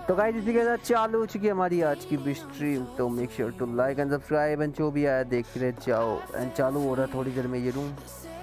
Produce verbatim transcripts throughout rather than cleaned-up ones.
तो गाइस इसी के साथ चालू हो चुकी है हमारी आज की भी स्ट्रीम। तो make sure to like and subscribe and जो भी आया देख रहे जाओ। एंड चालू हो रहा है थोड़ी देर में ये room.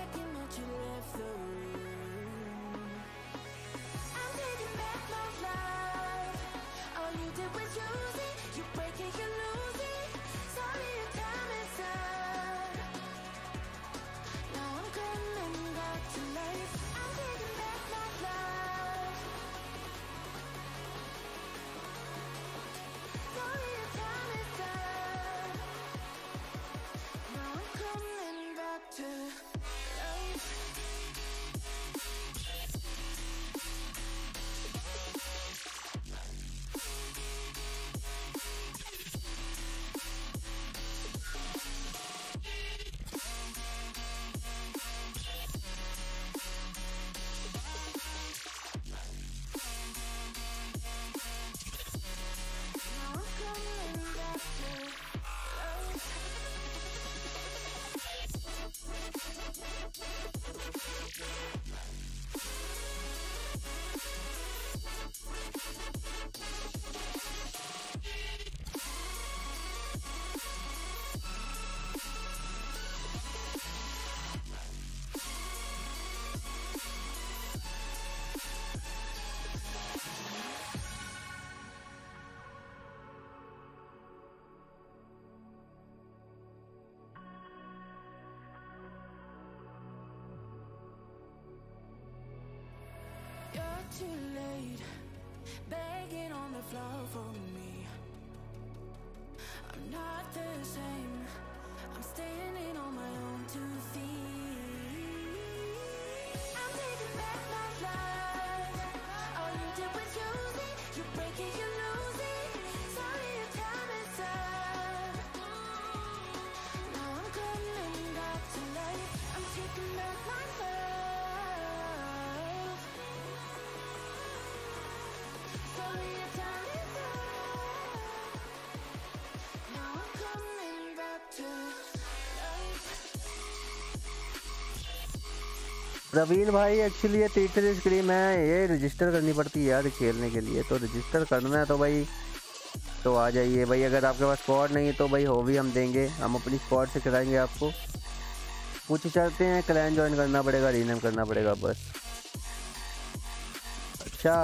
Too late, begging on the floor for me. I'm not the same. I'm standing on my own two feet. I'm taking back my life. All you did was use it. You break it, you lose it. Sorry, your time is up. Now I'm coming back to life. I'm taking back my life. Praveen भाई actually ये तीसरी scream है, ये register करनी पड़ती है यार खेलने के लिए। तो रजिस्टर करना है तो भाई तो आ जाइए भाई। अगर आपके पास स्क्वाड नहीं है तो भाई हो भी हम देंगे, हम अपनी स्क्वाड से कराएंगे आपको। कुछ चलते हैं, क्लैन ज्वाइन करना पड़ेगा, रीनेम करना पड़ेगा बस। अच्छा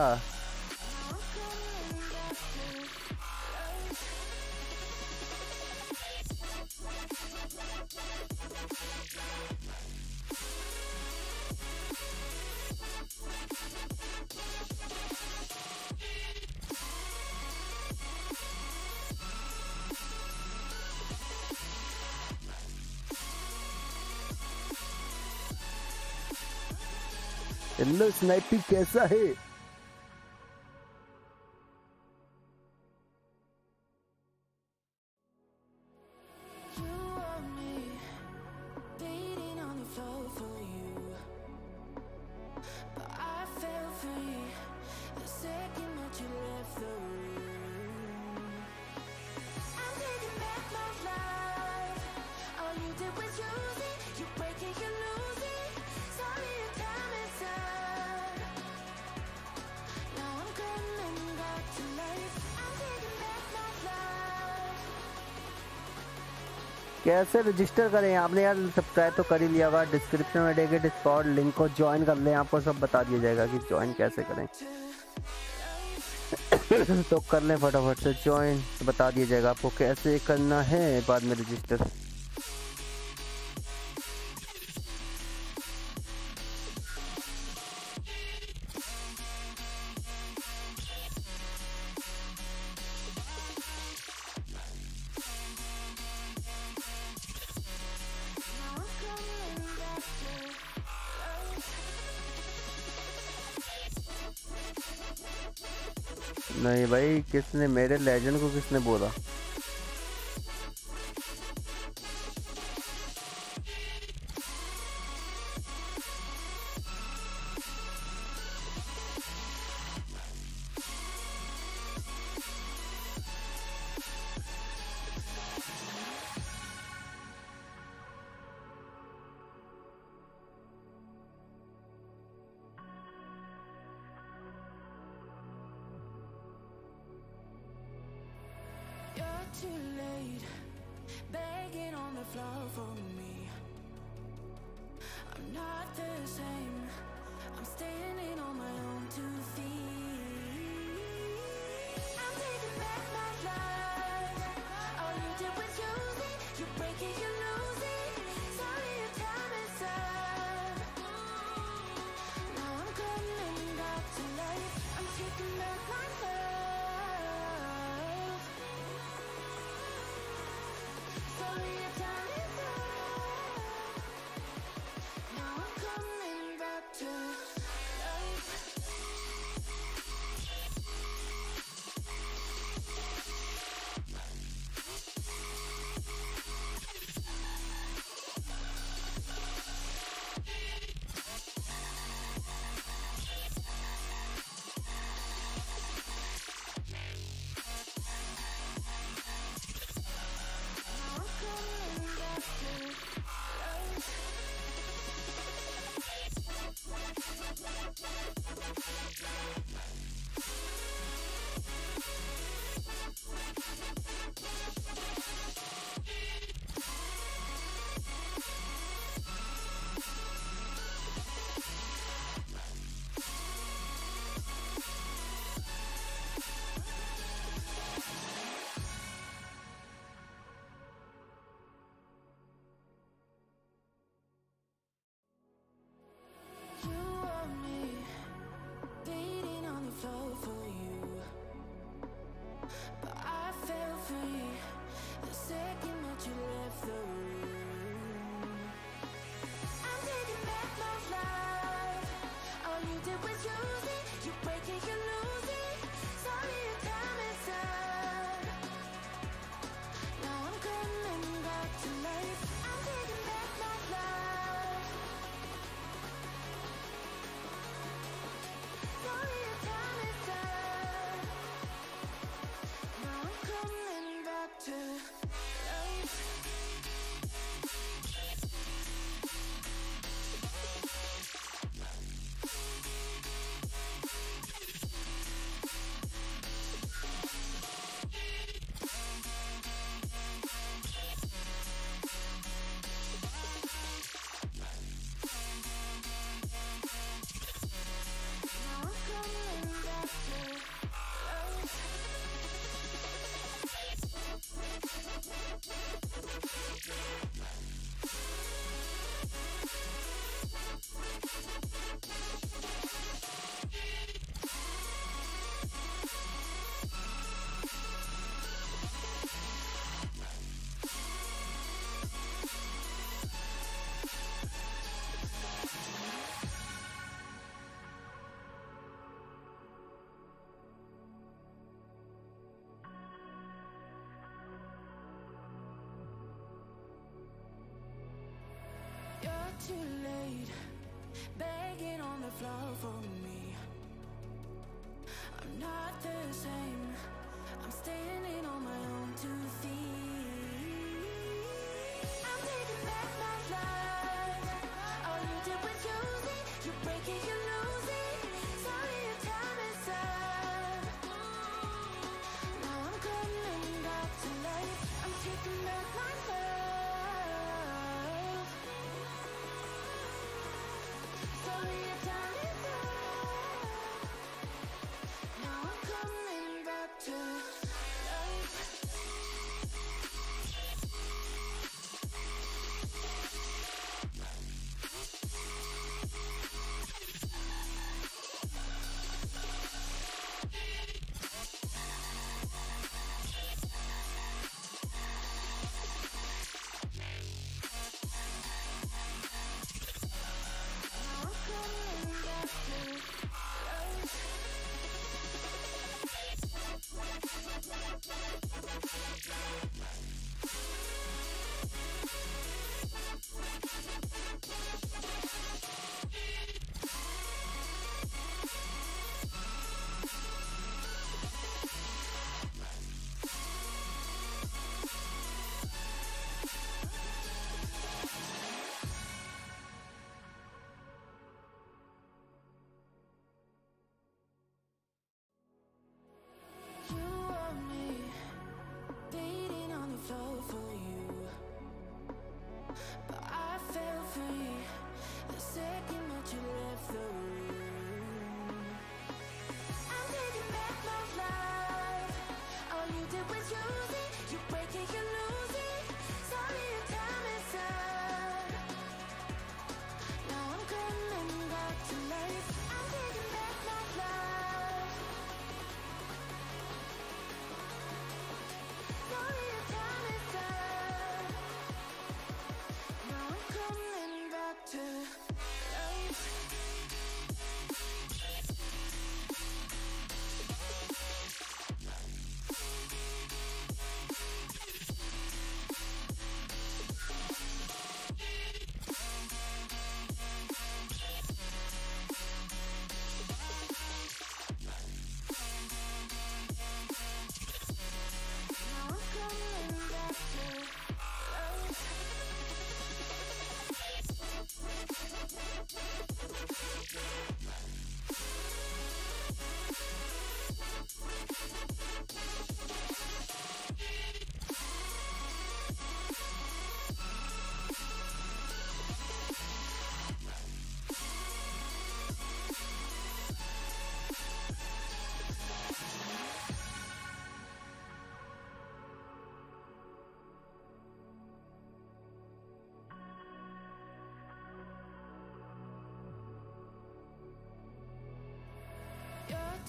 हेलो स्नाइपिंग कैसा है? कैसे रजिस्टर करें? आपने यार सब्सक्राइब तो कर ही लिया होगा। डिस्क्रिप्शन में देखे डिस्कॉर्ड लिंक को ज्वाइन कर लें, आपको सब बता दिया जाएगा कि ज्वाइन कैसे करें। तो कर लें फटाफट से ज्वाइन, बता दिया जाएगा आपको कैसे करना है बाद में रजिस्टर। नहीं भाई, किसने मेरे लेजेंड को किसने बोला? too late, begging on the floor for me. I'm not the same, I'm standing on my own two feet. I'm taking back my life. All you did was use it, you break it, you lose it. Sorry, your time is up. Now I'm coming back to life. I'm taking back my love. Sorry, your time is up. Now I'm coming back to life. Now I'm coming back to life. You want me bleeding on the floor for you, but I fell free the second that you left the room. I'm taking back my life. All you did was use it, you break it, you lose it. Sorry, your time is up. Now I'm coming back to life. I'm taking back my life. Sorry, your time is up. Now I'm coming back to life. Now I'm coming back to life. You're too late, begging on the floor for me. I'm not the same, I'm standing on my own two feet. I'm taking back my life. All you did was use it, you break it, you lose it. Sorry, your time is up. Now I'm coming back to life. I'm taking back my love.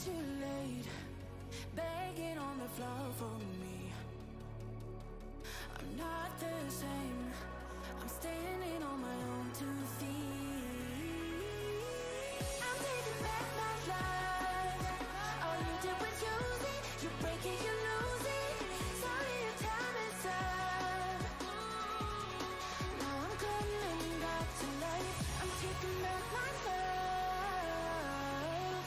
too late, begging on the floor for me. I'm not the same, I'm standing on my own two feet. I'm taking back my life. All you did was use it, you break it, you lose it. Sorry, your time is up. Now I'm coming back to life. I'm taking back my love.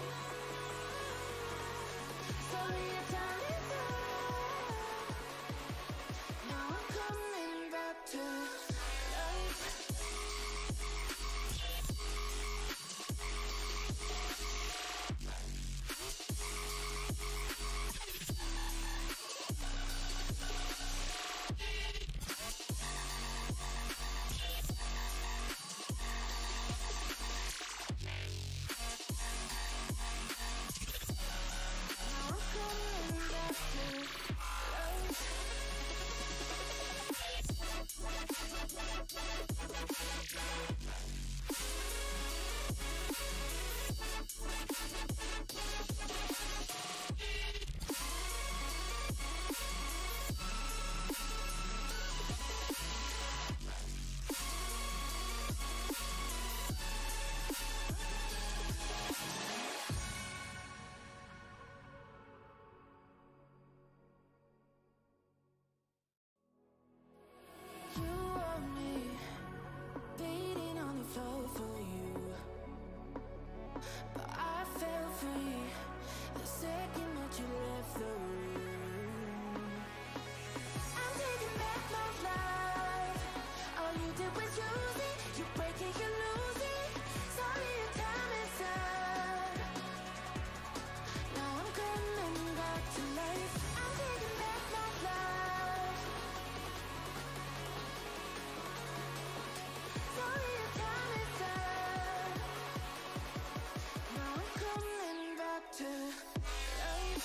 Sorry, your time is up. Now I'm coming back to life. Now I'm coming back to life. You want me beating on the floor for you, but I fell free the second that you left the room. I'm taking back my life. All you did was use it, you break it, you lose it. Sorry, your time is up. Now I'm coming back to life. I'm taking back my life. Sorry, your time is up. Now I'm coming back to life.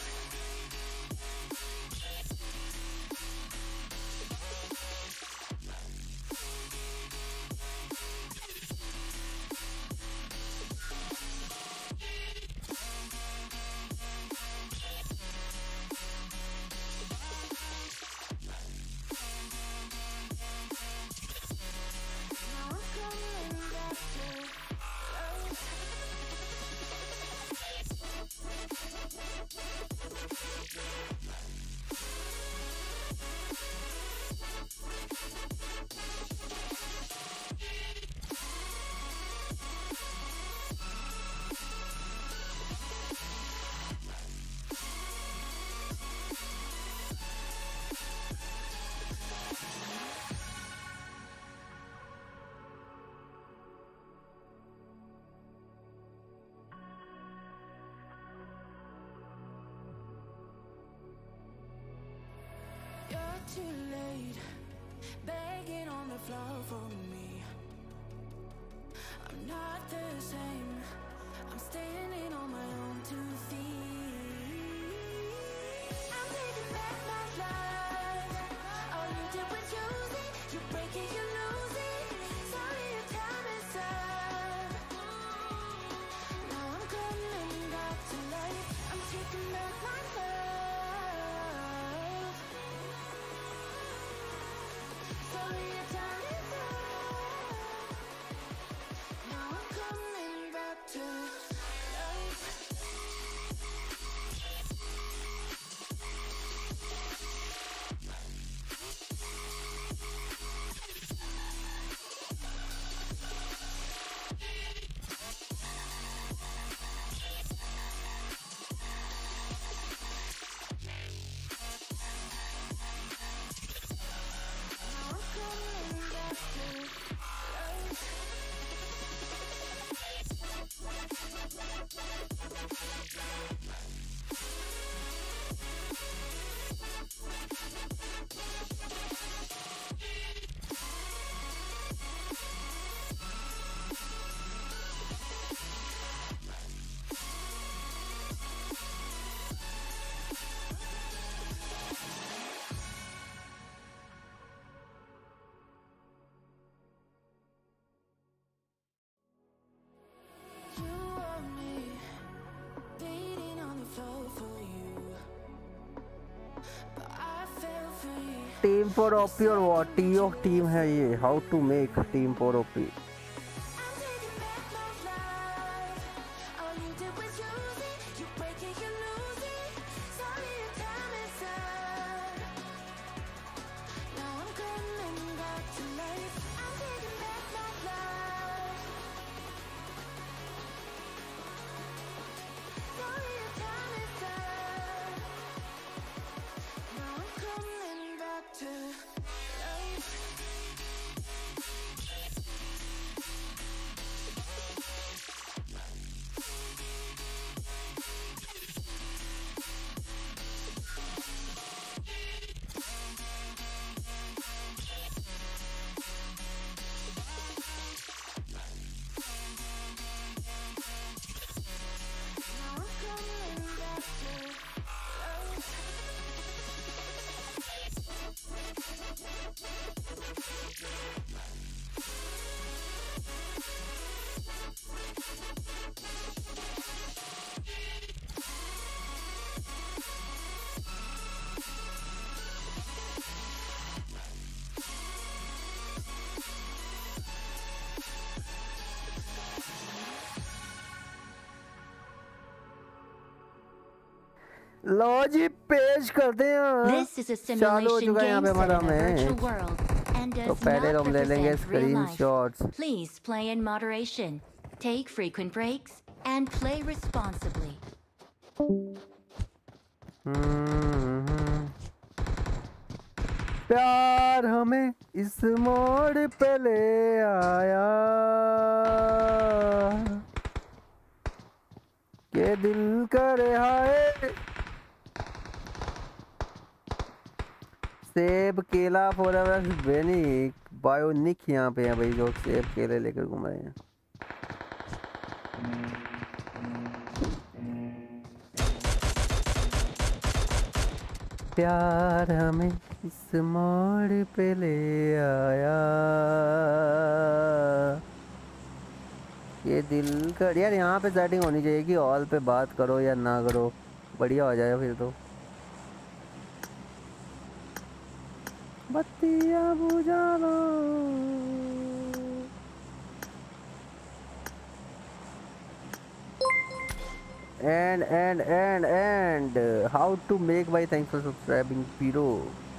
Now I'm coming back to life. You're too late, begging on the floor for me. I'm not the same, I'm standing on my own two feet. I'm taking back my life. All you did was use it, you break it, you lose it. Sorry, your time is up. Now I'm coming back to life. I'm taking back my love. Sorry, your time is up. Now I'm coming back to life. Team for OP और what TO team है ये? How to make team for OP? लो जी पेश करते हैं। चालू हो चुका है यहाँ पे हमारा मैच। तो पहले हम ले लेंगे screenshots. Please play in moderation. Take frequent breaks and play responsibly. प्यार हमें इस मोड़ पे ले आया के दिल करे हाय। सेब केला फॉरएवर वेनिक बायोनिक यहाँ पे है भाई, जो सेब केले लेकर घूम रहे हैं। प्यार हमें इस मोड़ पे ले आया ये दिल कर। यार यहाँ पे सेटिंग होनी चाहिए कि ऑल पे बात करो या ना करो, बढ़िया हो जाएगा फिर तो। बत्तियाँ बुझा लो। And and and and how to make bye thanks for subscribing पीरो।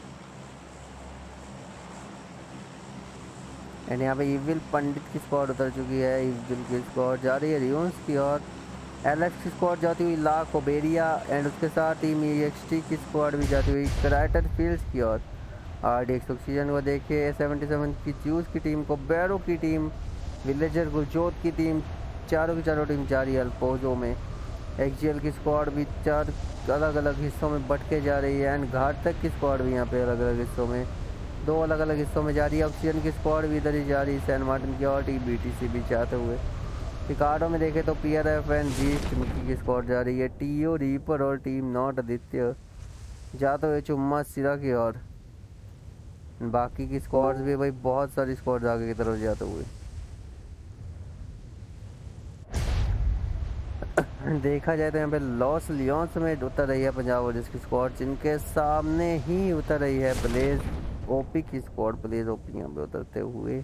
एंड यहाँ पे इविल पंडित की स्क्वाड उतर चुकी है। इविल की स्क्वाड जा रही है रियोन्स की और एलेक्स की स्क्वाड जाती हुई ला कोबेरिया एंड उसके साथ ही मी एक्सटी की स्क्वाड भी जाती हुई क्राइटर फील्ड्स की ओर। आर डी एक्स ऑक्सीजन को देखिए, सेवेंटी सेवन की जूस की टीम को, बैरो की टीम, विलेजर गुरजोत की टीम, चारों की चारों टीम जा रही है अल्पोजो में। एक्सजीएल की स्क्वाड भी चार अलग अलग हिस्सों में बट के जा रही है एंड घातक की स्क्वाड भी यहाँ पे अलग अलग हिस्सों में, दो अलग अलग हिस्सों में जा रही है। ऑक्सीजन की स्क्वाड भी इधर ही जा रही है सैन मार्टिन की और टी बी टी सी भी चाहते हुए। रिकार्डो में देखे तो पी आर एफ एंड जीस्ट मिक्की की स्क्वाड जा रही है। टी ओ रीपर और टीम नॉट आदित्य जाते हुए चुम्मा सिरा की ओर। बाकी की स्क्वाड्स भी भाई बहुत सारी स्क्वाड्स आगे की तरफ जाते हुए। देखा जाए तो यहाँ पे लॉस लियोन्स में उतर रही है पंजाब और जिसकी स्क्वाड, जिनके सामने ही उतर रही है ब्लेज ओपी की स्क्वाड। ब्लेज ओपी यहाँ पे उतरते हुए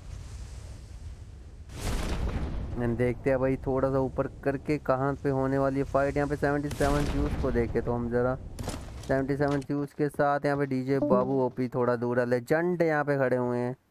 देखते हैं भाई थोड़ा सा ऊपर करके कहाँ पे होने वाली है फाइट। यहाँ पे सेवेंटी सेवन जूस को देखे तो हम जरा सेवेंटी सेवन जूस के साथ यहाँ पे डीजे बाबू ओपी थोड़ा दूर है। लेजेंड यहाँ पे खड़े हुए हैं,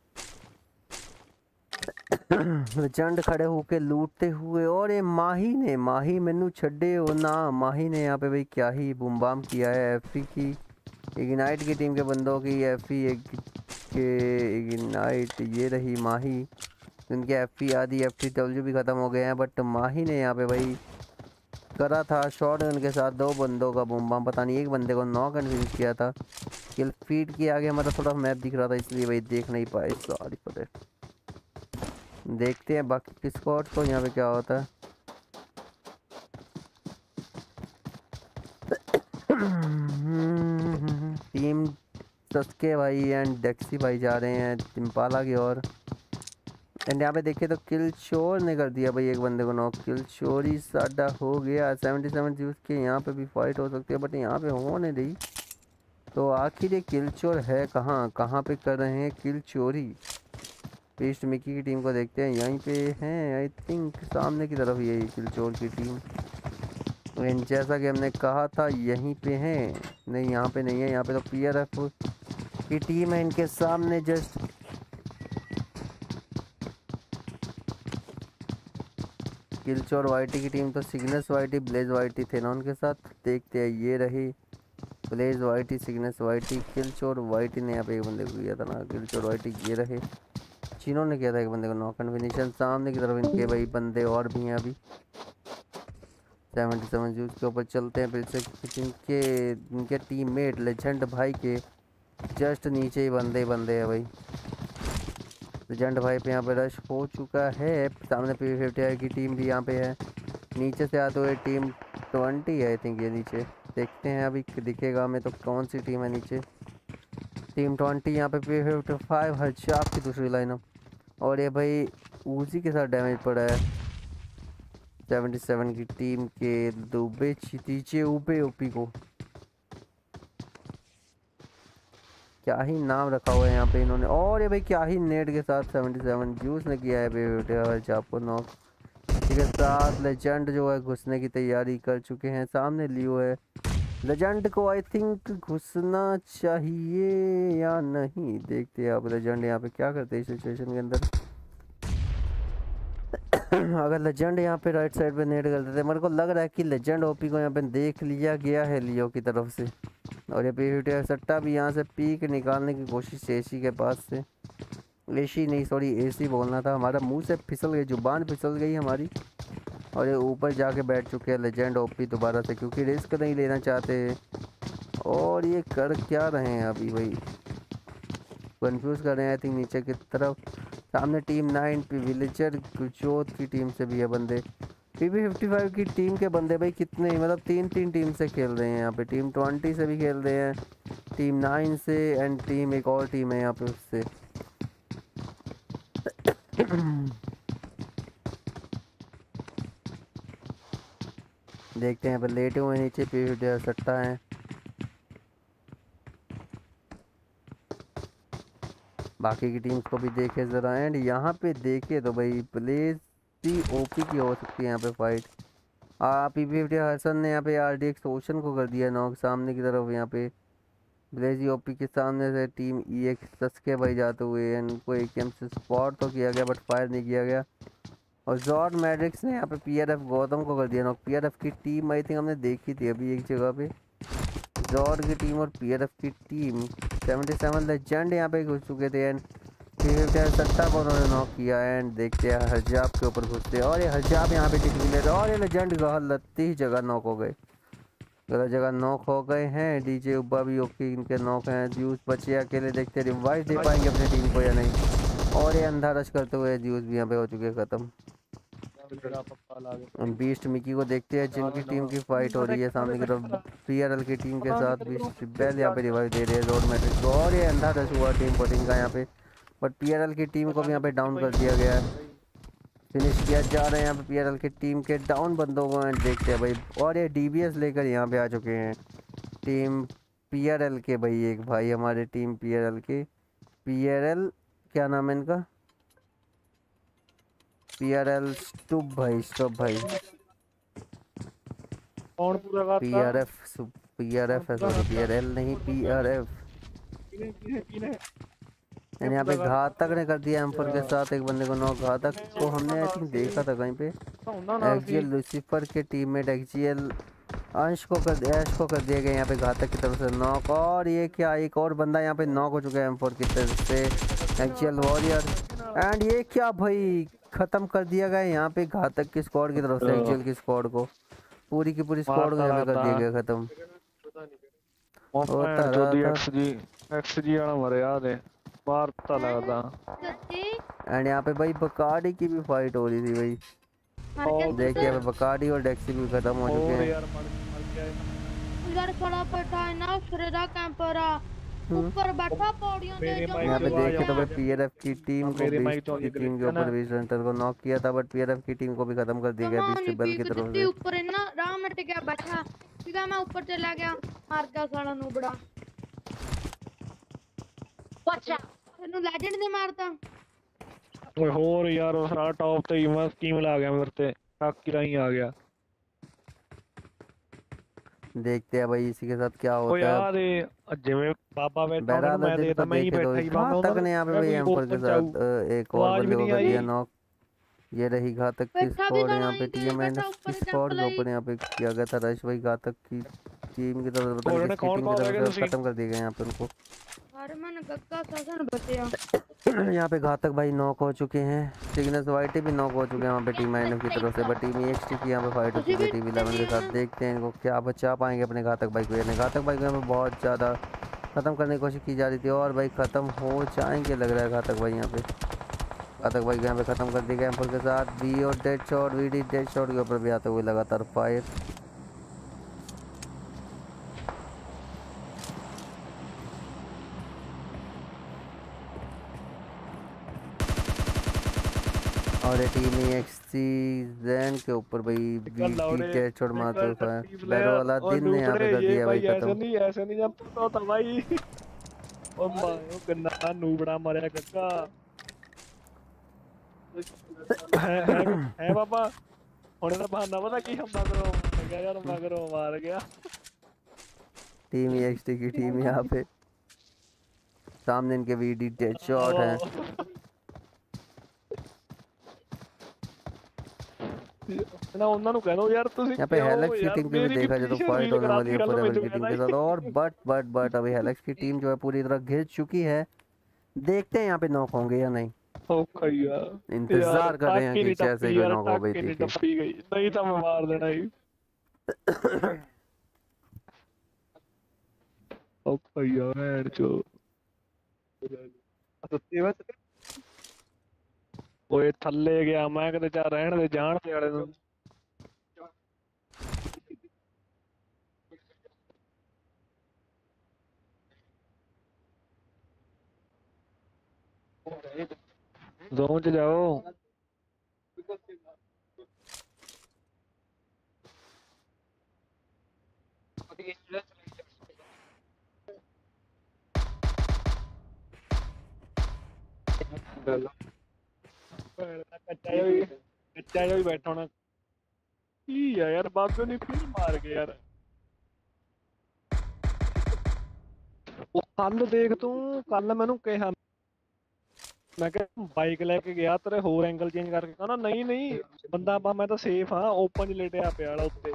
लेजेंड खड़े होके लूटते हुए। और ये माही ने माही मैनू छड़े हो ना, माही ने यहाँ पे भाई क्या ही बूम बाम किया है। एफी की इग्नाइट की टीम के बंदों की एफी के इग्नाइट ये रही माही, उनके एफी आदि एफ टी डब्ल्यू भी ख़त्म हो गए हैं। बट माही ने यहाँ पे भाई करा था शॉट उनके साथ दो बंदों का बूम बाम, पता नहीं एक बंदे को नॉक एंड फिनिश किया था। किल फीड के आगे हमारा थोड़ा मैप दिख रहा था इसलिए भाई देख नहीं पाए, सॉरी फॉर इट। देखते हैं बाकी के स्क्वाड को यहाँ पे क्या होता है। टीम सस्के भाई एंड डेक्सी भाई जा रहे हैं तिम्पाला की ओर। एंड यहाँ पे देखिए तो किल शोर ने कर दिया भाई एक बंदे को नॉक। किल शोर ही साडा हो गया। सेवेंटी सेवन जूस के यहाँ पे भी फाइट हो सकती है बट यहाँ पे हो नहीं रही। तो आखिर ये किल चोर है कहाँ कहाँ पे कर रहे हैं किल चोरी। पेस्ट मिकी की टीम को देखते हैं, यहीं पे हैं आई थिंक, सामने की तरफ यही किल चोर की टीम। एंड जैसा कि हमने कहा था यहीं पे हैं, नहीं यहाँ पे नहीं है, यहाँ पे तो पीआरएफ की टीम है इनके सामने जस्ट। किलचोर वाईटी की टीम तो सिग्नस वाईटी ब्लेज वाईटी थे ना उनके साथ। देखते हैं, ये रही ब्लेज वाईटी सिग्नस वाईटी किलचोर वाईटी ने यहाँ पे एक बंदे को किया था ना, किलचोर वाईटी ये रहे, चीनों ने किया था एक बंदे को नॉक एंड फिनिशन। सामने की तरफ इनके भाई बंदे और भी हैं अभी। सेवेंटी सेवन जूस के ऊपर चलते हैं फिर से, इनके इनके टीममेट लेजेंड भाई के जस्ट नीचे ही बंदे बंदे हैं भाई। लेजेंड भाई पे यहाँ पे रश हो चुका है, सामने पी फिफ्टी आई की टीम भी यहाँ पे है। नीचे से आते हुए टीम ट्वेंटी है आई थिंक ये नीचे, देखते हैं अभी दिखेगा हमें तो कौन सी टीम है नीचे। टीम ट्वेंटी यहाँ पे पी फिफ्टी फाइव हर्जाब की दूसरी लाइनअप, और ये भाई उसी के साथ डैमेज पड़ा है सेवेंटी सेवन की टीम के दुबे दीजिए ऊपे ओपी को। क्या ही नाम रखा हुआ है यहाँ पे इन्होंने, और ये भाई क्या ही नेट के साथ सेवेंटी सेवन जूस ने किया है बेटे आपको नॉक। ठीक है, साथ लेजेंड जो है घुसने की तैयारी कर चुके हैं। सामने लियो है, लेजेंड को आई थिंक घुसना चाहिए या नहीं, देखते हैं आप लेजेंड यहाँ पे क्या करते हैं इस सिचुएशन के अंदर। अगर लेजेंड यहाँ पे राइट साइड पे नेट कर देते, मेरे को लग रहा है कि लेजेंड ओपी को यहाँ पे देख लिया गया है लियो की तरफ से, और ये पी सट्टा भी यहाँ से पीक निकालने की कोशिश एसी के पास से, एसी नहीं सॉरी एसी बोलना था, हमारा मुंह से फिसल गई, जुबान फिसल गई हमारी, और ये ऊपर जाके बैठ चुके हैं लेजेंड ओपी दोबारा से, क्योंकि रिस्क नहीं लेना चाहते। और ये कर क्या रहे हैं अभी भाई, कंफ्यूज कर रहे हैं आई थिंक नीचे की तरफ। सामने टीम नाइन पी विलेजर गुजोत की टीम से भी है बंदे, पीबी फिफ्टी फाइव की टीम के बंदे भाई कितने, मतलब तीन तीन टीम से खेल रहे हैं यहाँ पे। टीम ट्वेंटी से भी खेल रहे हैं, टीम नाइन से, एंड टीम एक और टीम है यहाँ पे उससे। देखते हैं यहाँ पे लेटे हुए नीचे पी फिफ्टी सट्टा है। बाकी की टीम्स को भी देखे ज़रा, एंड यहाँ पे देखे तो भाई प्लेस सी ओपी की हो सकती है यहाँ पे फाइट। आप पी फिफ्टी हसन ने यहाँ पे आर डी एक्स ओशन को कर दिया नॉक सामने की तरफ। यहाँ पे ब्लेजी ओपी के सामने से टीम ई एक्स सस्के भाई जाते हुए, इनको एक एम से स्पॉट तो किया गया बट फायर नहीं किया गया। और जॉर्ड मैड्रिक्स ने यहाँ पे पी आर एफ गौतम को कर दिया नॉक। पी आर एफ की टीम आई थिंक हमने देखी थी अभी एक जगह पे, जॉर्ड की टीम और पी आर एफ की टीम। सेवेंटी सेवन लेजेंड यहाँ पे घुस चुके थे, एंड सट्टा को उन्होंने नॉक किया। एंड देखते हैं हजाब के ऊपर घुसते, और ये हजाब यहाँ पे टिक लेते, और ये लेजेंड गलत ही जगह नॉक हो गए, गलत जगह नॉक हो गए हैं। डीजे उब्बा भी ओके इनके नॉक हैं। ज्यूस बचे अकेले, देखते रिवाइव दे पाएंगे अपनी टीम को या नहीं। और ये अंधा रश करते हुए ज्यूस भी यहाँ पे हो चुके खत्म। बीस्ट मिकी को देखते हैं जिनकी टीम की फाइट हो रही है सामने की तरफ पीआरएल की टीम के साथ। बीस्ट बेल यहाँ पे रिवाइव दे रहे हैं रोड मैट्रिक्स को, और ये अंधा रश हुआ टीम फोर्टीन का यहाँ पे, बट पीआरएल की टीम को भी यहाँ पे डाउन कर दिया गया है। फिनिश किया जा रहा है यहाँ पे पीआरएल की टीम के डाउन बंदों को, एंड देखते हैं भाई। और ये डीबीएस लेकर यहाँ पे आ चुके हैं टीम पीआरएल के भाई, एक भाई हमारे टीम पीआरएल के, पीआरएल क्या नाम है इनका, पीआरएल स्टूप भाई, स्टूप भाई कौन पूरा बात पीआरएफ पीआरएफ है सॉरी पीआरएल नहीं पीआरएफ। एंड यहाँ पे घातक ने कर दिया एम फोर के साथ एक बंदे को नॉक। घातक को हमने आई थिंक देखा था कहीं पे, एक्सजीएल लूसीफर के टीममेट एक्सजीएल अंश को कर ऐश को कर दिया गया यहाँ पे घातक की तरफ से नॉक। और ये क्या एक और बंदा यहाँ पे नॉक हो चुका है एम फोर की तरफ से, एक्सजीएल वॉरियर। एंड ये क्या भाई खत्म कर दिया गया यहाँ पे घातक की स्क्वाड की तरफ से, एक्सजीएल की स्क्वाड को, पूरी की पूरी स्क्वाड को यहाँ पे कर दिया गया खत्म। होता रहा था एक्सजी वाला मरे याद है, मारता लगा। एंड यहाँ पे भाई बकाडी की भी फाइट हो रही थी भाई, देखिए यहाँ पे बकाडी और डेक्सी भी खत्म हो चुके हैं। इधर खड़ा बैठा है ना फ्रेडा कैंपरा, ऊपर बैठा पौड़ियों पे। यहाँ पे देखे तो भाई पीआरएफ की टीम को की टीम के ऊपर बीस सेंटर को नॉक किया था, बट पीआरएफ की टीम को भी खत्म कर दिया गया बीस ट्रिबल की तरफ से। ऊपर है ना राम हट गया बैठा, सीधा मैं ऊपर चला गया, मार का साला नूबड़ा। ਤੈਨੂੰ ਲੈਜੈਂਡ ਨੇ ਮਾਰਤਾ ਓਏ ਹੋਰ ਯਾਰ ਉਹ ਸਾਰਾ ਟੌਪ ਤੇ ਹੀ ਮੈਂ ਸਕੀਮ ਲਾ ਗਿਆ ਮੇਰੇ ਤੇ ਹੱਕ ਹੀ आ गया। देखते हैं भाई इसी के साथ क्या ओ होता है। यार ये जिਵੇਂ बाबा बैठा बहरहाल मैं देख देता तो मैं ही देखे तो बैठा ही घातक बाबा ने यहाँ पे भाई एम फोर के साथ अ, एक और आवाज भी बंदे को नहीं कर आई। दिया नॉक। ये रही घातक की बैठा भी स्क्वाड, था यहाँ वहीं पे पे, टीम एंड बैठा की ऊपर स्क्वाड के जंप ऊपर यहाँ पे किया गया था रश भाई घातक की टीम की तरफ पता नहीं उन्होंने किसकी कौन टीम कौन की रह गए तरफ से तुसी? खत्म कर दिया गया यहाँ पे उनको। ਹਰਮਨ ਗੱਗਾ ਸਸਨ ਬਚਿਆ यहाँ पे घातक भाई नॉक हो चुके हैं, सिग्नस वाइटी भी नॉक हो चुके हैं वहाँ पे टीम एंड की तरफ से, बट टीम एक्सटी की यहाँ पे फाइट हो चुकी है टीम इलेवन के साथ। देखते हैं इनको क्या बचा पाएंगे अपने घातक भाई को। यानी घातक भाई को यहाँ पे बहुत ज़्यादा ख़त्म करने की कोशिश की जा रही थी और भाई ख़त्म हो जाएंगे लग रहा है घातक भाई। यहाँ पे घातक भाई को यहाँ पे ख़त्म कर दिया गया एम्पर के साथ। बी और dead shot V D dead shot के ऊपर भी आते हुए लगातार फायर। और टीम एक्सटी जैन के ऊपर भाई बीटी डेड शॉट मारते हुए बैरो वाला दिन ने यहाँ पे कर दिया भाई ऐसे खत्म। नहीं ऐसे नहीं जब तो था भाई ओ मां ओ गन्ना नूबड़ा मारया गक्का है है है बाबा हुणे दा बहाना पता की हम मगरों मार गया यार मगरों मार गया। टीम एक्सटी की टीम यहाँ पे सामने इनके वीडी डेड शॉट है। ना ਉਹਨਾਂ ਨੂੰ ਕਹਿ ਦੋ ਯਾਰ ਤੁਸੀਂ यहाँ पे हेलेक्स की टीम की भी देखा जाए तो फाइट होने वाली है फॉरएवर की टीम के साथ। और बट बट बट अभी हेलेक्स की टीम जो है पूरी तरह घिर चुकी है। देखते हैं यहाँ पे नॉक होंगे या नहीं, ओके यार इंतजार कर रहे हैं कि कैसे कोई नॉक हो भाई। देखिए टप्पी गई नहीं तो मैं मार देना ही। ओके यार जो ਸੱਤੀ ਵਿੱਚ ਓਏ ਥੱਲੇ ਗਿਆ ਮੈਂ ਕਿਤੇ ਚਾ ਰਹਿਣ ਦੇ ਜਾਣ ਤੇ ਵਾਲੇ ਨੂੰ जोन ਚ जाओ। ਕੱਚਾ ਜਿਹਾ ਵੀ ਕੱਚਾ ਜਿਹਾ ਵੀ ਬੈਠਾ ਹੋਣਾ ਕੀ ਆ ਯਾਰ ਬਾਬੇ ਨੇ ਫਿਰ ਮਾਰ ਕੇ ਯਾਰ। ਉਹ ਕੱਲ ਦੇਖ ਤੂੰ ਕੱਲ ਮੈਨੂੰ ਕਿਹਾ ਮੈਂ ਕਿਹਾ ਬਾਈਕ ਲੈ ਕੇ ਗਿਆ ਤੇਰੇ ਹੋਰ ਐਂਗਲ ਚੇਂਜ ਕਰਕੇ ਕਹਿੰਦਾ ਨਹੀਂ नहीं ਬੰਦਾ ਬਾ ਮੈਂ ਤਾਂ ਸੇਫ ਹਾਂ ਓਪਨ ਚ ਲੇਟਿਆ ਪਿਆ ਵਾਲਾ ਉੱਤੇ।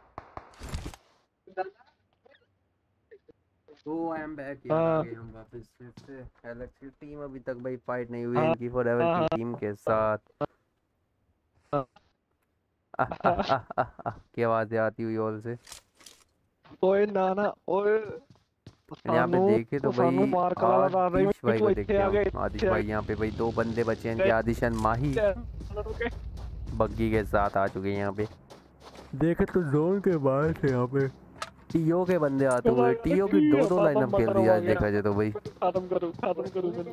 तो आई एम बैक यार आ गए हम वापस फिर से। हेलेक्स की टीम अभी तक भाई फाइट नहीं हुई इनकी फॉरएवर की टीम के साथ। की आवाज़ें आती हुई ऑल से। ओए ना ना ओए यहाँ पे देखे तो भाई आदिश भाई को देखते हैं। आदिश भाई यहाँ पे भाई दो बंदे बचे हैं इनके, आदिशन माही बग्गी के साथ आ चुके हैं यहाँ पे। देखे तो जोन के बाहर से यहाँ पे टीओ के बंदे आते हुए टीओ की दो दो लाइनअप खेल दिया देखा जाए तो भाई। खत्म करो खत्म करो मैंने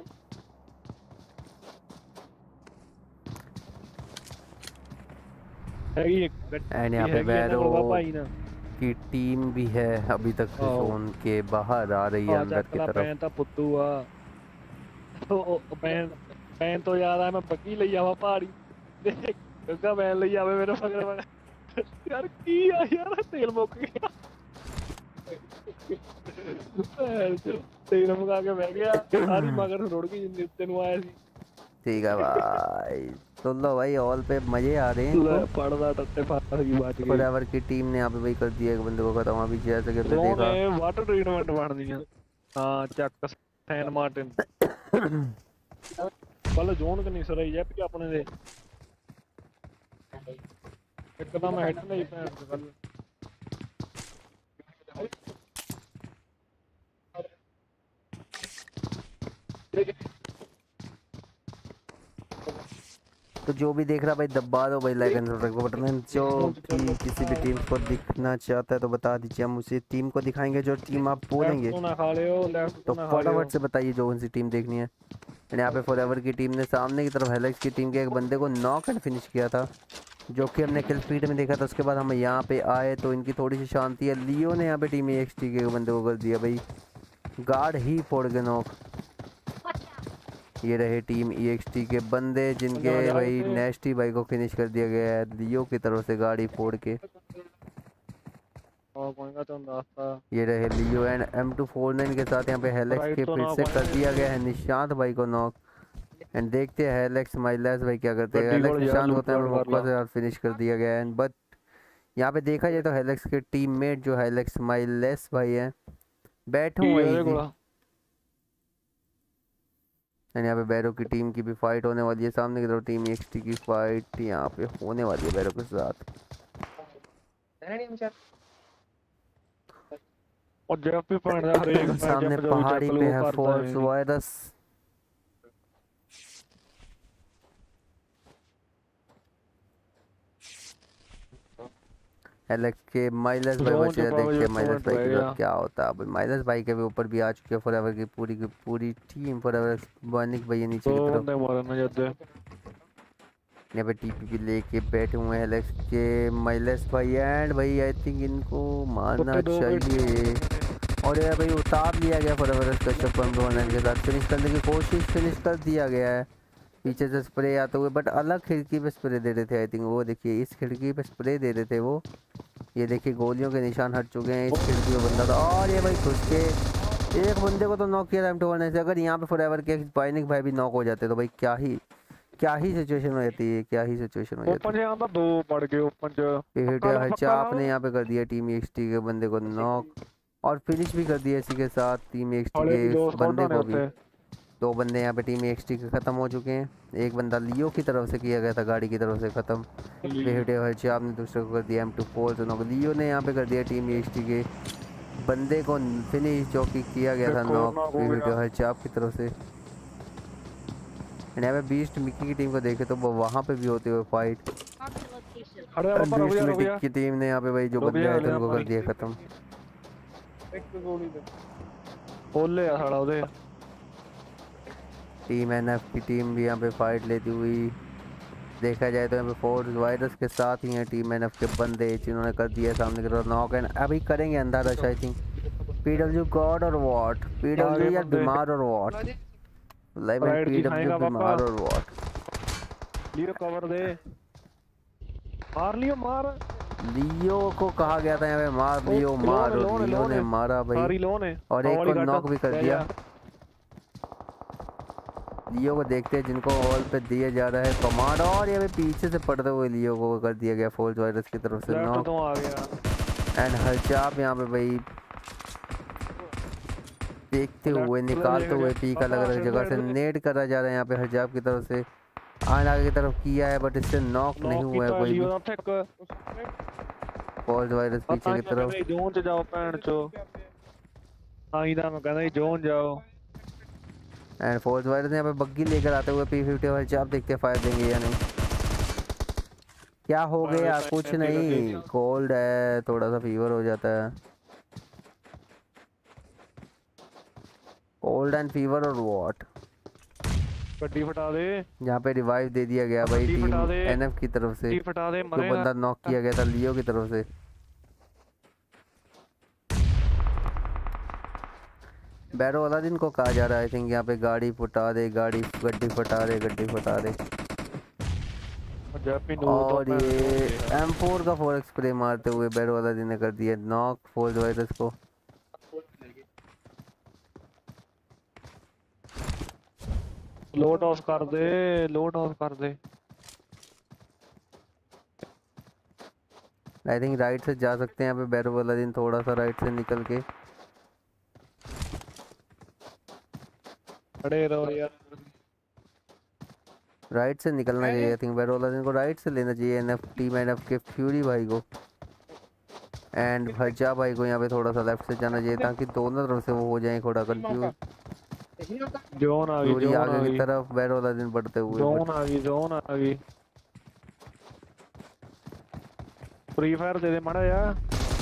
एंड यहाँ पे बैरो की टीम भी है अभी तक जोन के बाहर आ रही है अंदर की तरफ। पैन ता पुत्तू आ ओ पैन पैन तो याद है मैं बग्गी ले आवा पहाड़ी देख गग्गा पैन ले आवे मेरे मगर यार की आ यार तेल मुक गया तेल मुका के बह गया सारी मगर रोड की जिंदगी तेनू आया सी। ठीक है भाई तो लो भाई ऑल पे मजे आ रहे हैं। पड़दा टट्टे फाड़ की बात गई फॉरएवर की टीम ने यहाँ पे भाई कर दिया एक बंदे को खत्म। अभी जैसे कि आपने देखा वाटर ट्रीटमेंट बन दी हां चक सैन मार्टिन कल जोन के नहीं सरई है भी अपने दे एकदम हेड नहीं पैन कल तो जो भी देख रहा भाई दबा दो भाई लाइक एंड सब्सक्राइब का बटन। जो कि किसी भी टीम को दिखना चाहता है तो बता दीजिए, हम उसी टीम को दिखाएंगे जो टीम आप बोलेंगे। तो फटाफट से बताइए जो उनसी टीम देखनी है। यहाँ पे फॉरएवर की टीम ने सामने की तरफ हेलेक्स की टीम के एक बंदे को नॉक एंड फिनिश किया था जो कि हमने किल स्पीड में देखा था। उसके बाद हम यहाँ पे आए तो इनकी थोड़ी सी शांति है। लियो ने यहाँ पे टीम एक्सटी के बंदे को कर दिया भाई, गार्ड ही फोड़ गए नॉक। ये रहे टीम ई एक्स टी के बंदे जिनके जाओ भाई उसे। नेस्टी भाई को फिनिश कर दिया गया है लियो की तरफ से गाड़ी फोड़ के। और कोई तो रास्ता ये रहे Leo and M two four nine के साथ यहाँ पे हेलेक्स राइट के तो फिर knock से होने कर दे। दिया गया है निशांत भाई को नॉक। एंड देखते हैं हेलेक्स माइलेस भाई क्या करते हैं। गड्डी हेलेक्स को यार निशांत लूट होता है मार मौका ला। से फिनिश कर दिया गया है। बट यहाँ पे देखा जाए तो हेलेक्स के टीममेट जो हेलेक्स माइलेस भाई हैं बैठे हुए ये हैं गोला एंड यहाँ पे बैरो की टीम की भी फाइट होने वाली है। सामने की तरफ टीम एक्सटी की फाइट यहाँ पे होने वाली है बैरो के साथ। और जब भी पॉइंट हर एक मैच सामने जब जो भी पहाड़ी टैकल पे वो है करता फोर्स है। वायरस। एलेक्स के माइलस भाई जोन बचे हैं। छुपा हुआ देखते हैं जो माइलस पॉइंट भाई के रहेगा। साथ क्या होता है। अब माइलस भाई के भी ऊपर भी आ चुके हैं फॉरएवर की पूरी की पूरी टीम। फॉरएवर बर्निक भैया नीचे दो की तरफ बंदे मारे ना जाते यहाँ पे टीपीपी लेके बैठे हुए हैं एलेक्स के माइलस भाई एंड भाई आई थिंक इनको मारना कुत्ते दो चाहिए। और यार भाई उतार लिया गया फॉरएवर कश्यप के साथ फिनिश करने की कोशिश फिनिश कर दिया गया है। पीछे से स्प्रे आते हुए बट अलग खिड़की पे स्प्रे दे रहे थे आई थिंक। वो देखिए इस खिड़की पे स्प्रे दे रहे थे वो। ये देखिए गोलियों के निशान हट चुके हैं। इस खिड़की में बंदा था और ये भाई घुस के एक बंदे को तो नॉक किया एम टू वन से। अगर यहाँ पे फॉरएवर के बाइनिक भाई भी नॉक हो जाते तो भाई क्या ही क्या ही सिचुएशन हो जाती है क्या ही सिचुएशन हो जाती ओपन से आंदा दो पड़ गए ओपन च है। हरचाप ने यहाँ पे कर दिया टीम एक्सटी के बंदे को नॉक और फिनिश भी कर दिया इसी के साथ टीम एक्सटी हड़े के भी दो इस बंदे स्कॉट को ने भी। होते दो बंदे यहाँ पे टीम एक्सटी के खत्म हो चुके हैं। एक बंदा लियो की तरफ से किया गया था गाड़ी की तरफ से खत्म। बेहटे हरचाप ने दूसरे को कर दिया एम टू फोर तो नॉक। लियो ने यहाँ पे कर दिया टीम एक्सटी के बंदे को फिनिश जो कि किया गया था देखो, नॉक knock हो बेहटे गया। हरचाप की तरफ से। एंड यहाँ पे बीस्ट मिक्की की टीम को देखे तो वो वहाँ पे भी होते हुए फाइट। अरे अब रुक बीस्ट जा रुक मिक्की जा की टीम ने यहाँ पे भाई जो रुक बंदे जा, आए थे ले उनको कर हमारी। दिया खत्म। खोल ले साड़ा उधे टीम एनएफ की टीम भी यहाँ पे फाइट लेती हुई देखा जाए तो यहाँ पे फोर्स वायरस के साथ ही हैं टीम एनएफ के बंदे जिन्होंने कर दिया सामने की तरफ नॉक। एंड अभी करेंगे अंदर rush I think. PW God और वॉट पीडब्ल्यू या बंदे। बीमार और वॉट लाइव राइट पीडब्ल्यू दिखाएगा बीमार पापा। और वॉट। लियो कवर दे मार लियो मार लियो को कहा गया था यहाँ पे मार लियो लोन है, मार लोन और है, लियो लोन ने है। मारा सारी भाई लोन है और एक हवाली को घाटा। नॉक भी कर ले दिया। जा। लियो को देखते हैं जिनको ऑल पे दिया जा रहा है कमांड और ये भी पीछे से पड़ते हुए लियो को कर दिया गया फोर्स वायरस की तरफ से लेफ्ट नॉक। तो आ गया एंड हरचाप यहाँ पे भाई देखते हुए लेफ्ट निकालते ले हुए गया। पीक अलग अलग पापा, जगह से लेफ्ट। नेट करा जा रहा है यहाँ पे हरजाब की तरफ से। आन आगे की तरफ किया है बट इससे नॉक नहीं नॉक हुआ है कीता कोई लियो भी। दा फेक फॉल्स वायरस पीछे पता की तरफ नहीं जोन च जाओ भैन चो आई दा मैं कहना जोन जाओ एंड फॉल्स वायरस यहाँ पे बग्गी लेकर आते हुए पी फिफ्टी हरजाब देखते हैं फायर देंगे या नहीं। क्या हो फायर गया देंगे, कुछ देंगे, नहीं देंगे। कोल्ड है थोड़ा सा फीवर हो जाता है। कोल्ड एंड फीवर और वॉट गड्डी फटा दे यहाँ पे रिवाइव दे दिया गया भाई गड्डी टीम फटा दे। एनएफ की तरफ से। गड्डी फटा दे जो मरेगा बंदा नॉक किया गया था लियो की तरफ से। बैरो वाला दिन को कहा जा रहा है आई थिंक यहाँ पे गाड़ी फुटा दे गाड़ी गड्डी फटा दे गड्डी फटा दे। जब भी नूर और तो ये एम फोर का फोर स्प्रे मारते हुए बैरो वाला दिन ने कर दिया नॉक फोर्स वायरस को। लोड ऑफ कर दे लोड ऑफ कर दे आई थिंक राइट से जा सकते हैं यहाँ पे बैरो वाला दिन थोड़ा सा राइट से निकल के। खड़े रहो यार राइट से निकलना चाहिए आई थिंक बैरो वाला दिन को राइट से लेना चाहिए एनएफ टीम एनएफ के फ्यूरी भाई को। एंड भज्जा भाई को यहाँ पे थोड़ा सा लेफ्ट से जाना चाहिए ताकि दोनों तरफ से वो हो जाए थोड़ा कंफ्यूज। जोन आ गई फ्यूरी जोन आ आगे की गई तरफ बैरो वाला दिन बढ़ते हुए जोन आ गई जोन आ गई फ्री फायर दे दे माड़ा यार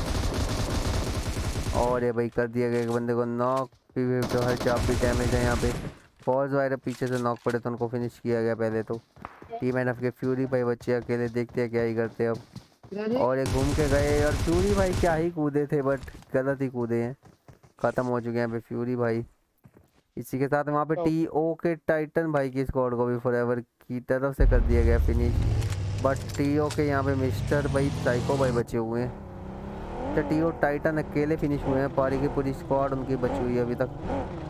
और ये भाई कर दिया गया एक बंदे को नॉक। तो हर चाप भी डैमेज है यहाँ पे। फॉल्स वायरस पीछे से नॉक पड़े तो उनको फिनिश किया गया पहले तो। टीम एनएफ के फ्यूरी भाई बच्चे अकेले देखते हैं क्या ही करते हैं अब। और ये घूम के गए और फ्यूरी भाई क्या ही कूदे थे बट गलत ही कूदे हैं। ख़त्म हो चुके हैं यहाँ पे फ्यूरी भाई। इसी के साथ वहाँ पे तो टी ओ के टाइटन भाई की स्क्वाड को भी फॉरएवर की तरफ से कर दिया गया फिनिश। बट टी ओ के यहाँ पे मिस्टर भाई साइको भाई बचे हुए हैं। अच्छा टी ओ टाइटन अकेले फिनिश हुए हैं, पारी की पूरी स्क्वाड उनकी बची हुई है अभी तक।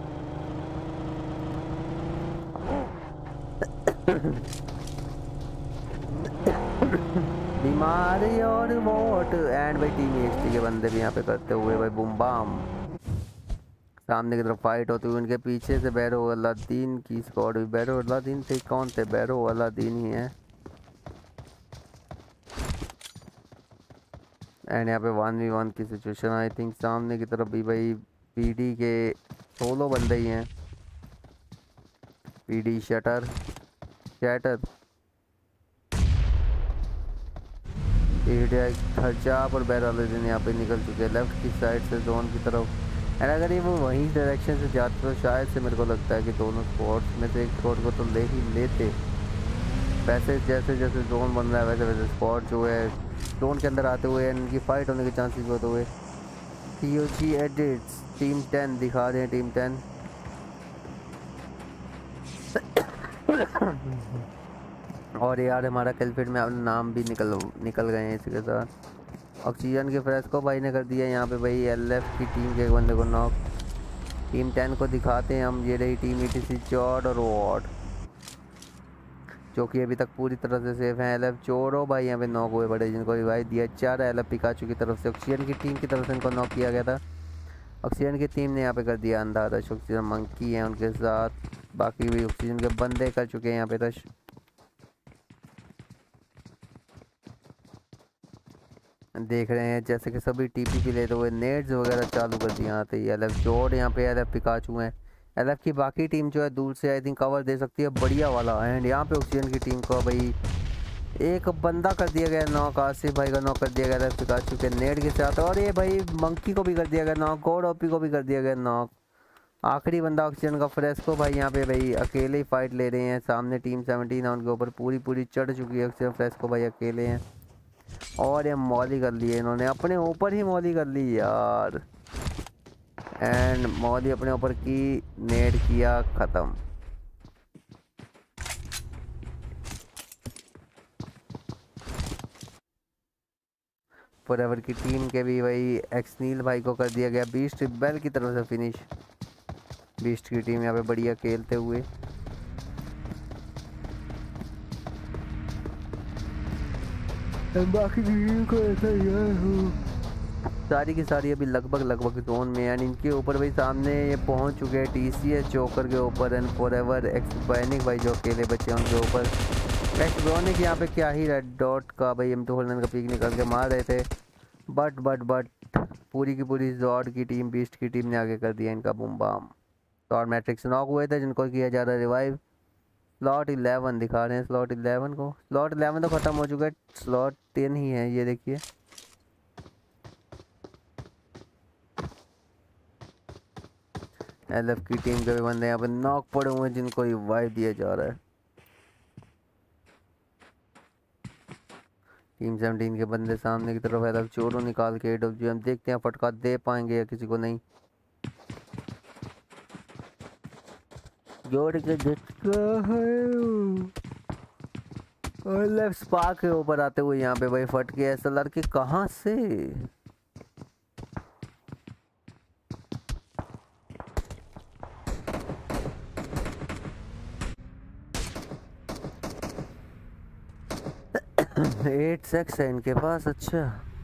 बीमारी और वोट एंड भाई टीम एचटी के बंदे भी यहाँ पे करते हुए भाई बूम बाम सामने की तरफ फाइट होती हुई। उनके पीछे से बैरो अलादीन की स्क्वाड भी, बैरो अलादीन थे कौन थे, बैरो अलादीन ही है। एंड यहाँ पे वन वी वन की सिचुएशन आई थिंक। सामने की तरफ भी भाई पीडी के सोलो बंदे ही हैं। पीडी शटर शटर खर्चा पर बैरालजन यहाँ पे निकल चुके हैं लेफ्ट की साइड से जोन की तरफ। एंड अगर ये वो वहीं डायरेक्शन से जाते तो शायद से मेरे को लगता है कि दोनों स्पॉट्स में से एक स्पॉट को तो ले ही लेते। वैसे जैसे जैसे जोन बन रहा है वैसे वैसे स्पॉट जो है जोन के अंदर आते हुए इनकी फाइट होने के चांसेस होते हुए। T O G edits team ten दिखा रहे हैं, टीम टेन और यार हमारा किलफिट में अपना नाम भी निकल निकल गए हैं इसके साथ। ऑक्सीजन के फ्रेस्को भाई ने कर दिया यहाँ पे भाई एल एफ की टीम के एक बंदे को नॉक। टीम टेन को दिखाते हैं हम, ये रही टीम ईटीसी चौड़ और वॉर्ड जो कि अभी तक पूरी तरह से सेफ हैं। एल एफ चोरो भाई यहाँ पे नॉक हुए बड़े जिनको रिवाइव दिया चार एल एफ पिकाचू की तरफ से। ऑक्सीजन की टीम की तरफ से इनको नॉक किया गया था। ऑक्सीजन की टीम ने यहाँ पे कर दिया अंधा रश। ऑक्सीजन मंकी है उनके साथ, बाकी भी ऑक्सीजन के बंदे कर चुके हैं यहाँ पे रश। देख रहे हैं जैसे कि सभी टीपीपी लेते हुए नेट्स वगैरह चालू कर दिए आते ही। एल एफ जोड़ यहाँ पे एल एफ पिकाचू हैं। एल एफ की बाकी टीम जो है दूर से आई थिंक कवर दे सकती है बढ़िया वाला। एंड यहाँ पे ऑक्सीजन की टीम को भाई एक बंदा कर दिया गया नॉक, आसिफ भाई का नॉक कर दिया गया एल एफ पिकाचू के नेट के साथ। और ये भाई मंकी को भी कर दिया गया नॉक, गॉड ओपी को भी कर दिया गया नॉक। आखिरी बंदा ऑक्सीजन का फ्रेस्को भाई यहाँ पे भाई अकेले ही फाइट ले रहे हैं। सामने टीम सेवनटीन है उनके ऊपर पूरी पूरी चढ़ चुकी है। ऑक्सीजन फ्रेस्को भाई अकेले हैं और ये मौली कर ली है इन्होंने, अपने ऊपर ही मौली कर ली यार। एंड मौली अपने ऊपर की, नेट किया ख़त्म। फॉरएवर की टीम के भी भाई एक्सनील भाई को कर दिया गया बीस्ट बेल की तरफ से फिनिश। बीस्ट की टीम यहाँ पे बढ़िया खेलते हुए। बाकी टीम को ऐसा ही है, सारी की सारी अभी लगभग लगभग जोन में है। इनके ऊपर भाई सामने ये पहुंच चुके हैं टीसीएस जोकर के ऊपर एंड फॉरएवर एक्सपैनिक भाई जो अकेले बचे हैं उनके ऊपर। एक्सपैनिक यहाँ पे क्या ही रेड डॉट का भाई एम टू होल्डन का पीक निकल के मार रहे थे। बट बट बट पूरी की पूरी जॉड की टीम बीस्ट की टीम ने आगे कर दिया इनका बूम बाम। और मैट्रिक्स नॉक हुए थे जिनको किया जा रहा है रिवाइव। स्लॉट इलेवन दिखा रहे हैं, स्लॉट इलेवन को, स्लॉट इलेवन तो ख़त्म हो चुका है, स्लॉट टेन ही है ये देखिए। एल एफ की टीम के भी बंदे यहाँ पे नॉक पड़े हुए हैं जिनको रिवाइव दिया जा रहा है। टीम सेवनटीन के बंदे सामने की तरफ एल एफ चोरों निकाल के एडब्ल्यू हम देखते हैं फटका दे पाएंगे या किसी को नहीं। जोड़ के झटका है और लेफ्ट स्पार्क के ऊपर आते हुए यहाँ पे भाई फट के ऐसा लड़के कहाँ से। एट सेक्स है इनके पास, अच्छा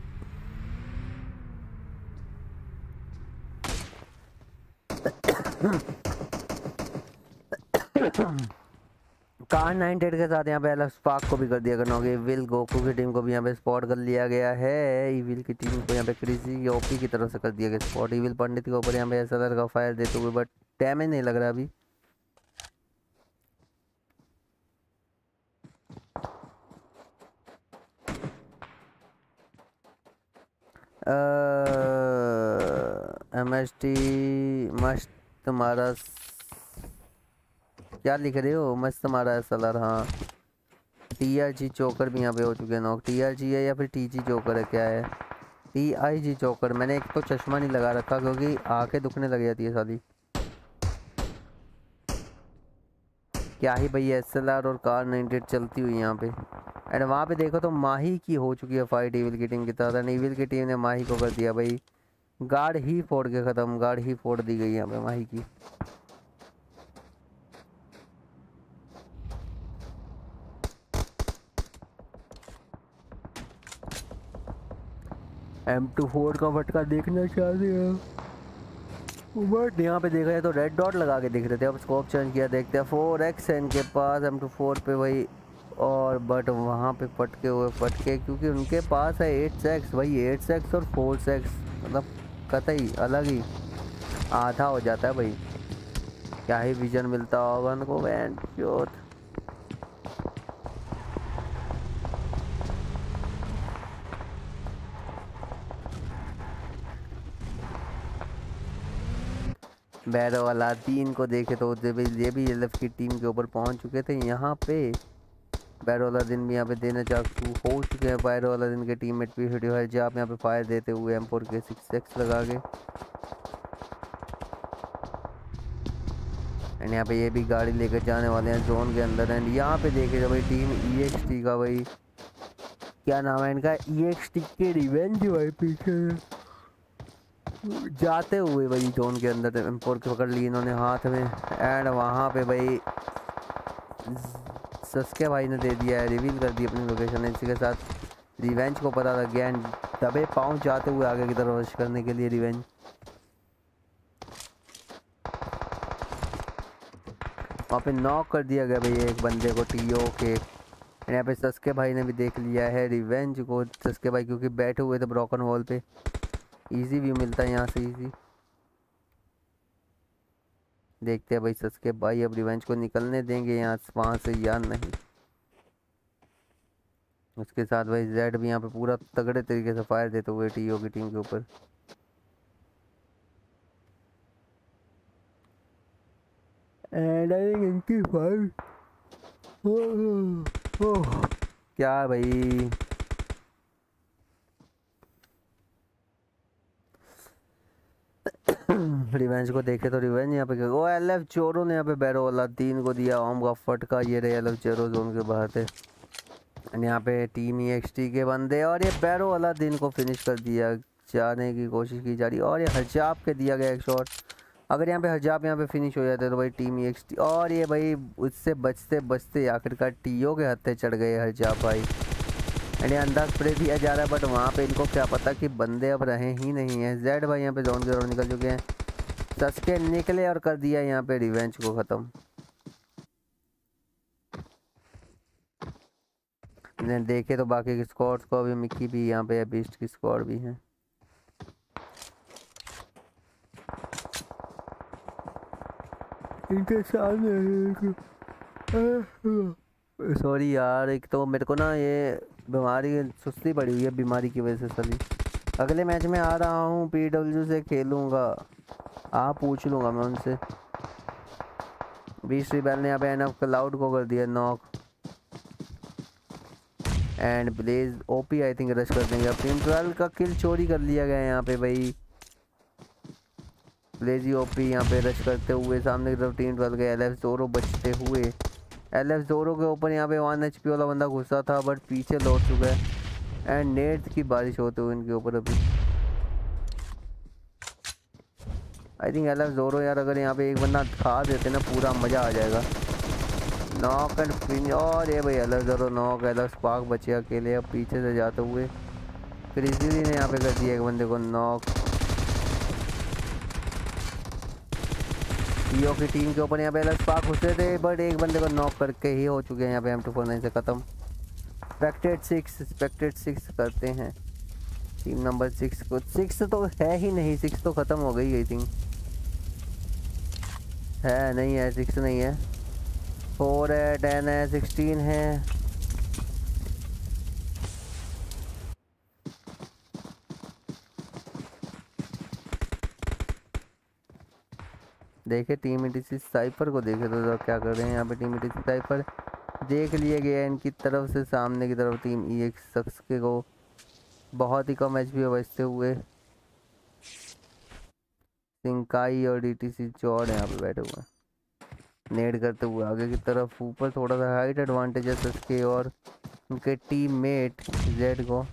कार नाइनटी एट के साथ यहाँ पे एल एफ स्पार्क को भी कर दिया करना होगा। विल गोकू की टीम को भी यहाँ पे स्पॉट कर लिया गया है। इविल की टीम को यहाँ पे क्रिसी ओपी की तरफ से कर दिया गया स्पॉट। इविल पंडित के ऊपर यहाँ पे ऐसा लड़का फायर देते हुए बट डैमेज नहीं लग रहा अभी। एम एस टी मस्त तुम्हारा क्या लिख रहे हो, मस्त मारा है सलर। हाँ टी आर जी चोकर भी यहाँ पे हो चुके हैं नॉक। टी आर जी है या फिर टी जी चोकर है, क्या है? टी आई जी चोकर। मैंने एक तो चश्मा नहीं लगा रखा क्योंकि आंखें दुखने लग जाती है साली। क्या ही भाई एस एल आर और कार नाइनटी एट चलती हुई यहाँ पे। एंड वहाँ पे देखो तो माही की हो चुकी है फाइट ईविल की टीम की तरह। ईविल की टीम ने माही को कर दिया भाई गार्ड ही फोड़ के ख़त्म। गार्ड ही फोड़ दी गई यहाँ पे माही की। एम टू फोर का फटका देखना चाहते हैं बट यहाँ पे देखा जाए तो रेड डॉट लगा के दिख रहे थे। अब स्कोप चेंज किया, देखते हैं फोर एक्स है इनके पास एम टू फोर पे भाई। और बट वहाँ पे फटके हुए फटके क्योंकि उनके पास है एट सेक्स भाई। एट सेक्स और फोर सेक्स मतलब कतई अलग ही आधा हो जाता है भाई। क्या ही विजन मिलता होगा उनको बैंड चोट। बैरो अलादीन को देखे तो ये भी ये भी एलएफ की टीम के ऊपर पहुंच चुके थे यहाँ पे। बैरो अलादीन भी यहाँ पे देना चाहू हो चुके हैं। बैरो अलादीन के टीममेट भी वीडियो है जहाँ पे यहाँ पे फायर देते हुए एम फोर के सिक्स एक्स लगा के। एंड यहाँ पे ये भी गाड़ी लेकर जाने वाले हैं जोन के अंदर। एंड यहाँ पे देखे जब भाई टीम ई एक्स टी का भाई क्या नाम है इनका ई एक्स टी के रिवेंज भाई पीछे जाते हुए भाई जोन के अंदर एम फोर के पकड़ ली इन्होंने हाथ में। एंड वहाँ पे भाई सस्के भाई ने दे दिया है, रिवील कर दी अपनी लोकेशन। इसी के साथ रिवेंज को पता लग गया एंड दबे पाँव जाते हुए आगे की तरफ रश करने के लिए रिवेंज। वहाँ पे नॉक कर दिया गया भाई एक बंदे को टीओ के। यहाँ पे सस्के भाई ने भी देख लिया है रिवेंज को। सस्के भाई क्योंकि बैठे हुए थे ब्रोकन वॉल पे, इजी व्यू मिलता है यहाँ से इजी। देखते हैं भाई सस्के भाई अब रिवेंज को निकलने देंगे यहाँ वहाँ से या नहीं। उसके साथ भाई जेड भी यहाँ पे पूरा तगड़े तरीके से फायर देते हुए टीओ की टीम के ऊपर। एंड आई थिंक इनकी फाइट क्या भाई रिवेंज को देखे तो रिवेंज यहाँ पे वो एल एफ चोरो ने यहाँ पे बैरो वाला तीन को दिया ओम का फटका। ये रहे एल एफ चोरो जोन के बाहर थे। एंड यहाँ पे टीम ई एक्स टी के बंदे और ये बैरो वाला दिन को फिनिश कर दिया जाने की कोशिश की जा रही। और ये हजाब के दिया गया एक शॉट। अगर यहाँ पे हजाब यहाँ पे फिनिश हो जाते तो भाई टीम ई एक्स टी और ये भाई उससे बचते बचते आखिरकार टीओ के हत्थे चढ़ गए हजाब भाई। एंड ये अंदाज स्प्रे दिया जा रहा है बट वहाँ पे इनको क्या पता कि बंदे अब रहे ही नहीं हैं। जेड भाई यहाँ पे जोन के जोन निकल चुके हैं। सस्के निकले और कर दिया यहाँ पे रिवेंज को ख़त्म। ने देखे तो बाकी की स्क्वाड्स को अभी मिक्की भी यहाँ पे बीस्ट की स्क्वाड भी है। इनके सामने सॉरी यार एक तो मेरे को ना ये बीमारी सुस्ती पड़ी हुई है बीमारी की वजह से सली। अगले मैच में आ रहा हूँ पीडब्ल्यू से खेलूँगा। आप पूछ लूँगा मैं उनसे। बीस रिबेल ने यहाँ पे एनएफ क्लाउड को कर दिया knock. And Blaze OP I think rush कर देंगे। अब टीम ट्वेल्व का किल चोरी कर लिया गया है यहाँ पे भाई। ब्लेजी ओपी यहाँ पे रश करते हुए सामने की तरफ टीम ट्वेल्व के एल एफ जोरो बचते हुए। एल एफ जोरो के ऊपर यहाँ पे वन एच पी वाला बंदा घुसा था बट पीछे लौट चुका है। एंड नेट की बारिश होते हुए इनके ऊपर अभी आई थिंक एल एफ जोरो यार अगर यहाँ पे एक बंदा खा देते ना पूरा मज़ा आ जाएगा। नॉक एंड फिन और ये भाई L F Zoro knock. L F Spark बचे अकेले अब पीछे से जाते हुए। फिर इजीली ने यहाँ पे कर दिया एक बंदे को नॉक। टीओ की टीम के ऊपर यहाँ पे एल एफ स्पार्क घुसे थे बट एक बंदे को नॉक करके ही हो चुके हैं यहाँ पे एम टू फोर नाइन से ख़त्म। स्पेक्टेड सिक्स स्पेक्टेड सिक्स करते हैं टीम नंबर सिक्स को। सिक्स तो है ही नहीं, सिक्स तो ख़त्म हो गई आई थिंक। है नहीं है सिक्स नहीं है। फोर है टेन है सिक्सटीन है। देखे टीम ईटीसी साइफर को देखे तो क्या कर रहे हैं यहाँ पे। टीम ईटीसी साइफर देख लिया गया इनकी तरफ से। सामने की तरफ टीम ई एक्स शख्स के को बहुत ही कम एच पी बचते हुए। सिंकाई और डीटीसी चौड़ यहाँ पे बैठे हुए हैं। नेड करते हुए आगे की तरफ। ऊपर थोड़ा सा हाइट एडवांटेज है सस्के और उनके टीममेट जेड को।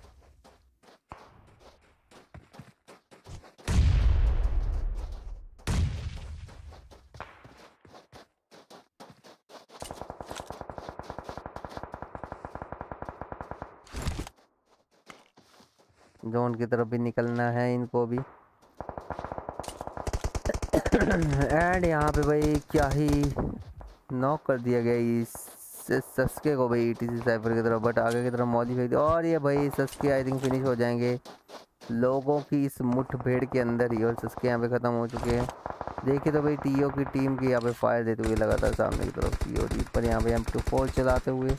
जोन की तरफ भी निकलना है इनको भी। एंड यहाँ पे भाई क्या ही नॉक कर दिया गया इस सस्के को भाई ईटीसी साइफर की तरफ। बट आगे की तरफ मौजी फेंक दी और ये भाई सस्के आई थिंक फिनिश हो जाएंगे लोगों की इस मुठभेड़ के अंदर ही। और सस्के यहाँ पे ख़त्म हो चुके हैं। देखिए तो भाई टीओ की टीम की यहाँ पे फायर देते हुए लगातार सामने की तरफ टीओ डी पर यहाँ पे एम टू फोर चलाते हुए।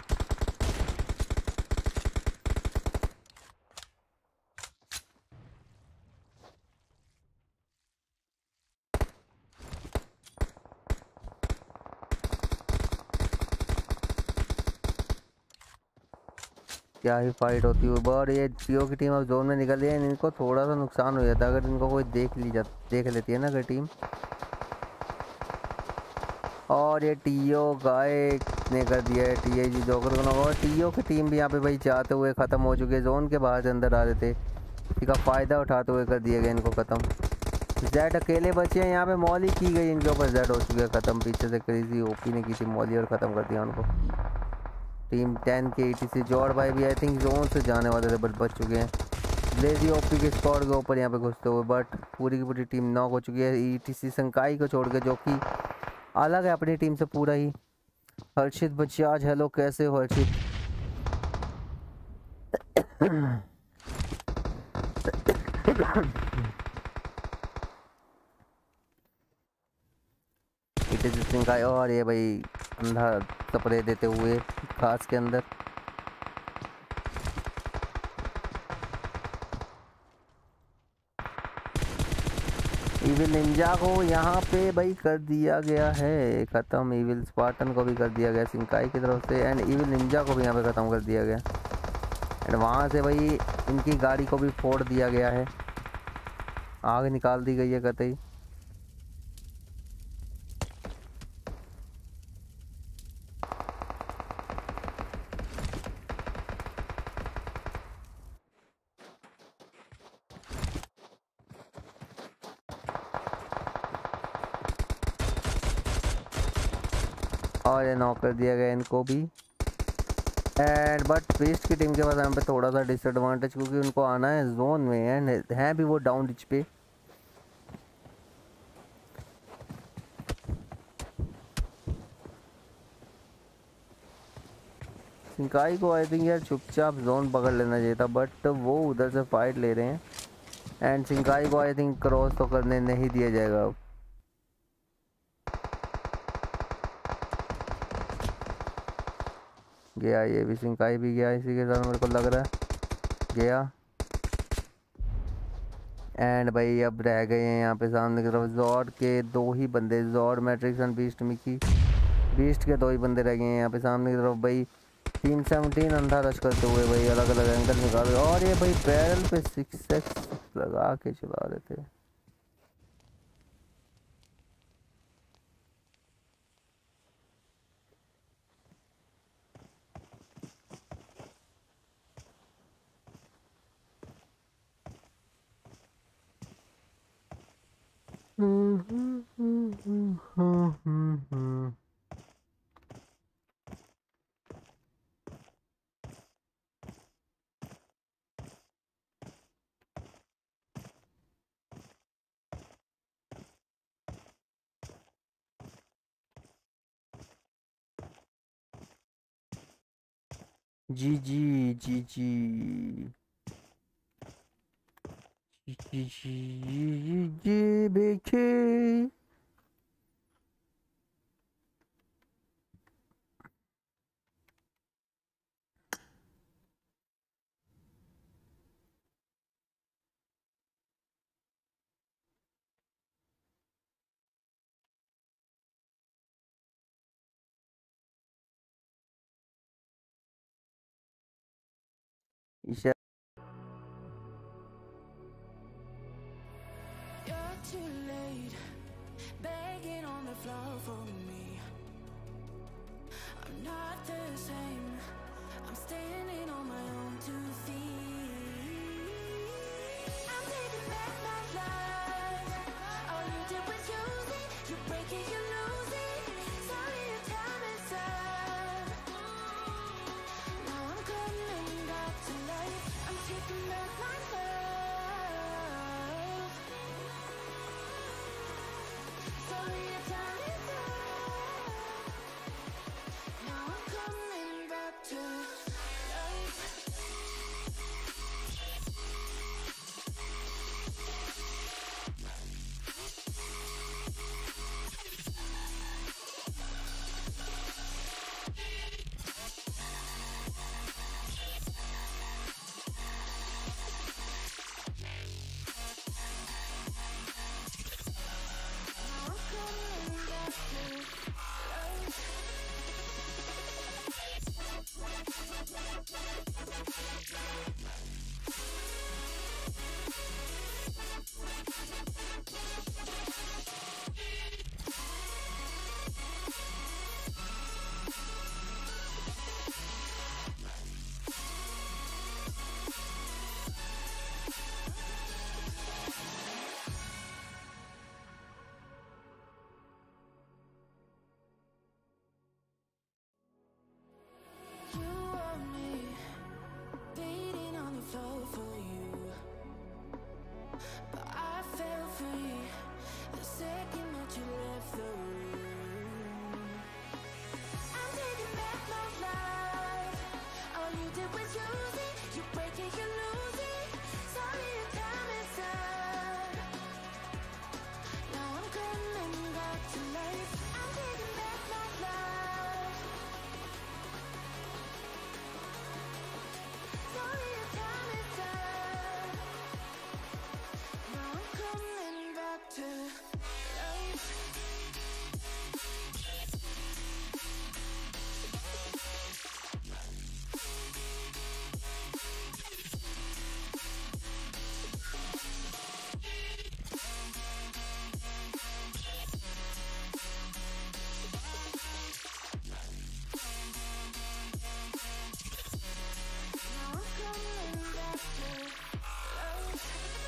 क्या ही फाइट होती है। और ये टीओ की टीम अब जोन में निकल रही है। इनको थोड़ा सा नुकसान हो जाता है अगर इनको कोई देख ली जा देख लेती है ना अगर टीम। और ये टीओ गाय ने कर दिया है टीए जी जोकर को। और टीओ की टीम भी यहाँ पे भाई जाते हुए ख़त्म हो चुकी है। जोन के बाहर से अंदर आ रहे थे, इसी का फ़ायदा उठाते हुए कर दिया गया इनको ख़त्म। जेड अकेले बचे हैं यहाँ पे। मॉली की गई इनके ऊपर, जेड हो चुकी है ख़त्म। पीछे से क्रेजी ओपी ने की थी मॉली और ख़त्म कर दिया उनको। टीम टेन के ईटीसी जॉर्ड भाई भी आई थिंक जोन से जाने वाले थे बट बच चुके हैं ब्लेजी ओपी के स्क्वाड के ऊपर यहाँ पे घुसते हुए। बट पूरी की पूरी टीम नॉक हो चुकी है ईटीसी संकाई को छोड़ के, जो कि अलग है अपनी टीम से पूरा ही। हर्षित बजाज, हेलो कैसे हो हर्षित? ईटीसी संकाई और ये भाई अंधा कपड़े देते हुए खास के अंदर। इविल निंजा को यहाँ पे भाई कर दिया गया है ख़त्म। इविल स्पार्टन को भी कर दिया गया सिंकाई की तरफ से। एंड इविल निंजा को भी यहाँ पे ख़त्म कर दिया गया। एंड वहाँ से भाई इनकी गाड़ी को भी फोड़ दिया गया है, आग निकाल दी गई है कतई। और ये नॉक कर दिया गया इनको भी। एंड बट बेस्ट की टीम के पास यहाँ पे थोड़ा सा डिसएडवांटेज, क्योंकि उनको आना है जोन में एंड हैं भी वो डाउन रिच पे। सिंकाई को आई थिंक यार चुपचाप जोन पकड़ लेना चाहिए था, बट वो उधर से फाइट ले रहे हैं। एंड सिंकाई को आई थिंक क्रॉस तो करने नहीं दिया जाएगा अब। गया ये भी, सिंकाई भी गया इसी के साथ मेरे को लग रहा है गया। एंड भाई अब रह गए हैं यहाँ पे सामने की तरफ जॉर्ड के दो ही बंदे, Jord Matrix and Beast Mickey. Beast के दो ही बंदे रह गए हैं यहाँ पे सामने की तरफ भाई। टीम सेवनटीन अंधा रश करते हुए भाई अलग अलग एंगल निकाल रहे। और ये भाई बैरल पे सिक्स एक्स लगा के चला रहे थे। G G G G G G G G बेखे। Isha You're too late, begging on the floor for me. not the same. I'm standing on my own two feet. I'm taking back my life. All you did was use it. You break it, you lose it. Sorry, your time is up. Now I'm coming back to life. I'm taking back my love. Sorry, your time is up. Now I'm coming back to life. Now I'm coming back to life. You want me beating on the floor for you, but I fell free the second that you left the room. I'm taking back my life. All you did was use it. You break it, you lose it. Sorry, your time is up. Now I'm coming back to life. I'm taking back my life. Sorry, your time is up. Now I'm coming back to life. Now I'm coming back to life.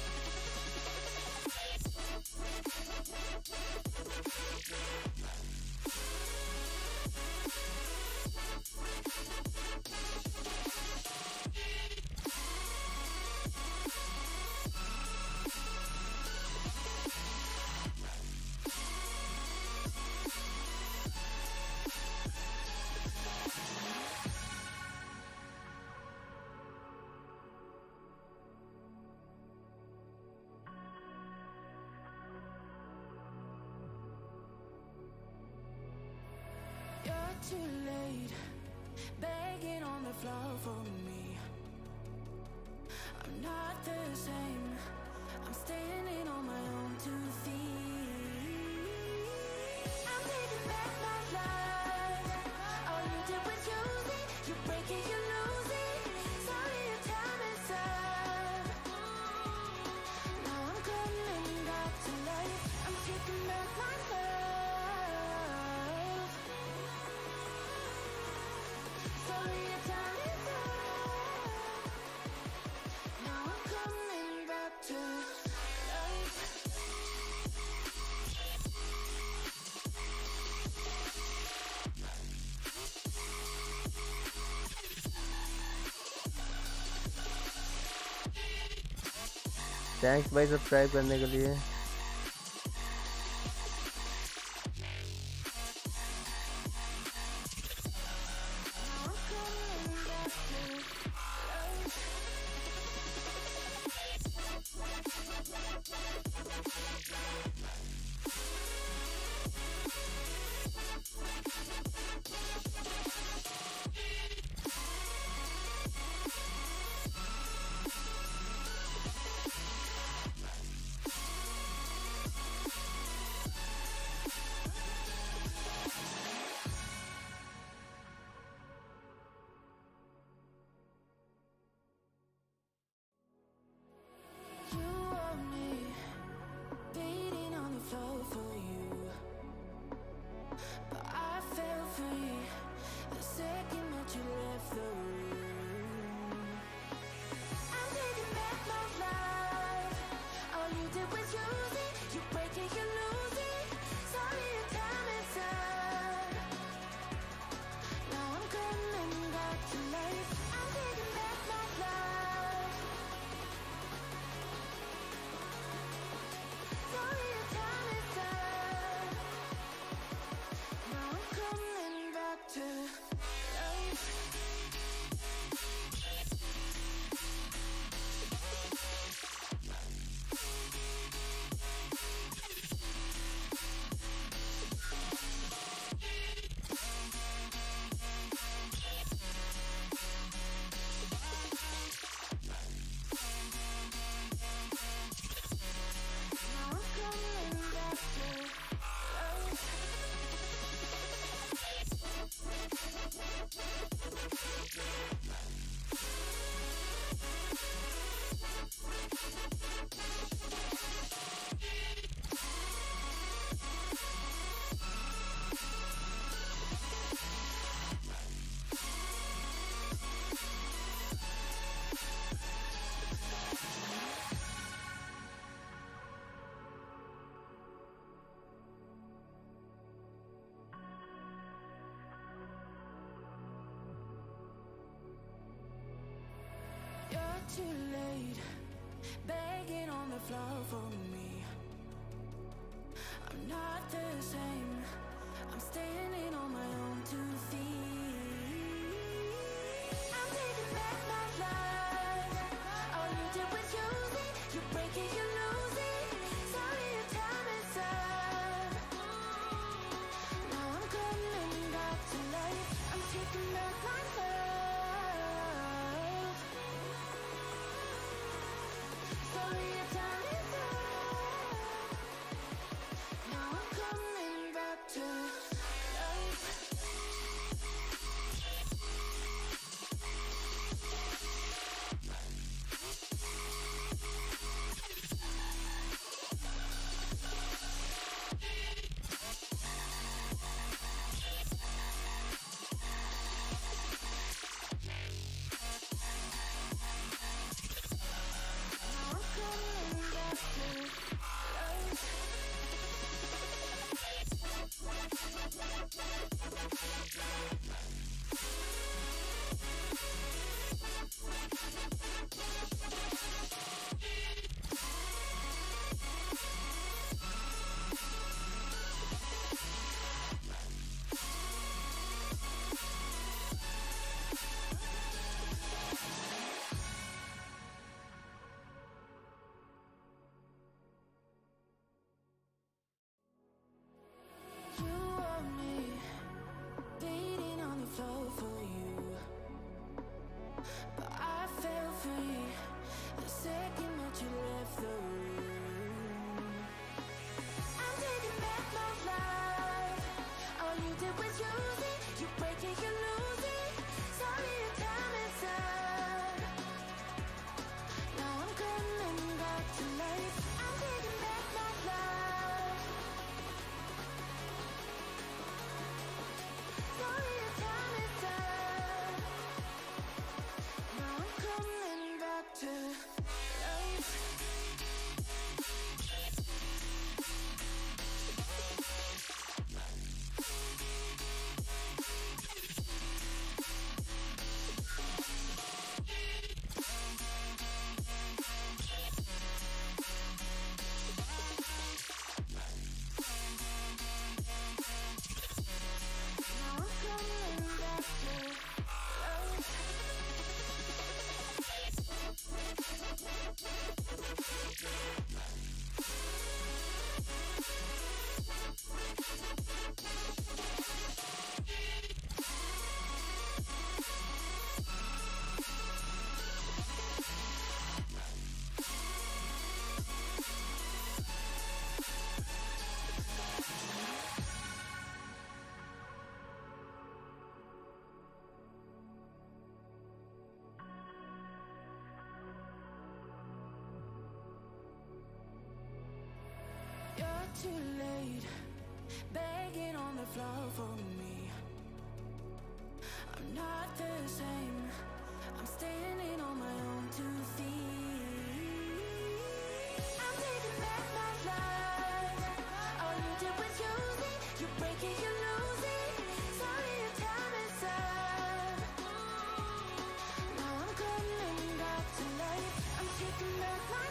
You're too late, begging on the floor for me. I'm not the same. I'm standing on my own two feet. I'm taking back my life. All you did was use it. You break it, you lose it. Sorry, your time is up. Now I'm coming back to life. I'm taking back my love. Sorry, your time is up. Now I'm coming back to life. Thanks भाई subscribe करने के लिए। Now I'm coming back to life. too late, begging on the floor for me. I'm not the same, I'm standing on my own two feet. I'm taking back my life. All you did was use it, you break it, you lose it. Sorry, your time is up. Now I'm coming back to life. I'm taking back my love. Sorry, your time is up. Now I'm coming back to life. Now I'm coming back to life. You want me beating on the floor for you, but I fell free the second that you left the room. I'm taking back my life. All you did was use it, you break it, you lose it. Sorry, your time is up. Now I'm coming back to life. I'm taking back my life. Sorry, your time is up. Now I'm coming back to life. Now I'm coming back to life. You're too late, begging on the floor for me. I'm not the same, I'm standing on my own two feet. I'm taking back my life. All you did was use it, you break it, you lose it. Sorry, your time is up. Now I'm coming back to life. I'm taking back my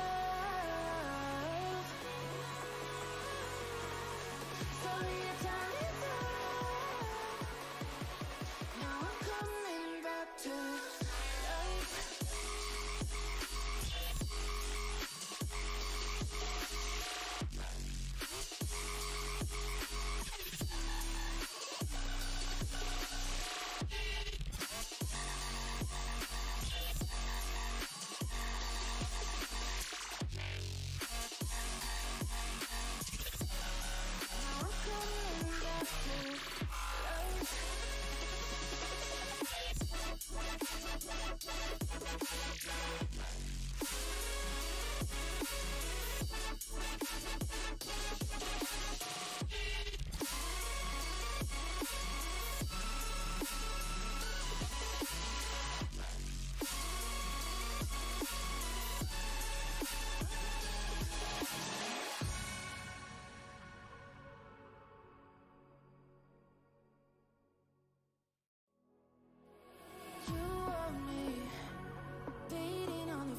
love. Sorry, your time is up. Now I'm coming back to life.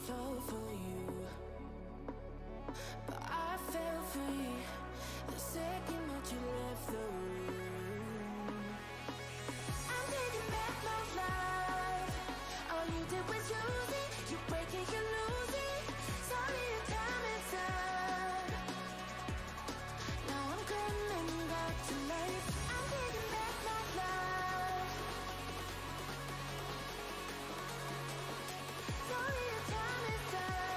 fall for you, but I fell free the second that you left the room. I'm taking back my life. All you did was use it. You break it, you lose it. Sorry, your time is up. Now I'm coming back to life. I'm taking back my life. Sorry, your time is up.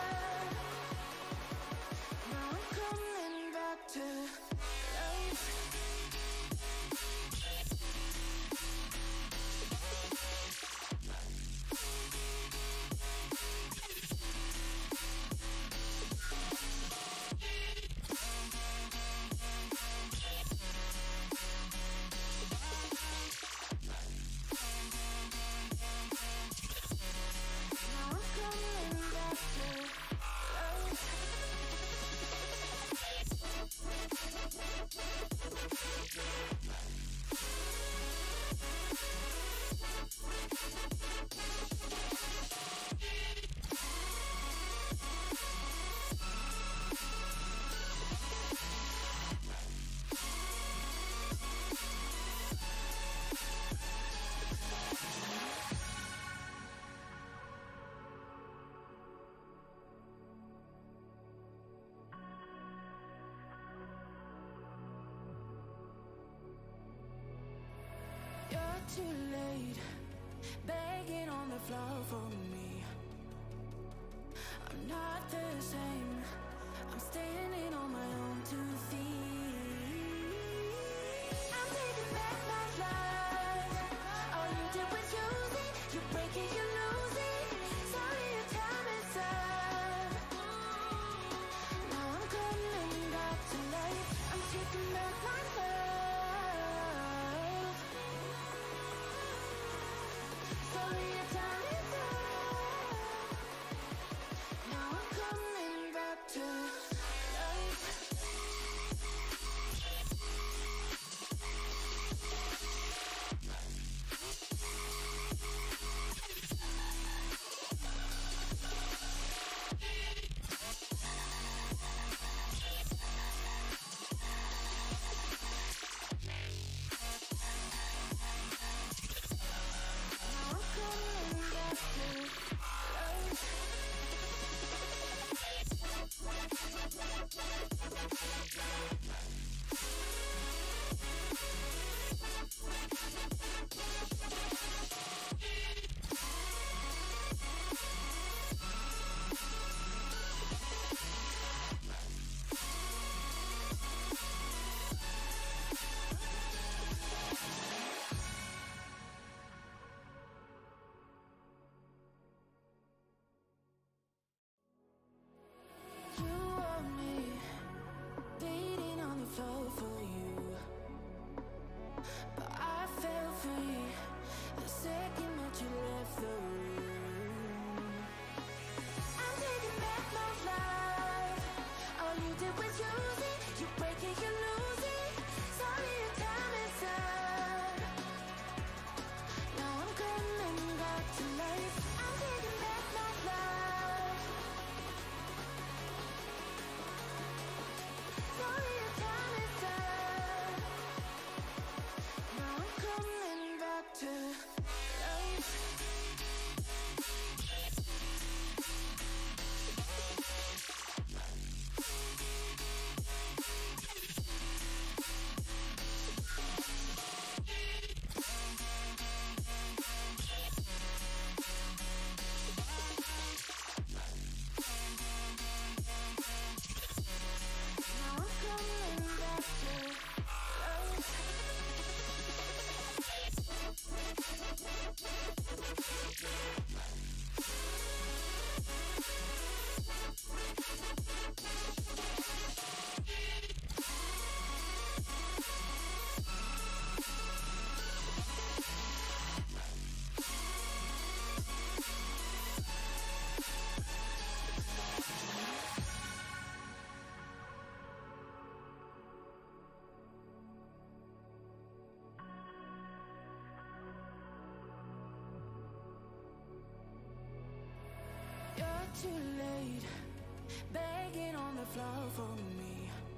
too late, begging on the floor for me.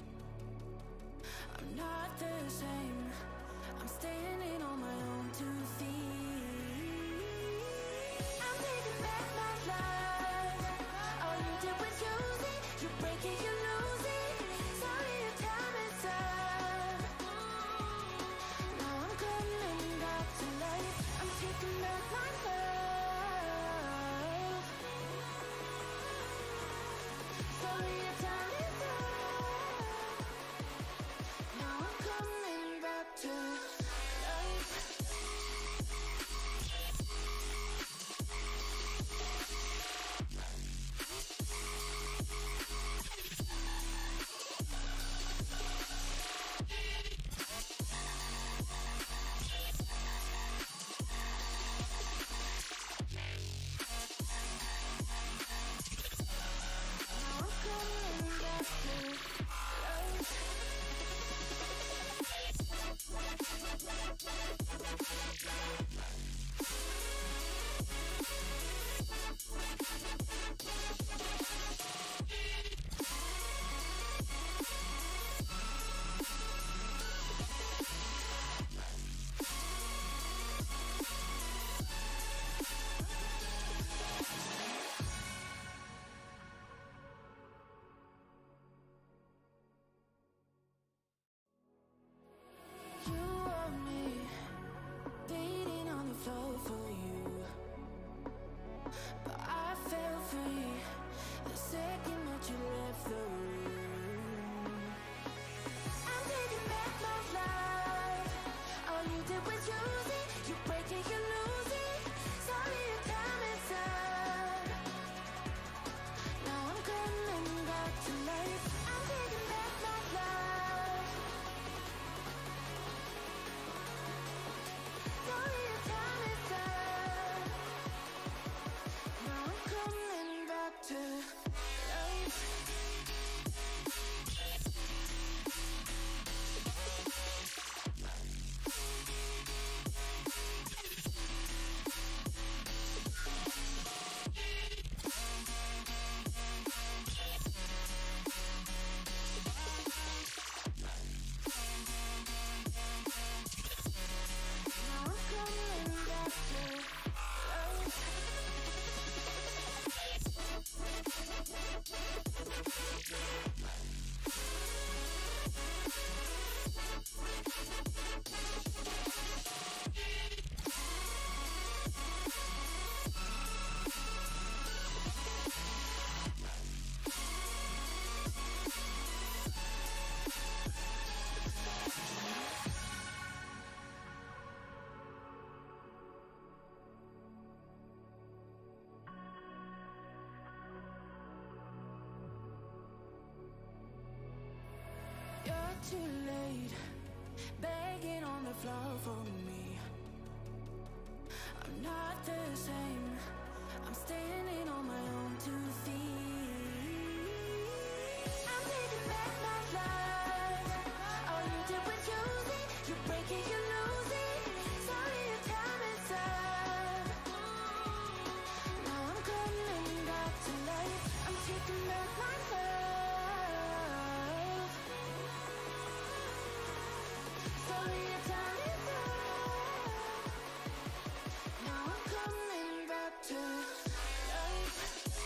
I'm not the same, I'm standing on my own two feet. I'm taking back my life. All you did was use it, you break it, you lose it. Sorry, your time is up. Now I'm coming back to life. I'm taking back my love. Sorry, your time is up. Now I'm coming back to life. Now I'm coming back to life. You want me bleeding on the floor for you, but I fell free the second that you left the room. I'm taking back my life. All you did was use it, you break it, you lose it. Sorry, your time is up. Now I'm coming back to life. I'm taking back my life. Sorry, your time is up. Now I'm coming back to life. Now I'm coming back to life. You're too late, begging on the floor for me. I'm not the same, I'm standing on my own two feet. I'm taking back my life. All you did was use it, you break it, you lose it. Sorry, your time is up. Now I'm coming back to life. I'm taking back my love. Sorry, your time is up. Now I'm coming back to life.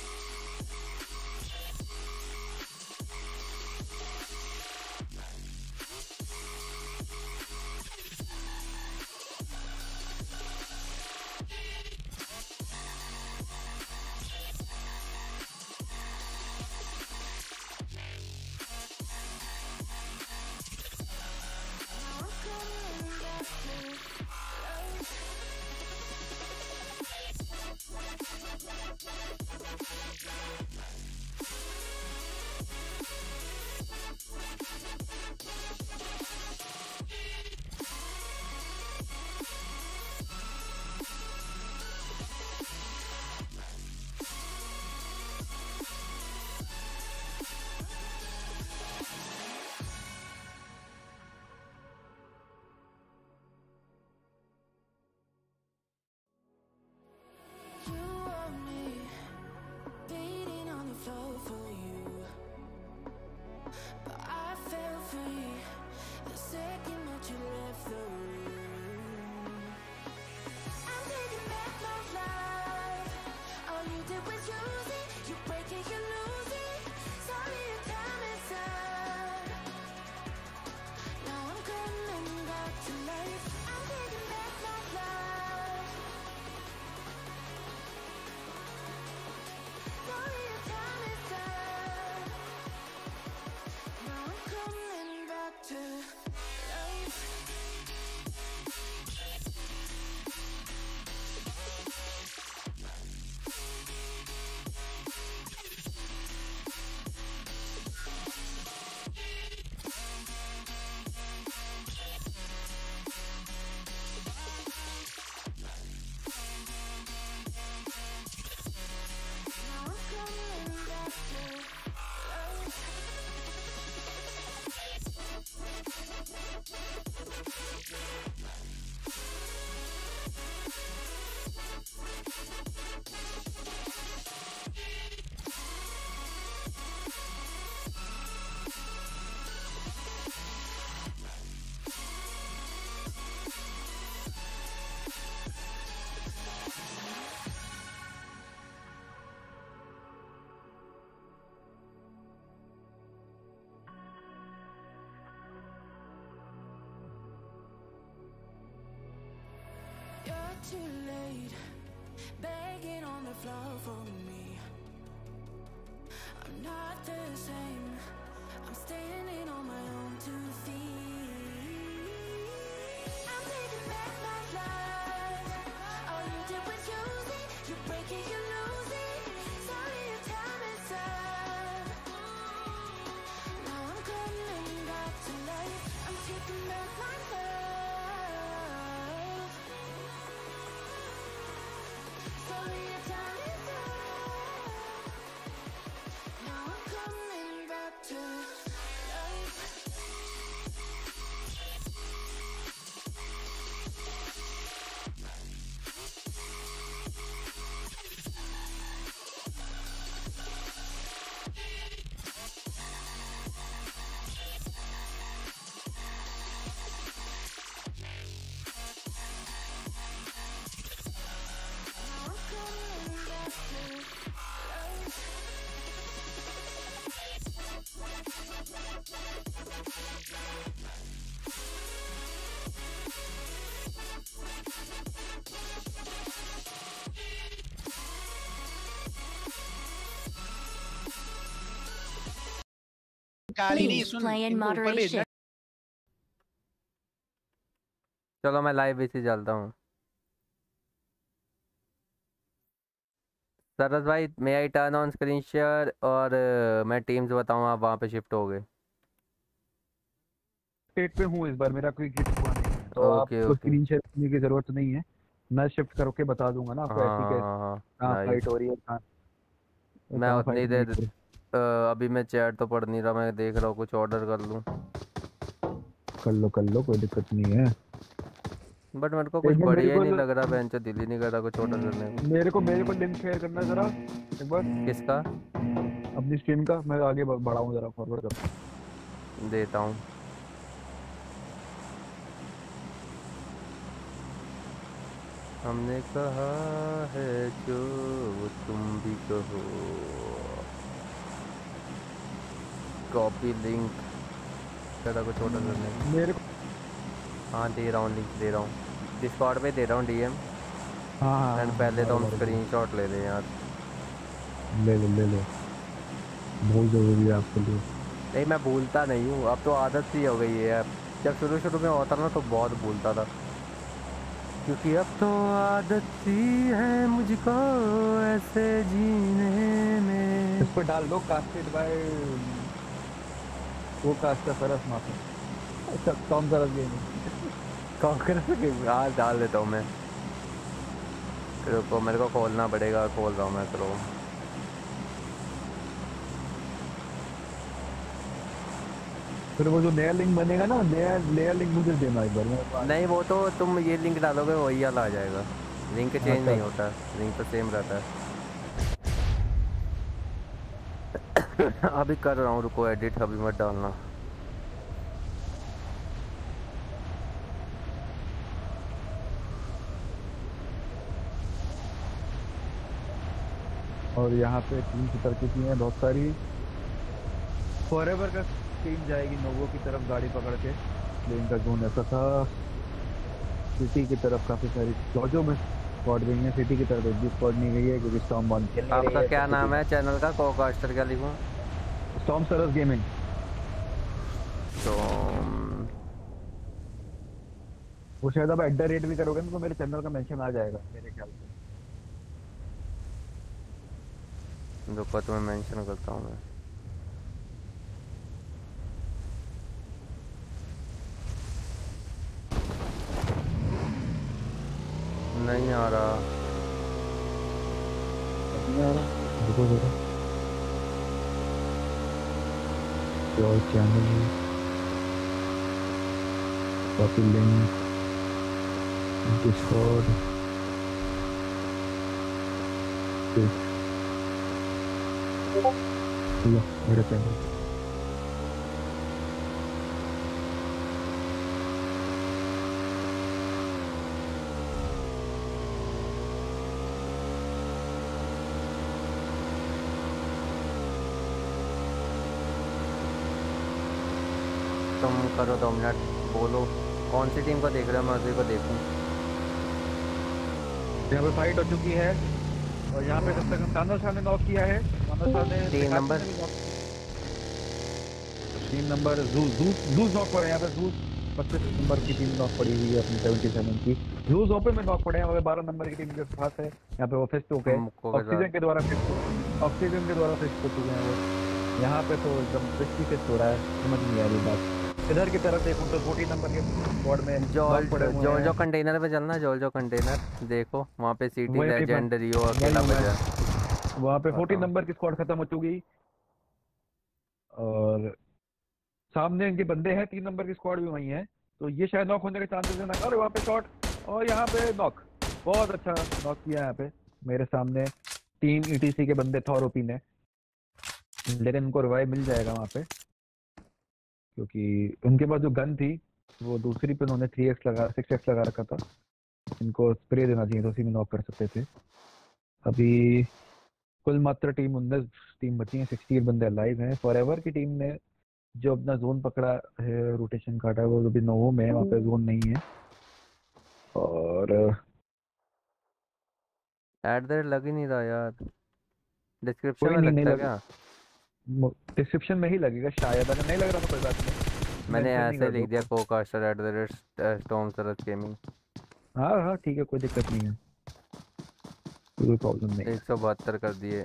night, begging on the floor for me. I'm not the same. I'm standing on my own two feet. I'm taking back my life. All you did was use it. You break it, you lose it. Sorry, your time is up. Now I'm coming back to life. I'm taking back my love. Sorry, your time is up. Now I'm coming back to life. Now I'm coming back to life. गाली नहीं Please soon play in इनको ऊपर भेजना moderation. चलो मैं live इसी चलता हूँ। सरस भाई may I turn on screen share और अ, मैं टीम्स बताऊँ, आप वहाँ पे शिफ्ट हो गए। स्टेट पे हूँ इस बार, मेरा कोई किट हुआ नहीं है, तो ओके आपको ओके। स्क्रीन शेयर करने की जरूरत नहीं है। मैं शिफ्ट करके बता दूंगा ना आपको ऐसी हाँ कैसे हाँ हाँ कहाँ नाइस। फाइट हो रही है, कहाँ मैं कहाँ उतनी फाइट नहीं देर हो रही। अ, अभी मैं चैट तो पढ़ नहीं रहा, मैं देख रहा हूँ कुछ ऑर्डर कर लूँ। कर लो कर लो, कोई दिक्कत नहीं है। बट मेरे को कुछ एक बार मेरे बढ़िया ही को नहीं लग रहा, बेंच दिल ही नहीं कर रहा कुछ ऑर्डर करने को। मेरे को मेरे को लिंक शेयर करना जरा एक बार किसका? अपनी स्ट्रीम का, मैं आगे ब- बढ़ाऊँ जरा, फॉरवर्ड कर। देता हूँ। हमने कहा है जो वो तुम भी कहो। कॉपी लिंक ज़्यादा कुछ ऑर्डर करने को। मेरे को हाँ दे रहा हूँ, लिंक दे रहा हूँ, डिस्कॉर्ड पे दे रहा हूँ डीएम। हाँ हाँ एंड हाँ, पहले तो हम बराबर, स्क्रीनशॉट ले लें यार। ले लो ले लो, बहुत जरूरी है आपके लिए। नहीं मैं भूलता नहीं हूँ, अब तो आदत सी हो गई है यार। जब शुरू शुरू में होता ना तो बहुत भूलता था, क्योंकि अब तो आदत सी है मुझको ऐसे जीने में। इस पर डाल दो कास्टेड बाय वो कास्ट सरस माफी। अच्छा टॉम सरस गेमिंग कांग्रेस आज डाल देता हूँ मैं। रुको मेरे को खोलना पड़ेगा, खोल रहा हूँ मैं क्रोम। फिर वो जो नया लिंक बनेगा ना, नया नया लिंक मुझे देना एक बार। मैं नहीं वो तो तुम ये लिंक डालोगे वही वाला आ जाएगा, लिंक चेंज अच्छा। नहीं होता, लिंक तो सेम रहता है। अभी कर रहा हूँ, रुको एडिट अभी मत डालना। और यहाँ पे टीम की तरक्की है बहुत सारी। फॉरएवर का टीम जाएगी नोवो की तरफ गाड़ी पकड़ के, लेन का जोन ऐसा था। सिटी की तरफ काफी सारी जॉजो में स्क्वाड गई है, सिटी की तरफ एक भी स्क्वाड नहीं गई है क्योंकि स्टॉर्म बंद खेल नहीं रही आपका है। क्या नाम है चैनल का? कोकास्टर क्या लिखूँ? Storm Saras gaming. तो वो शायद अब एट द रेट भी करोगे ना तो मेरे चैनल का मेंशन आ जाएगा मेरे ख्याल से। रुको तो मैं मेंशन करता हूँ मैं। नहीं आ रहा। नहीं आ रहा, रुको जरा। Your channel copy link discord लो मेरा चैनल। तुम करो दो मिनट, बोलो कौन सी टीम को देख रहे हो, मैं उसी को देखूं। यहाँ पे फाइट हो चुकी है और यहाँ पे जब तक हम तानव शाह ने नॉक किया है, तानव शाह ने तीन नंबर। तीन नंबर जूस जूस जूस नॉक पड़े यहाँ पे जूस पच्चीस नंबर की टीम नॉक पड़ी हुई है अपनी सेवेंटी सेवन की। जूस ओपन में नॉक पड़े हैं और बारह नंबर की टीम के पास है। यहाँ पे वो फिस्ट हो गए, मुक्को के ऑक्सीजन साथ। के द्वारा फिस्ट ऑक्सीजन के द्वारा फिस्ट हो चुके हैं वो। यहाँ पे तो एकदम फिस्ट ही फिस्ट हो रहा है, समझ नहीं आ रही बात। इधर की तरफ देखूँ तो फोर्टी नंबर के स्क्वाड में जोल knock पड़े हुए जोल हैं। जो कंटेनर पे चलना, जोल जो कंटेनर देखो वहाँ पे सिटी वही पे- लेजेंड रियो वही अकेला मैं- बचा। वहाँ पे फोर्टी बताओ। नंबर की स्क्वाड खत्म हो चुकी और सामने इनके बंदे हैं, तीन नंबर की स्क्वाड भी वहीं है, तो ये शायद नॉक होने के चांसेस है ना। अरे वहाँ पे शॉट और यहाँ पे नॉक, बहुत अच्छा नॉक किया यहाँ पे मेरे सामने टीम ईटीसी के बंदे थॉरोपी ने, लेकिन उनको रिवाइव मिल जाएगा वहाँ पे क्योंकि उनके पास जो गन थी वो दूसरी पे उन्होंने थ्री एक्स लगा सिक्स एक्स लगा रखा था। इनको स्प्रे देना चाहिए तो उसी में नॉक कर सकते थे। अभी कुल मात्र टीम उन्नीस टीम बची है, सिक्सटी बंदे लाइव हैं। फॉरएवर की टीम ने जो अपना जोन पकड़ा है, रोटेशन काटा है, वो अभी नोवो में है, वहाँ पे जोन नहीं है। और एट द रेट लग ही नहीं रहा यार, डिस्क्रिप्शन कोई में नहीं, लगता है नहीं क्या? डिस्क्रिप्शन में ही लगेगा शायद, अगर नहीं लग रहा तो कोई बात नहीं, मैंने mention नहीं ऐसे कर लिख दो। दिया cocaster at the rate storm Saras gaming. हाँ हाँ ठीक है, कोई दिक्कत नहीं है, कोई प्रॉब्लम नहीं। एक सौ बहत्तर कर दिए।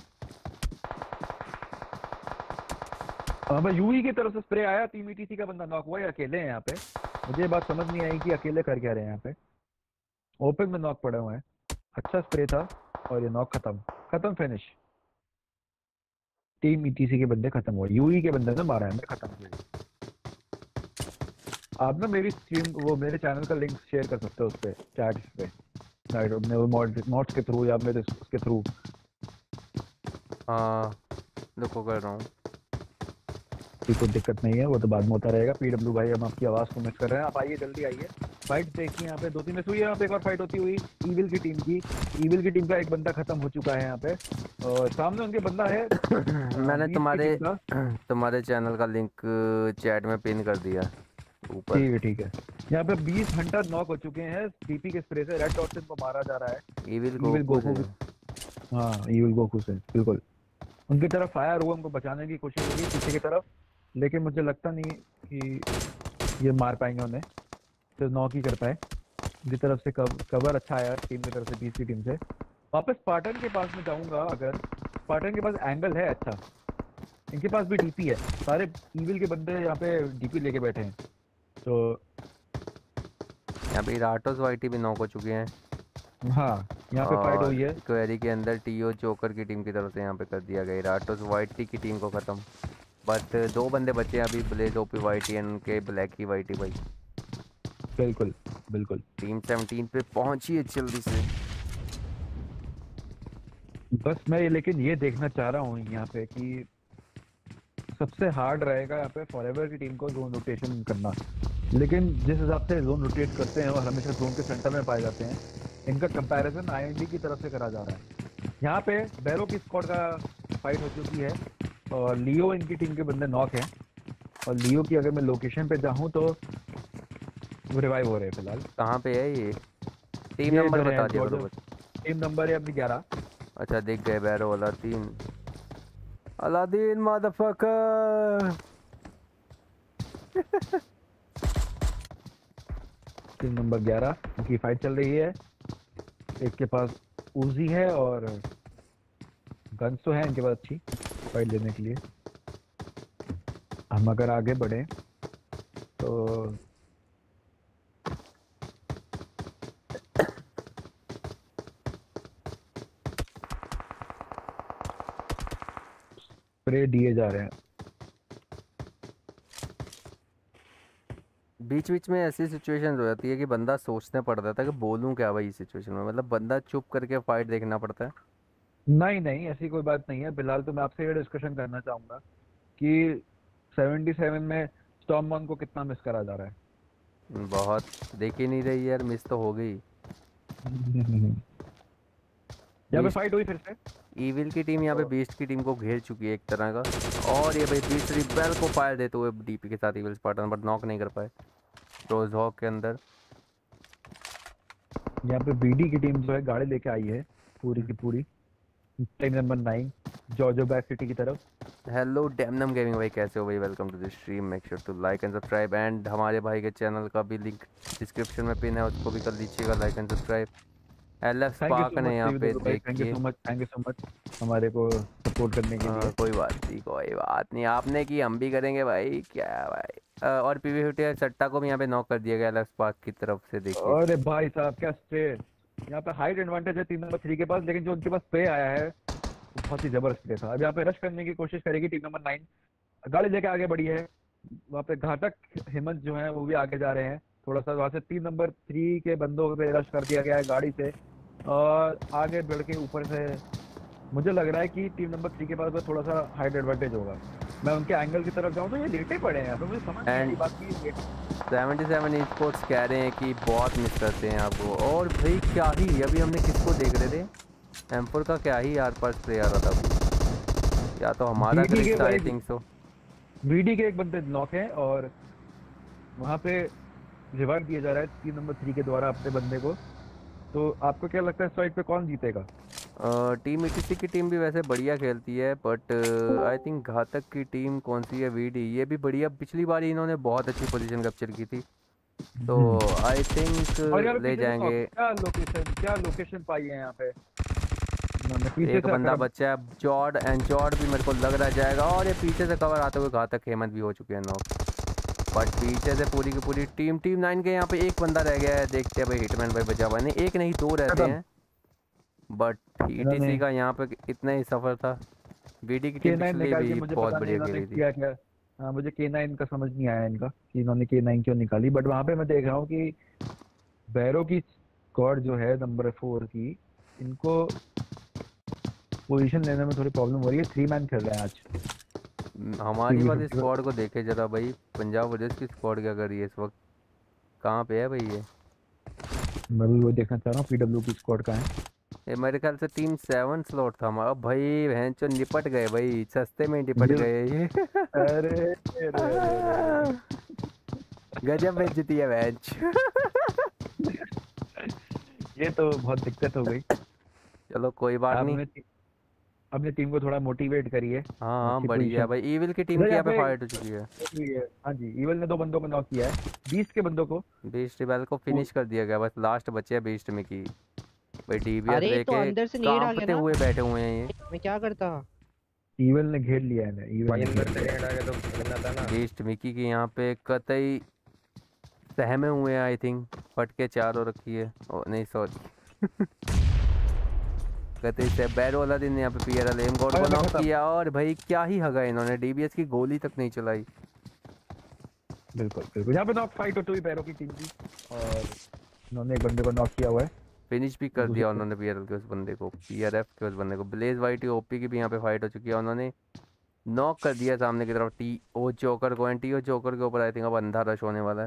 हाँ भाई यूई की तरफ से स्प्रे आया, टीम ईटीसी का बंदा नॉक हुआ है, अकेले हैं यहाँ पे। मुझे ये बात समझ नहीं आई कि अकेले कर क्या रहे हैं यहाँ पे। ओपन में नॉक पड़े हुए हैं, अच्छा स्प्रे था और ये नॉक खत्म खत्म फिनिश। टीम ईटीसी के बंदे खत्म हुए, यूई के बंदे ने मारा है, मैं खत्म किया। आप ना मेरी स्ट्रीम वो मेरे चैनल का लिंक शेयर कर सकते हो उस पे चैट पे, आई डोंट नो मॉड्स के थ्रू या मेरे उसके थ्रू। हाँ देखो कर रहा हूँ। कोई दिक्कत नहीं है, वो तो बाद में होता रहेगा। पीडब्ल्यू भाई हम आपकी आवाज को मिस कर रहे हैं, आप आइए जल्दी आइए। फाइट देखिए यहाँ पे दो तीन हुई है, यहाँ पे एक और फाइट होती हुई ईविल की टीम की। ईविल की टीम का एक बंदा खत्म हो चुका है यहाँ पे और सामने उनके बंदा है मैंने बीस की तुम्हारे टीम का। तुम्हारे चैनल का लिंक चैट में पिन कर दिया ऊपर। ठीक है ठीक है, यहाँ पे बीस हंटर नॉक हो चुके हैं टीपी के स्प्रे से। रेड डॉट से इनको मारा जा रहा है। इविल Evil गोकू गोकू से। हाँ ईविल गोकू से बिल्कुल। उनकी तरफ फायर हुआ, उनको बचाने की कोशिश होगी पीछे की तरफ, लेकिन मुझे लगता नहीं कि ये मार पाएंगे उन्हें, तो नॉक ही कर पाए। उनकी तरफ से कव, कवर अच्छा आया टीम की तरफ से, बीस की टीम से। वापस स्पार्टन के पास में जाऊंगा, अगर स्पार्टन के पास एंगल है अच्छा, इनके पास भी डीपी है, सारे ईविल के बंदे यहाँ पे डीपी लेके बैठे हैं। तो यहाँ पे राटोस वाइटी भी नॉक हो चुके हैं। हाँ यहाँ पे फाइट हुई है। क्वेरी के अंदर टीओ जोकर की टीम की तरफ से यहाँ पे कर दिया गया राटोस वाइटी की टीम को खत्म। बट दो बंदे बचे हैं अभी, ब्लेज ओपी वाइटी एंड उनके ब्लैक की वाइटी भाई। बिल्कुल बिल्कुल। टीम सेवनटीन पे पहुंची है जल्दी से। बस मैं ये लेकिन ये देखना चाह रहा हूँ यहाँ पे कि सबसे हार्ड रहेगा यहाँ पे फॉरएवर की टीम को जोन रोटेशन करना, लेकिन जिस हिसाब से जोन रोटेट करते हैं और हमेशा जोन के सेंटर में पाए जाते हैं, इनका कंपैरिजन आईएनडी की तरफ से करा जा रहा है। यहाँ पे बैरो की स्क्वाड का फाइट हो चुकी है और लियो इनकी टीम के बंदे नॉक हैं। और लियो की अगर मैं लोकेशन पे जाऊँ तो वो रिवाइव हो रहे हैं फिलहाल। कहाँ पे है ये? टीम ये नंबर इधर है, बता दिया करो जो- बस। टीम नंबर है अपनी ग्यारह। अच्छा दिख गए बैरो वाला तीन। Aladdin motherfucker. टीम नंबर ग्यारह की फाइट चल रही है। एक के पास उजी है और गन्स तो है इनके पास अच्छी फाइट लेने के लिए। हम अगर आगे बढ़े तो स्प्रे दिए जा रहे हैं। बीच बीच में ऐसी सिचुएशन हो जाती है कि बंदा सोचने पड़ता था कि बोलूं क्या भाई इस सिचुएशन में, मतलब बंदा चुप करके फाइट देखना पड़ता है। नहीं नहीं ऐसी कोई बात नहीं है। फिलहाल तो मैं आपसे ये डिस्कशन करना चाहूंगा कि सतहत्तर में स्टॉर्ममॉन को कितना मिस करा जा रहा है। बहुत देख ही नहीं रही यार, मिस तो हो गई। यहाँ पे फाइट हुई फिर से। ईविल की टीम यहाँ पे बीस्ट की टीम को घेर चुकी है एक तरह का, और ये भाई बीस्ट रिबेल को फायर देते हुए डीपी के साथ ईविल स्पार्टन बट नॉक नहीं कर पाए रोज हॉक के अंदर। यहाँ पे बीडी की टीम जो है गाड़ी लेके आई है पूरी की पूरी, team number nine Georgopol city की तरफ। हेलो डेमनम गेमिंग भाई, कैसे हो भाई? Welcome to the stream. Make sure to like and subscribe, and हमारे भाई के चैनल का भी लिंक डिस्क्रिप्शन में पिन है, उसको भी कर लीजिएगा like and subscribe. L F Spark ने यहाँ पे थैंक यू देखिए, so much, thank you so much हमारे को सपोर्ट करने के हाँ, लिए। कोई बात नहीं, कोई बात नहीं, आपने की हम भी करेंगे भाई, क्या है भाई। अ, और पीवी फिफ्टी सट्टा को भी यहाँ पे नॉक कर दिया गया एल एफ स्पार्क की तरफ से, देखिए। अरे भाई साहब क्या स्प्रे, यहाँ पे हाइट एडवांटेज है टीम नंबर थ्री के पास, लेकिन जो उनके पास स्प्रे आया है वो बहुत ही जबरदस्त स्प्रे था। अब यहाँ पे रश करने की कोशिश करेगी टीम नंबर नाइन, गाड़ी लेके आगे बढ़ी है। वहाँ पे घातक हेमंत जो है वो भी आगे जा रहे हैं थोड़ा सा, वहाँ से तीन नंबर थ्री के बंदों पे रश कर दिया गया है गाड़ी से, और आगे बढ़ के ऊपर से मुझे लग रहा है कि टीम नंबर थ्री के पास थोड़ा सा हाइट एडवांटेज होगा। मैं उनके एंगल की तरफ जाऊँ तो ये लेटे पड़े हैं, तो मुझे समझ नहीं आ रही बात की लेट सेवेंटी सेवन स्पोर्ट्स कह रहे हैं कि बहुत मिस करते हैं आपको। और भाई क्या ही, अभी हमने किसको देख रहे थे, एम्पर का क्या ही यार पर स्प्रे आ रहा था अभी, या तो हमारा बीडी के ग्लिच था, आई भाई- थिंक सो। बीडी के एक बंदे नॉक है और वहाँ पे रिवाइव दिया जा रहा है टीम नंबर थ्री के द्वारा अपने बंदे को। तो आपको क्या लगता है इस फाइट पे कौन जीतेगा? टीम ईटीसी की टीम भी वैसे बढ़िया खेलती है, बट आई थिंक घातक की टीम कौन सी है, वीडी, ये भी बढ़िया, पिछली बार इन्होंने बहुत अच्छी पोजीशन कैप्चर की थी, तो आई थिंक और यहाँ पे ले पीछे से जाएंगे। क्या लोकेशन क्या लोकेशन पाई है यहाँ पे? उन्होंने पीछे एक से बंदा आकर- बच्चा है जॉर्ड, एंड जॉर्ड भी मेरे को लग रहा जाएगा, और ये पीछे से कवर आते हुए घातक हेमंत भी हो चुके हैं नॉक, बट पीछे से पूरी की पूरी टीम टीम नाइन के यहाँ पे एक बंदा रह गया है, देखते हैं भाई हिटमैन भाई बचा हुआ नहीं, एक नहीं दो रहते हैं, बट ईटीसी का यहाँ पे इतना ही सफर था। बीडी की टीम के नाइन पिछले निकाल के भी मुझे बहुत पता नहीं बढ़िया इन्होंने खेली थी। किया क्या। हाँ मुझे के नाइन का समझ नहीं आया इनका कि इन्होंने के नाइन क्यों निकाली, बट वहाँ पे मैं देख रहा हूँ कि बैरो की स्क्वाड जो है नंबर फोर की, इनको पोजीशन लेने में थोड़ी प्रॉब्लम हो रही है, थ्री मैन खेल रहे हैं आज। हमारी टीवी वाली फिफ्टी स्क्वाड को देखे जरा भाई, पंजाब वॉरियर्स की स्क्वाड क्या कर रही है इस वक्त, कहाँ पे है भाई ये? मैं भी वो देखना चाह रहा हूँ पीडब्ल्यू की स्क्वाड का है। ये मेरे ख्याल से टीम सेवन स्लॉट था हमारा भाई, बहन चो निपट गए भाई, सस्ते में ही निपट ये- गए ये। अरे अरे, अरे, अरे। गजब बेइज्जती है बहन चो। ये तो बहुत दिक्कत हो गई। चलो कोई बात नहीं, आपने टी- अपनी टीम को थोड़ा मोटिवेट करिए। हाँ हाँ अच्छी बढ़िया position- भाई, ईविल की टीम उधर की यहाँ पे यहाँ पे- फाइट हो चुकी है। ये है, हाँ जी, ईवल ने दो बंदों को नॉक किया है, बीस के बंदों को। बीस्ट रिबेल को फिनिश कर दिया गया, बस लास्ट बचे हैं बीस्ट में की भाई, डीबीएस अरे तो लेके अंदर से नीड आ गया कांपते ना, हुए बैठे हुए हैं ये। मैं क्या करता। ईवल ने घेर लिया है, ईवल ने घेर लिया। बीस्ट मिकी की यहाँ पे कतई सहमे हुए हैं, आई थिंक फटके चारों रखी है, ओ नहीं सॉरी कतई से बैरो वाला दिन यहाँ पे पीआरएल एम गॉड को अरे नॉक खत्म। किया, और भाई क्या ही हगा इन्होंने, डीबीएस की गोली तक नहीं चलाई। बिल्कुल बिल्कुल, यहाँ पे नॉक फाइट होती हुई बैरो की टीम की, और उन्होंने एक बंदे को नॉक किया हुआ है। फिनिश भी कर दिया उन्होंने पीआरएल के उस बंदे को, पीआरएफ के उस बंदे को। ब्लेज वाइटी ओपी की भी यहाँ पे फाइट हो चुकी है, उन्होंने नॉक कर दिया सामने की तरफ टी ओ जोकर को, एंड टी ओ जोकर के ऊपर आई थिंक अब अंधा रश होने वाला है।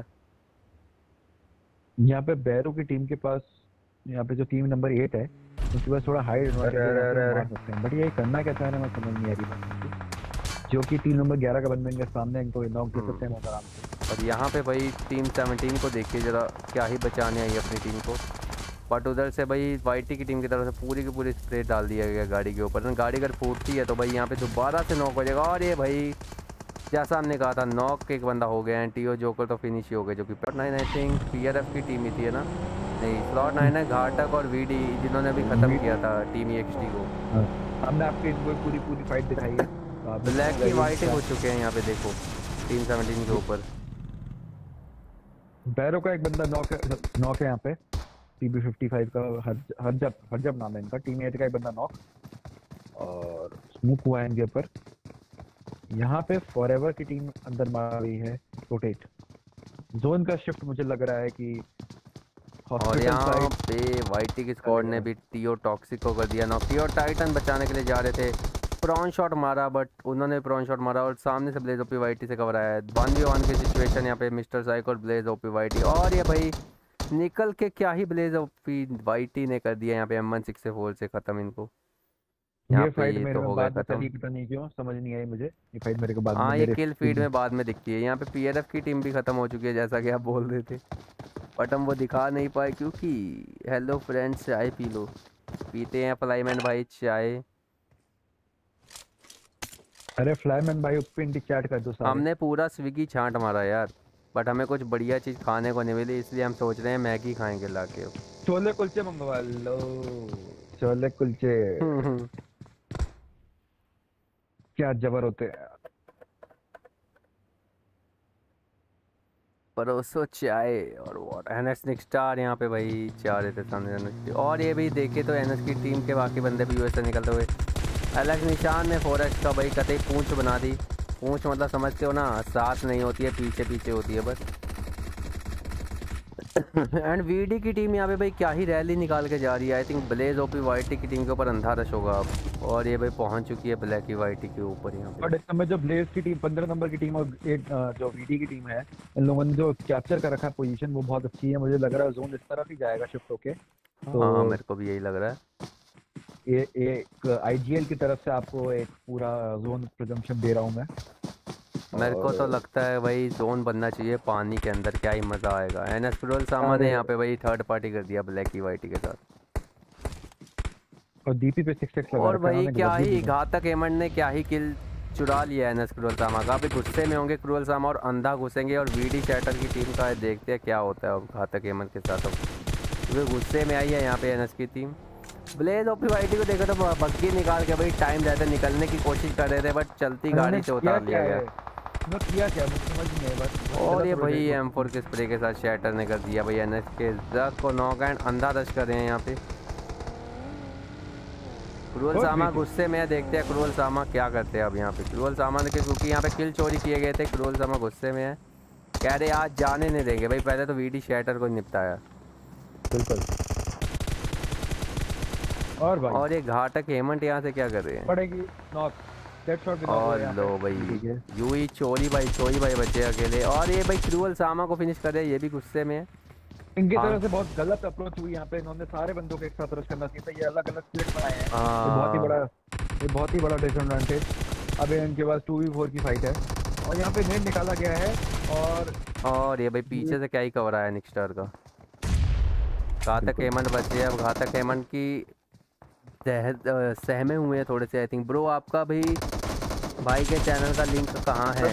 यहाँ पे बैरो की टीम के पास, यहाँ पे जो टीम नंबर एट है उसके पास थोड़ा हाई एडवांटेज मार सकते हैं, बट ये करना क्या चाह रहे हैं मैं समझ नहीं आ रही बात। जो कि टीम नंबर ग्यारह का बंदे इनके सामने, इनको नॉक दे सकते हैं बहुत आराम से। और यहाँ पे भाई टीम सेवनटीन को देखिए जरा, क्या ही बचाने आई अपनी टीम को, बट उधर से भाई वाइटी की टीम की तरफ से पूरी की पूरी स्प्रे डाल दिया गया गाड़ी के ऊपर। गाड़ी अगर फूटती है तो भाई यहाँ पे दोबारा से नॉक हो जाएगा, और ये भाई जैसा हमने कहा था नॉक एक बंदा हो गया, एंड टी ओ जोकर तो फिनिश ही हो गया, जो कि slot nine I think PRF की टीम ही थी है ना, नहीं स्लॉट नाइन है घाटक और वीडी जिन्होंने अभी ख़त्म किया था टीम एक्सटी को। हमने आपकी इनको पूरी पूरी फाइट दिखाई है, तो आप ब्लैक की वाइट हो चुके हैं यहाँ पे, देखो टीम सेवनटीन के ऊपर। बैरो का एक बंदा नॉक है, नॉक है यहाँ पे टीबी फिफ्टी फाइव का, हर हरजब हरजब नाम है इनका। टीम एट का एक बंदा नॉक, और स्मोक हुआ है इनके ऊपर। यहाँ पे फॉरएवर की टीम अंदर मार रही है, रोटेट जोन का शिफ्ट मुझे लग रहा है कि और हॉस्पिटल यहाँ साइड। पे वाइटी की स्क्वाड ने भी टीओ टॉक्सिक को कर दिया नॉक। टीओ टाइटन बचाने के लिए जा रहे थे, प्रॉन शॉट मारा, बट उन्होंने प्रॉन शॉट मारा और सामने से ब्लेज ओपी वाइटी से कवर आया है। वन वी वन की सिचुएशन यहाँ पे, मिस्टर साइक और ब्लेज ओपी वाइटी, और ये भाई निकल के क्या ही ब्लेज ओपी वाइटी ने कर दिया यहाँ पे, एम वन सिक्स से फोर से ख़त्म इनको। यहाँ ये पे फाइट ये मेरे तो में हो गए बाद में खत्म। चली, पता नहीं क्यों समझ नहीं आई मुझे। ये फाइट मेरे को बाद में हाँ ये मेरे किल फीड में बाद में दिखती है। यहाँ पे पीएलएफ की टीम भी खत्म हो चुकी है जैसा कि आप बोल रहे थे, बट हम वो दिखा नहीं पाए क्योंकि हेलो फ्रेंड्स चाय पी लो। पीते हैं फ्लाईमैन भाई चाय। अरे फ्लाईमैन भाई पिंडी चैट कर दो सारे। हमने पूरा स्विगी छांट मारा यार, बट हमें कुछ बढ़िया चीज़ खाने को नहीं मिली, इसलिए हम सोच रहे हैं मैगी खाएंगे लाके अब। छोले कुलचे मंगवा लो, छोले कुलचे क्या जबर होते हैं। परोसो चाय और वाटर। एनएस निक स्टार यहाँ पे भाई चाह रहे थे सामने एनएस। और ये भी देखे तो एनएस की टीम के बाकी बंदे भी यूएस से निकलते हुए। अलग निशान ने फॉरेस्ट का भाई कतई पूंछ बना दी। पूंछ मतलब समझते हो ना, साथ नहीं होती है, पीछे पीछे होती है बस। एंड वीडी की टीम यहाँ पे भाई क्या ही रैली निकाल के जा रही है। I think Blaze OP Whitey की टीम के ऊपर अंधा रश होगा अब, और ये भाई पहुंच चुकी है ब्लैक वाईटी के ऊपर यहाँ पे। बट इस समय जो ब्लेज की टीम पंद्रह नंबर की टीम और एट जो वीडी की टीम है, इन लोगों ने जो कैप्चर कर रखा है पोजीशन वो बहुत अच्छी है। मुझे लग रहा है जोन इस तरफ ही जाएगा शिफ्ट होके। तो हाँ मेरे को भी यही लग रहा है। ये एक आईजीएल की तरफ से आपको एक पूरा जोन प्रिजम्पशन दे रहा हूँ मैं। मेरे को तो लगता है भाई जोन बनना चाहिए पानी के अंदर, क्या ही मजा आएगा। एनएस क्रूअल सामान ने यहाँ पे भाई थर्ड पार्टी कर दिया ब्लैक की वाइटी के साथ। और डीपी पे सिक्स सिक्स लगा और रखा है भाई उन्होंने, क्या गजब ही ही है। घातक एमंड ने क्या ही किल चुरा लिया एनएस क्रूअल सामा का। अभी गुस्से में होंगे क्रूअल सामा और अंधा घुसेंगे, और वीडी चैटर की टीम का है, देखते हैं क्या होता है अब घातक एमंड के साथ। अब वे गुस्से में आई है यहाँ पे एनएस की टीम। ब्लेज ओपी वाइटी को देखो तो बग्गी निकाल के भाई टाइम रहते निकलने की कोशिश कर रहे थे, बट चलती गाड़ी से उतार लिया गया। मैं किया क्या मुझे समझ नहीं आया बस। और ये भाई एम फोर के स्प्रे के साथ शैटर ने कर दिया भाई एनएस के जग को नॉक एंड अंधा रश कर रहे हैं यहाँ पे। क्रूअल सामा गुस्से में है, देखते हैं क्रूअल सामा क्या करते हैं अब यहाँ पे। क्रूअल सामा ने, क्योंकि यहाँ पे किल चोरी किए गए थे, क्रूअल सामा गुस्से में है, कह रहे आज जाने नहीं देंगे भाई, पहले तो वीडी शैटर को निपटाया। बिल्कुल। और भाई और ये घाटक हेमंत यहाँ से क्या कर रहे हैं? पड़ेगी नॉक डेड शॉट भी नॉक और है यहाँ लो पे। भाई ठीक है। यू ही चोरी भाई चोरी भाई बचे अकेले, और ये भाई क्रूअल सामा को फिनिश कर रहे हैं, ये भी गुस्से में है। इनकी हाँ। तरफ से बहुत गलत अप्रोच हुई यहाँ पे। इन्होंने सारे बंदों के एक साथ रश करना चाहिए था, ये अलग अलग स्प्लिट बनाए हैं। ये बहुत ही हाँ। बड़ा ये बहुत ही बड़ा डिसएडवांटेज। अब इनके पास टू वी फोर की फाइट है और यहाँ पे नेट निकाला गया है। और और ये भाई पीछे से क्या ही कवर आया निक्स्टर का। घातक हेमंत बचे, अब घातक हेमंत की तह- सहमे हुए हैं थोड़े से आई थिंक। ब्रो आपका भी भाई के चैनल का लिंक कहाँ है?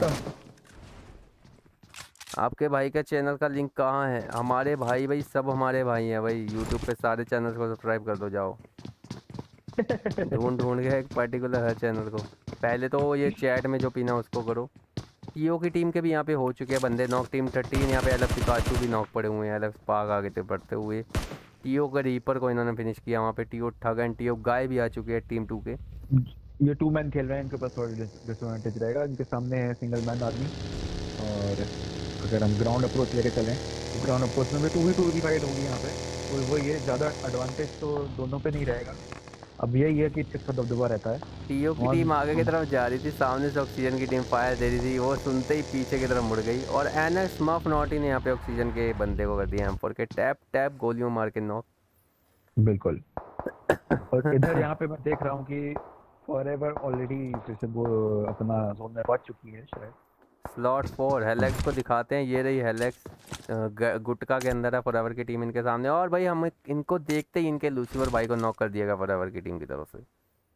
आपके भाई का चैनल का लिंक कहाँ है? हमारे भाई भाई सब हमारे भाई हैं भाई। यूट्यूब पे सारे चैनल को सब्सक्राइब कर दो जाओ। ढूंढ ढूंढ के एक पर्टिकुलर हर चैनल को। पहले तो ये चैट में जो पीना उसको करो। टीओ की टीम के भी यहाँ पे हो चुके हैं बंदे नॉक। टीम थर्टीन यहाँ पे अलग पिकाचू भी नॉक पड़े हुए हैं, अलग स्पार्क आगे थे बढ़ते हुए। टीओ का रीपर को इन्होंने फिनिश किया वहाँ पे। टीओ ठग एंड टीओ गाय भी आ चुके हैं टीम टू के। ये टू मैन खेल रहे हैं, इनके पास थोड़ा डिसएडवांटेज रहेगा। इनके सामने है सिंगल मैन आदमी। और अगर हम ग्राउंड अप्रोच लेके चलें तो ग्राउंड अप्रोच में भी टू वी टू की फाइट होगी यहाँ पे। तो वो ये ज़्यादा एडवांटेज तो दोनों पे नहीं रहेगा। अब यही है कि किसका दबदबा रहता है। टीओ की टीम आगे की तरफ जा रही थी, सामने से ऑक्सीजन की टीम फायर दे रही थी, वो सुनते ही पीछे की तरफ मुड़ गई। और एनएस स्मफ नॉटी ने यहाँ पे ऑक्सीजन के बंदे को कर दिया एम फोर के टैप टैप गोलियों मार के नॉक। बिल्कुल। और इधर यहाँ पे मैं देख रहा हूँ कि फॉरएवर ऑलरेडी फिर से वो अपना जोन में पहुंच चुकी है शायद। स्लॉट फोर हेलेक्स को दिखाते हैं, ये रही हेलेक्स गुटका के अंदर है फॉरएवर की टीम इनके सामने। और भाई हम इनको देखते ही इनके लूसीफर भाई को नॉक कर दिया गया फॉरएवर की टीम की तरफ से।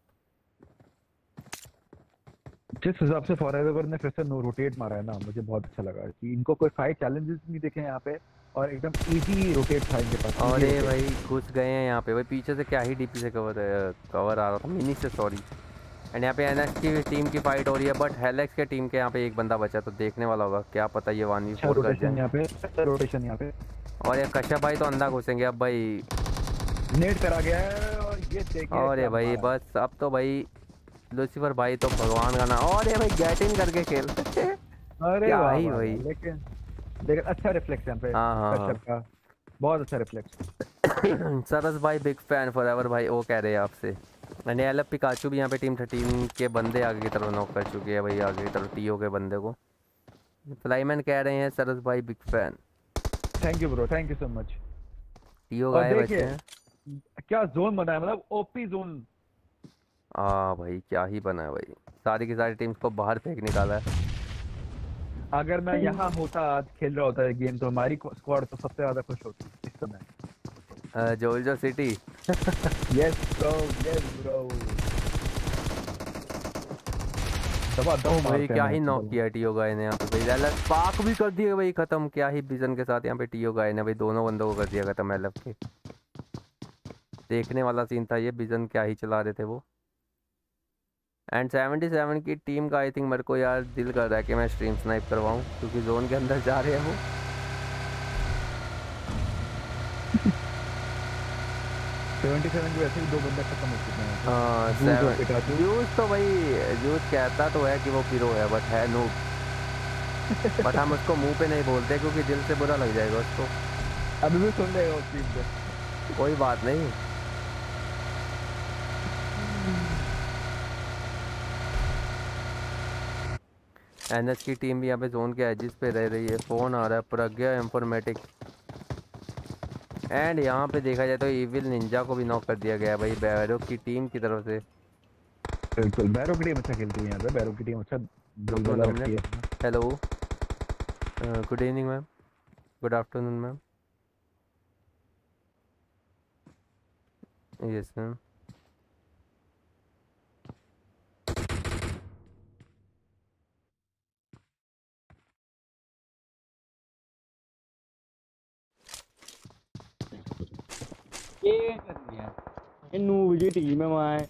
जिस हिसाब से फॉरएवर ने फिर से नो रोटेट मारा है ना, मुझे बहुत अच्छा लगा कि इनको कोई फाइट चैलेंजेस नहीं दिखे यहाँ पे और एकदम इजी रोटेट था इनके पास। और ये भाई घुस गए हैं यहाँ पे भाई, पीछे से क्या ही डीपी से कवर कवर आ रहा था, मिनी से सॉरी। एंड यहाँ पे एनएस की टीम की फाइट हो रही है, बट हेलेक्स के टीम के यहाँ पे एक बंदा बचा, तो देखने वाला होगा क्या पता ये वन वी फोर कर जाए। यहाँ पे रोटेशन यहाँ पे और ये कश्यप भाई तो अंधा घुसेंगे अब भाई। नेट करा गया है और ये देखिए। और ये भाई बस अब तो भाई लूसीफर भाई तो भगवान का नाम। और ये भाई गेट इन करके खेल अरे क्या वाह ही वाह, भाई। लेकिन लेकिन अच्छा रिफ्लेक्स यहाँ पे हाँ, हाँ, कश्यप का, बहुत अच्छा रिफ्लेक्स। सरस भाई बिग फैन फॉरएवर भाई वो कह रहे हैं आपसे। मैंने एल एफ पिकाचू भी यहाँ पे टीम थर्टीन के बंदे आगे की तरफ नॉक कर चुके हैं भाई, आगे की तरफ टीओ के बंदे को। फ्लाईमैन कह रहे हैं सरस भाई big fan. Thank you bro, thank you so much. TO और गाए बचे देखिए हैं। क्या जोन बना है, मतलब ओपी जोन। आ भाई क्या ही बना है भाई, सारी की सारी टीम्स को बाहर फेंक निकाला है। अगर मैं यहाँ होता आज खेल रहा होता है गेम, तो हमारी स्क्वाड तो सबसे ज्यादा खुश होती इस समय। अ, जोल्जो city. Yes bro, yes bro. दबा ओ दम भाई मारते क्या हैं ही मैच नॉक बॉल। किया टीओ गाय ने यहाँ पे भाई, एल एफ पाक भी कर दिया भाई खत्म, क्या ही विजन के साथ यहाँ पे टीओ गाय ने भाई दोनों बंदों को कर दिया खत्म एल एफ के। देखने वाला सीन था ये, विजन क्या ही चला रहे थे वो। एंड सेवेंटी सेवन की टीम का आई थिंक मेरे को यार दिल कर रहा है कि मैं स्ट्रीम स्नाइप करवाऊँ, क्योंकि जोन के अंदर जा रहे हैं वो। सेवेंटी सेवन के वैसे भी दो बंदे खत्म हो चुके हैं। हाँ जूस और सेवन पिकाचू। यूज तो भाई यूज कहता तो है कि वो पिरो है बट है नूब। बट हम उसको मुंह पे नहीं बोलते क्योंकि दिल से बुरा लग जाएगा उसको। अभी भी सुन रहे हो स्ट्रीम पे। कोई बात नहीं। एनएच की टीम भी यहाँ पे जोन के एजिस पे रह रही है। फोन आ रहा है प्रज्ञा इंफॉर्मेटिक। एंड यहाँ पे देखा जाए तो इविल निंजा को भी नॉक कर दिया गया है भाई बैरो की टीम की तरफ से। बिल्कुल, बैरो की टीम अच्छा खेलती है यहाँ पे। बैरो की टीम अच्छा दलदला रखती है। Hello, good evening ma'am, good afternoon ma'am. Yes ma'am. ਇਹ ਕਰਨੀ ਆ ਇਹ ਨੂਬ ਜੀ ਟੀਮ ਹੈ ਮੈਂ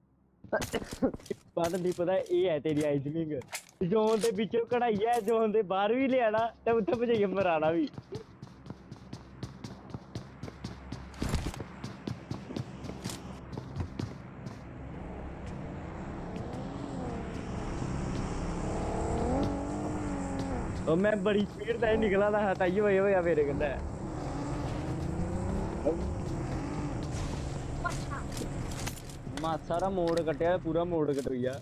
ਪਤਾ ਨਹੀਂ ਪਤਾ ਇਹ ਹੈ ਤੇਰੀ ਆਈਸਲਿੰਗ ਜ਼ੋਨ ਦੇ ਵਿੱਚੋਂ ਕਢਾਈ ਹੈ ਜ਼ੋਨ ਦੇ ਬਾਹਰ ਵੀ ਲਿਆਣਾ ਤੇ ਉੱਥੇ ਭਜਾਈਏ ਮਰਾਣਾ ਵੀ ਉਹ ਮੈਂ ਬੜੀ ਸਪੀਡ ਤੇ ਨਿਕਲਾ ਦਾ ਹਟਾਈ ਹੋਏ ਹੋਇਆ ਮੇਰੇ ਕਹਿੰਦਾ ਮਾਸਾ ਦਾ ਮੋੜ ਕੱਟਿਆ ਪੂਰਾ ਮੋੜ ਕਟੋਈਆ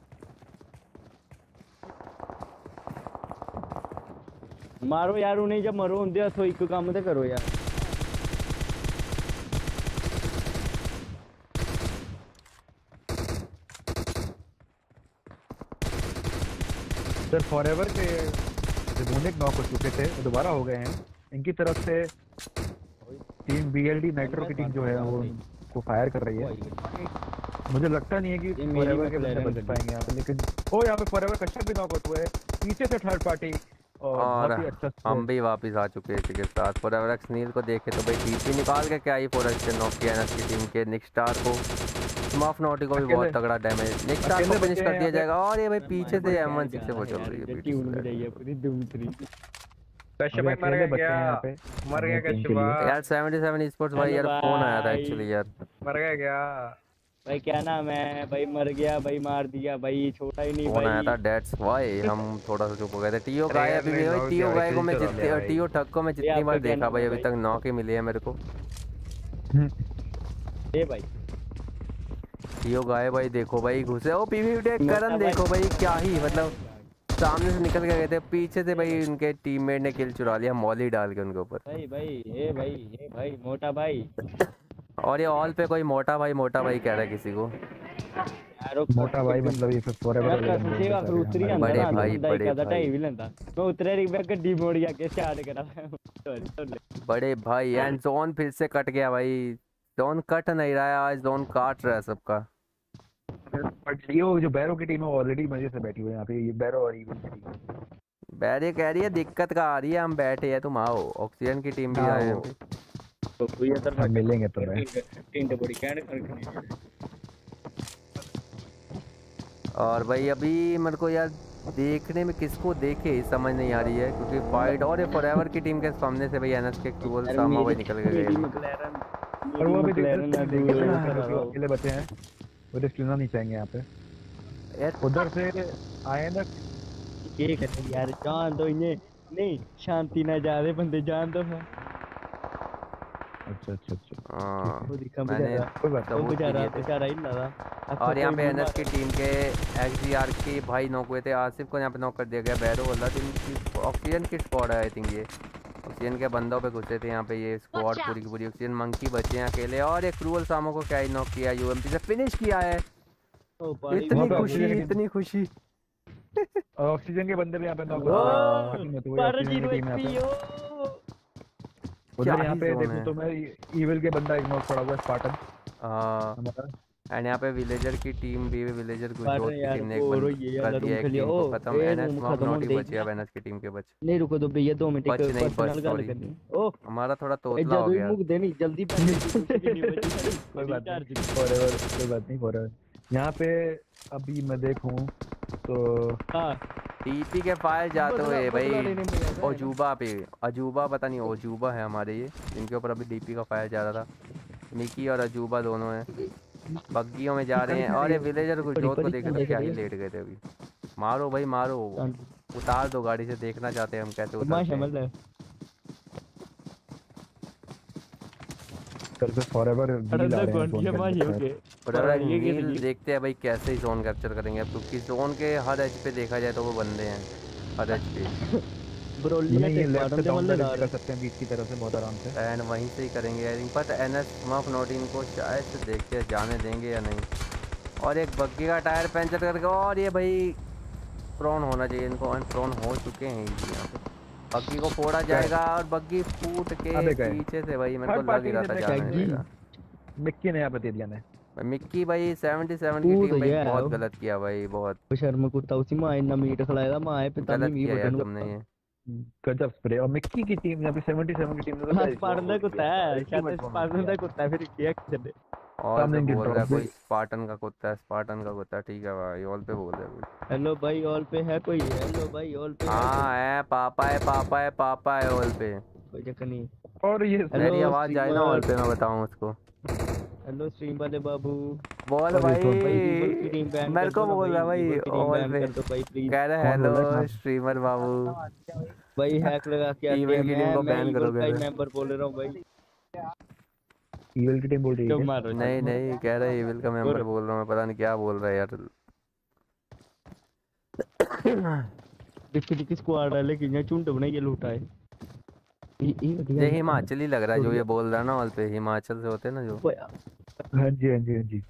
ਮਾਰੋ ਯਾਰ ਉਹਨੇ ਜੇ ਮਰੋ ਹੁੰਦੇ ਹੱਥੋਂ ਇੱਕ ਕੰਮ ਤੇ ਕਰੋ ਯਾਰ सर फॉरएवर के डिमोनिक नॉक हो चुके थे, वो दोबारा हो गए हैं। इनकी तरफ से टीम बीएलडी नाइट्रो की टीम जो है वो को फायर कर रही है। मुझे लगता नहीं है कि फॉरएवर के बंदे बच पाएंगे यहाँ पे, लेकिन ओ यहाँ पे फॉरएवर कश्यप भी नॉक होते हुए पीछे से थर्ड पार्टी और और बहुत ही अच्छा हम भी वापस आ चुके हैं इसी के साथ। फॉरएवर एक्स नील को देखे तो भाई टीपी निकाल के क्या ही फॉरएवर से नॉक किया एनएस की टीम के निक स्टार को। स्मॉफ नॉटी को भी बहुत तगड़ा डैमेज, निक स्टार को फिनिश कर दिया जाएगा। और ये भाई पीछे से एम वन सिक्स से वो चल रही है ट्यून में जाइए पूरी धूम थ्री कश्यप भाई मर गया यहाँ पे, मर गया कश्यप यार सेवेंटी सेवन स्पोर्ट्स भाई यार फोन आया था एक्चुअली यार। मर गया क्या भाई क्या नाम है भाई मर गया भाई मार दिया भाई छोटा ही नहीं फोन आया था भाई डेट्स वाई हम थोड़ा सा चुप हो गए थे। टीओ गाय अभी भी भाई टीओ गाय को मैं जितनी टीओ ठग को मैं जितनी बार देखा भाई अभी तक नॉक ही मिली है मेरे को। ए भाई टीओ गाय भाई देखो भाई घुसे ओ पीवीटी करन देखो भाई क्या ही मतलब सामने से निकल के गए थे, पीछे से भाई उनके टीममेट ने किल चुरा लिया मॉली डाल के उनके ऊपर। भाई भाई ए भाई ए भाई मोटा भाई और ये ऑल पे कोई मोटा भाई मोटा भाई कह रहा है किसी को। यारो मोटा भाई मतलब ये फॉरएवर सेवा फिर उतरी आंदा बड़े ना भाई, दाई बड़े का भाई। ढाई भी लेंदा मैं उतरे री मैं गड्डी मोड़ गया के स्टार्ट करा सॉरी बड़े भाई एंड जोन फिर से कट गया भाई। जोन कट नहीं रहा है आज, जोन काट रहा है सबका। बट ये जो बैरो की टीम है ऑलरेडी मजे से बैठी हुई है यहाँ पे, ये बैरो और इविल की टीम। बैरे कह रही है दिक्कत का आ रही है, हम बैठे हैं तुम आओ। ऑक्सीजन की टीम भी आए हैं अभी। तो कोई इधर हम मिलेंगे तो मैं टीम तो बड़ी कैंड करके और भाई अभी मेरे को यार देखने में किसको देखे समझ नहीं आ रही है क्योंकि फाइट और ये फॉरएवर की टीम के सामने से भाई एनएस के टूल सामा भाई निकल के गए। और वो भी अकेले बचे हैं, वो रिस्क लेना नहीं चाहेंगे यहाँ पे। यार उधर से आए ना ये कर यार जान दो इन्हें नहीं शांति ना जा रहे बंदे जान दो है अच्छा अच्छा अच्छा हाँ वो दिखा मैंने कोई बात वो सबूत बेचारा दिए थे। बेचारा ही लगा और यहाँ पे एनएस की टीम के एक्सडीआर के भाई नॉक हुए थे। आसिफ को यहाँ पे नॉक कर दिया गया। बैरो वाला टीम की ऑक्सीजन की स्क्वाड है आई थिंक, ये ऑक्सीजन के बंदों पे घुसे थे यहाँ पे ये स्क्वाड पूरी की पूरी। ऑक्सीजन मंकी बचे हैं अकेले और एक क्रूअल सामो को क्या ही नॉक किया, यूएमपी से फिनिश किया है। ओ पानी इतनी वहाँ पे खुशी ऑक्सीजन की- इतनी खुशी। और ऑक्सीजन के बंदे भी यहाँ पे नॉक ओ बाकी में तो वही बारह ऑक्सीजन जीरो की टीम यहाँ पे एचपी ओ उधर क्या यहाँ ही पे zone देखो है। तो मैं ईविल के बंदा एक नॉक पड़ा हुआ है स्पार्टन हाँ हमारा। एंड यहाँ पे विलेजर की टीम भी विलेजर बारह गुजरात की यार टीम ने एक बोर बंद हो ये कर यार दिया रूम एक खेलिए टीम ओ को खत्म। ए एनएस रूम स्मॉक खत्म नॉटी होने बची अब एनएस की टीम के बच नहीं रुको तो भैया दो मिनट बच एक नहीं बस पर्सनल गल सॉरी करनी ओ हमारा थोड़ा ए तोतला हो जदों ही गया। मुक देनी जल्दी पैसे कितनी बची कोई बात नहीं फॉरएवर कोई बात नहीं फॉरएवर। यहाँ पे अभी मैं देखूं तो हां टीपी के फायर जाते बदला- हुए बदला भाई लेने में यार है। अजूबा पे अजूबा पता नहीं अजूबा है हमारे ये जिनके ऊपर अभी डीपी का फायर जा रहा था। मिकी और अजूबा दोनों हैं बग्गियों में जा रहे हैं और ये विलेजर गुजरात को देखे तो क्या ही लेट गए थे अभी। मारो भाई मारो उतार दो गाड़ी से देखना चाहते हैं हम कैसे उतरते हैं। शामिल है कल से फॉरएवर व्हील आ रहे हैं फोन घंटिया मां के ये अंदर। के और अगर ये ये नील देखते हैं भाई कैसे ही जोन कैप्चर करेंगे अब क्योंकि जोन के हर एज पे देखा जाए तो वो बंदे हैं हर एज पे। ब्रोली ने नहीं ये टेक लेफ्ट मारन से दे डाउन मल्ले कर सकते हैं बीच की तरफ से बहुत आराम से। एंड वहीं से ही करेंगे आई थिंक बट एनएस स्मफ नोटिन को शायद से देखते हैं जाने देंगे या नहीं। और एक बग्गी का टायर पंचर करके और ये भाई प्रोन होना चाहिए इनको एंड प्रोन हो चुके हैं ये यहाँ पे। बग्गी को फोड़ा जाएगा और बग्गी फूट के अबे गए। पीछे से भाई मेरे को थर्ड लग ही पार्टी रहा ने था देखा जाने जी। देगा। मिक्की ने यहाँ पे दे दिया ने मिक्की भाई सतहत्तर की वो टीम तो भाई ये है बहुत वो। गलत किया भाई बहुत शर्म कुत्ता उसी मां इतना मीट खिलाएगा मां है पिता गलत मी किया यार बटन तुमने ये। गजब स्प्रे और मिक्की की टीम यहाँ पे सतहत्तर की टीम ने हाथ पाड़ने कुत्ता है शायद पाड़ने कुत्ता है फिर किया किसने और सामने तो इनके बोल रहा है drop कोई भी- स्पार्टन का कुत्ता है स्पार्टन का कुत्ता ठीक है भाई ऑल पे बोल रहे हैं कोई। हेलो भाई ऑल पे है कोई हेलो भाई ऑल पे है हाँ है पापा है पापा है पापा है ऑल पे। कोई चक्कर नहीं और ये हेलो, मेरी आवाज जाए ना ऑल पे streamer। मैं बताऊं उसको। हेलो स्ट्रीम वाले बाबू बोल अरे भाई तो ईवल की टीम बैन मेरे कर को दो ना बोल रहा भाई ईवल की टीम ऑल बैन पे कर दो भाई प्लीज कह रहे कौन बोल रहा है हेलो कहाँ? स्ट्रीमर बाबू। भाई हैक लगा के आते ईवल हैं की मैं टीम को मैं बैन ईवल करोगे का ही फिर। मेंबर बोल रहा हूं भाई ईविल की टीम बोल रही क्यों है मारो नहीं नहीं कह रहा है ईविल का मेंबर बोल- बोल रहा हूँ मैं पता नहीं क्या बोल रहा है यार। डिक्की डिक्की स्क्वाड वाले कि ये चुंड बनाई ये लूटा है ये ये ये हिमाचली लग रहा है जो ये बोल रहा है ना ऑल पे हिमाचल से होते हैं ना जो। हाँ जी हाँ जी हाँ जी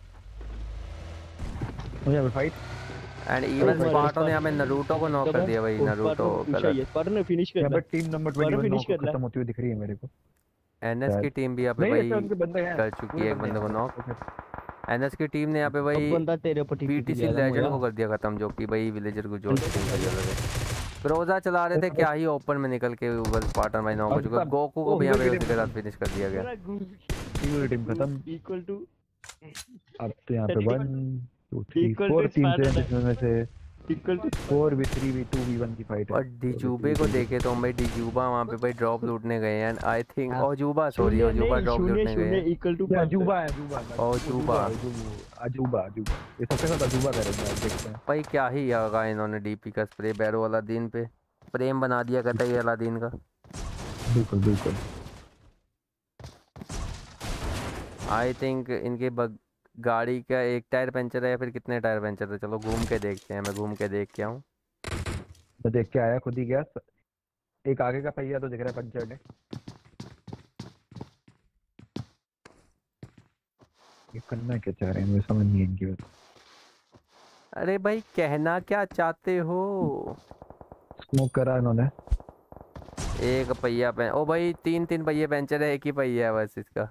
और यहाँ पे फाइट एंड इवन भाई, स्पार्टो ने स्पार्टो- हमें नरूटो को नॉक कर दिया भाई नरूटो गलत। पर ने फिनिश कर यहाँ दिया पे टीम नंबर दोबारा ट्वेंटी वन finish कर ला। खत्म होती हुई दिख रही है मेरे को। एनएस की टीम भी यहाँ पे नहीं भाई ऐसे उनके बंदे हैं कर चुकी है एक बंदे को नॉक। एनएस की टीम ने यहाँ पे अब भाई बंदा तेरे ऊपर टिक पीटीसी लेजेंड को कर दिया खत्म जो कि भाई विलेजर को जो टीम का चल रहे थे। क्रोजा चला रहे थे क्या ही ओपन में निकल के ऊपर स्पार्टन भाई नॉक हो चुका। गोकू को भी यहाँ पे उसी के साथ फिनिश कर दिया गया। ईविल टीम खत्म। इक्वल टू अब तो यहाँ पे one two three Equal four to team से Spartan। जिसमें से equal to four v three v two v one की फाइट है। और डिजूबे को देखे तो हम भाई डिजूबा वहाँ पे भाई ड्रॉप लूटने गए हैं आई थिंक ओजूबा सॉरी ओजूबा ड्रॉप शून्य लूटने गए शून्य हैं। इक्वल टू ये अजूबा है अजूबा अजूबा। अजूबा अजूबा ये सबके साथ अजूबा करेंगे आप देखते हैं। भाई क्या ही आगा इन्होंने डीपी का स्प्रे बैरो वाला दिन पे प्रेम बना दिया कहता है ये अलादीन का। बिल्कुल बिल्कुल आई थिंक इनके बग गाड़ी का एक टायर पंचर है या फिर कितने टायर पंचर है चलो घूम के देखते हैं मैं घूम के देख के आऊँ। मैं देख के आया खुद ही गया एक आगे का पहिया तो दिख रहा है पंचर ने। ये करना क्या चाह रहे हैं मुझे समझ नहीं है इनकी बात। अरे भाई कहना क्या चाहते हो। स्मोक करा इन्होंने। एक पहिया पे ओ भाई तीन तीन पहिए पंचर है एक ही पहिया है बस इसका।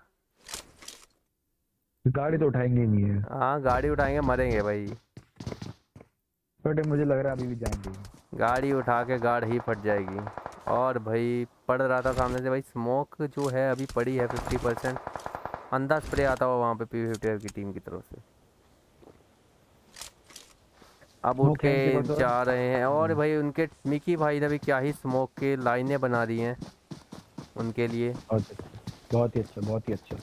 गाड़ी तो उठाएंगे ही नहीं है हाँ गाड़ी उठाएंगे मरेंगे भाई। बट मुझे लग रहा है अभी भी जाएंगे। गाड़ी उठा के गाड़ ही फट जाएगी। और भाई पड़ रहा था सामने से भाई स्मोक जो है अभी पड़ी है फिफ्टी परसेंट अंधा स्प्रे आता हुआ वहाँ पे पी फिफ्टी की टीम की तरफ से। अब उठ Smoke है इनके पास के और? जा रहे हैं और भाई उनके मिकी भाई ने भी क्या ही स्मोक के लाइनें बना दी हैं उनके लिए। बहुत अच्छा बहुत ही अच्छा बहुत ही अच्छा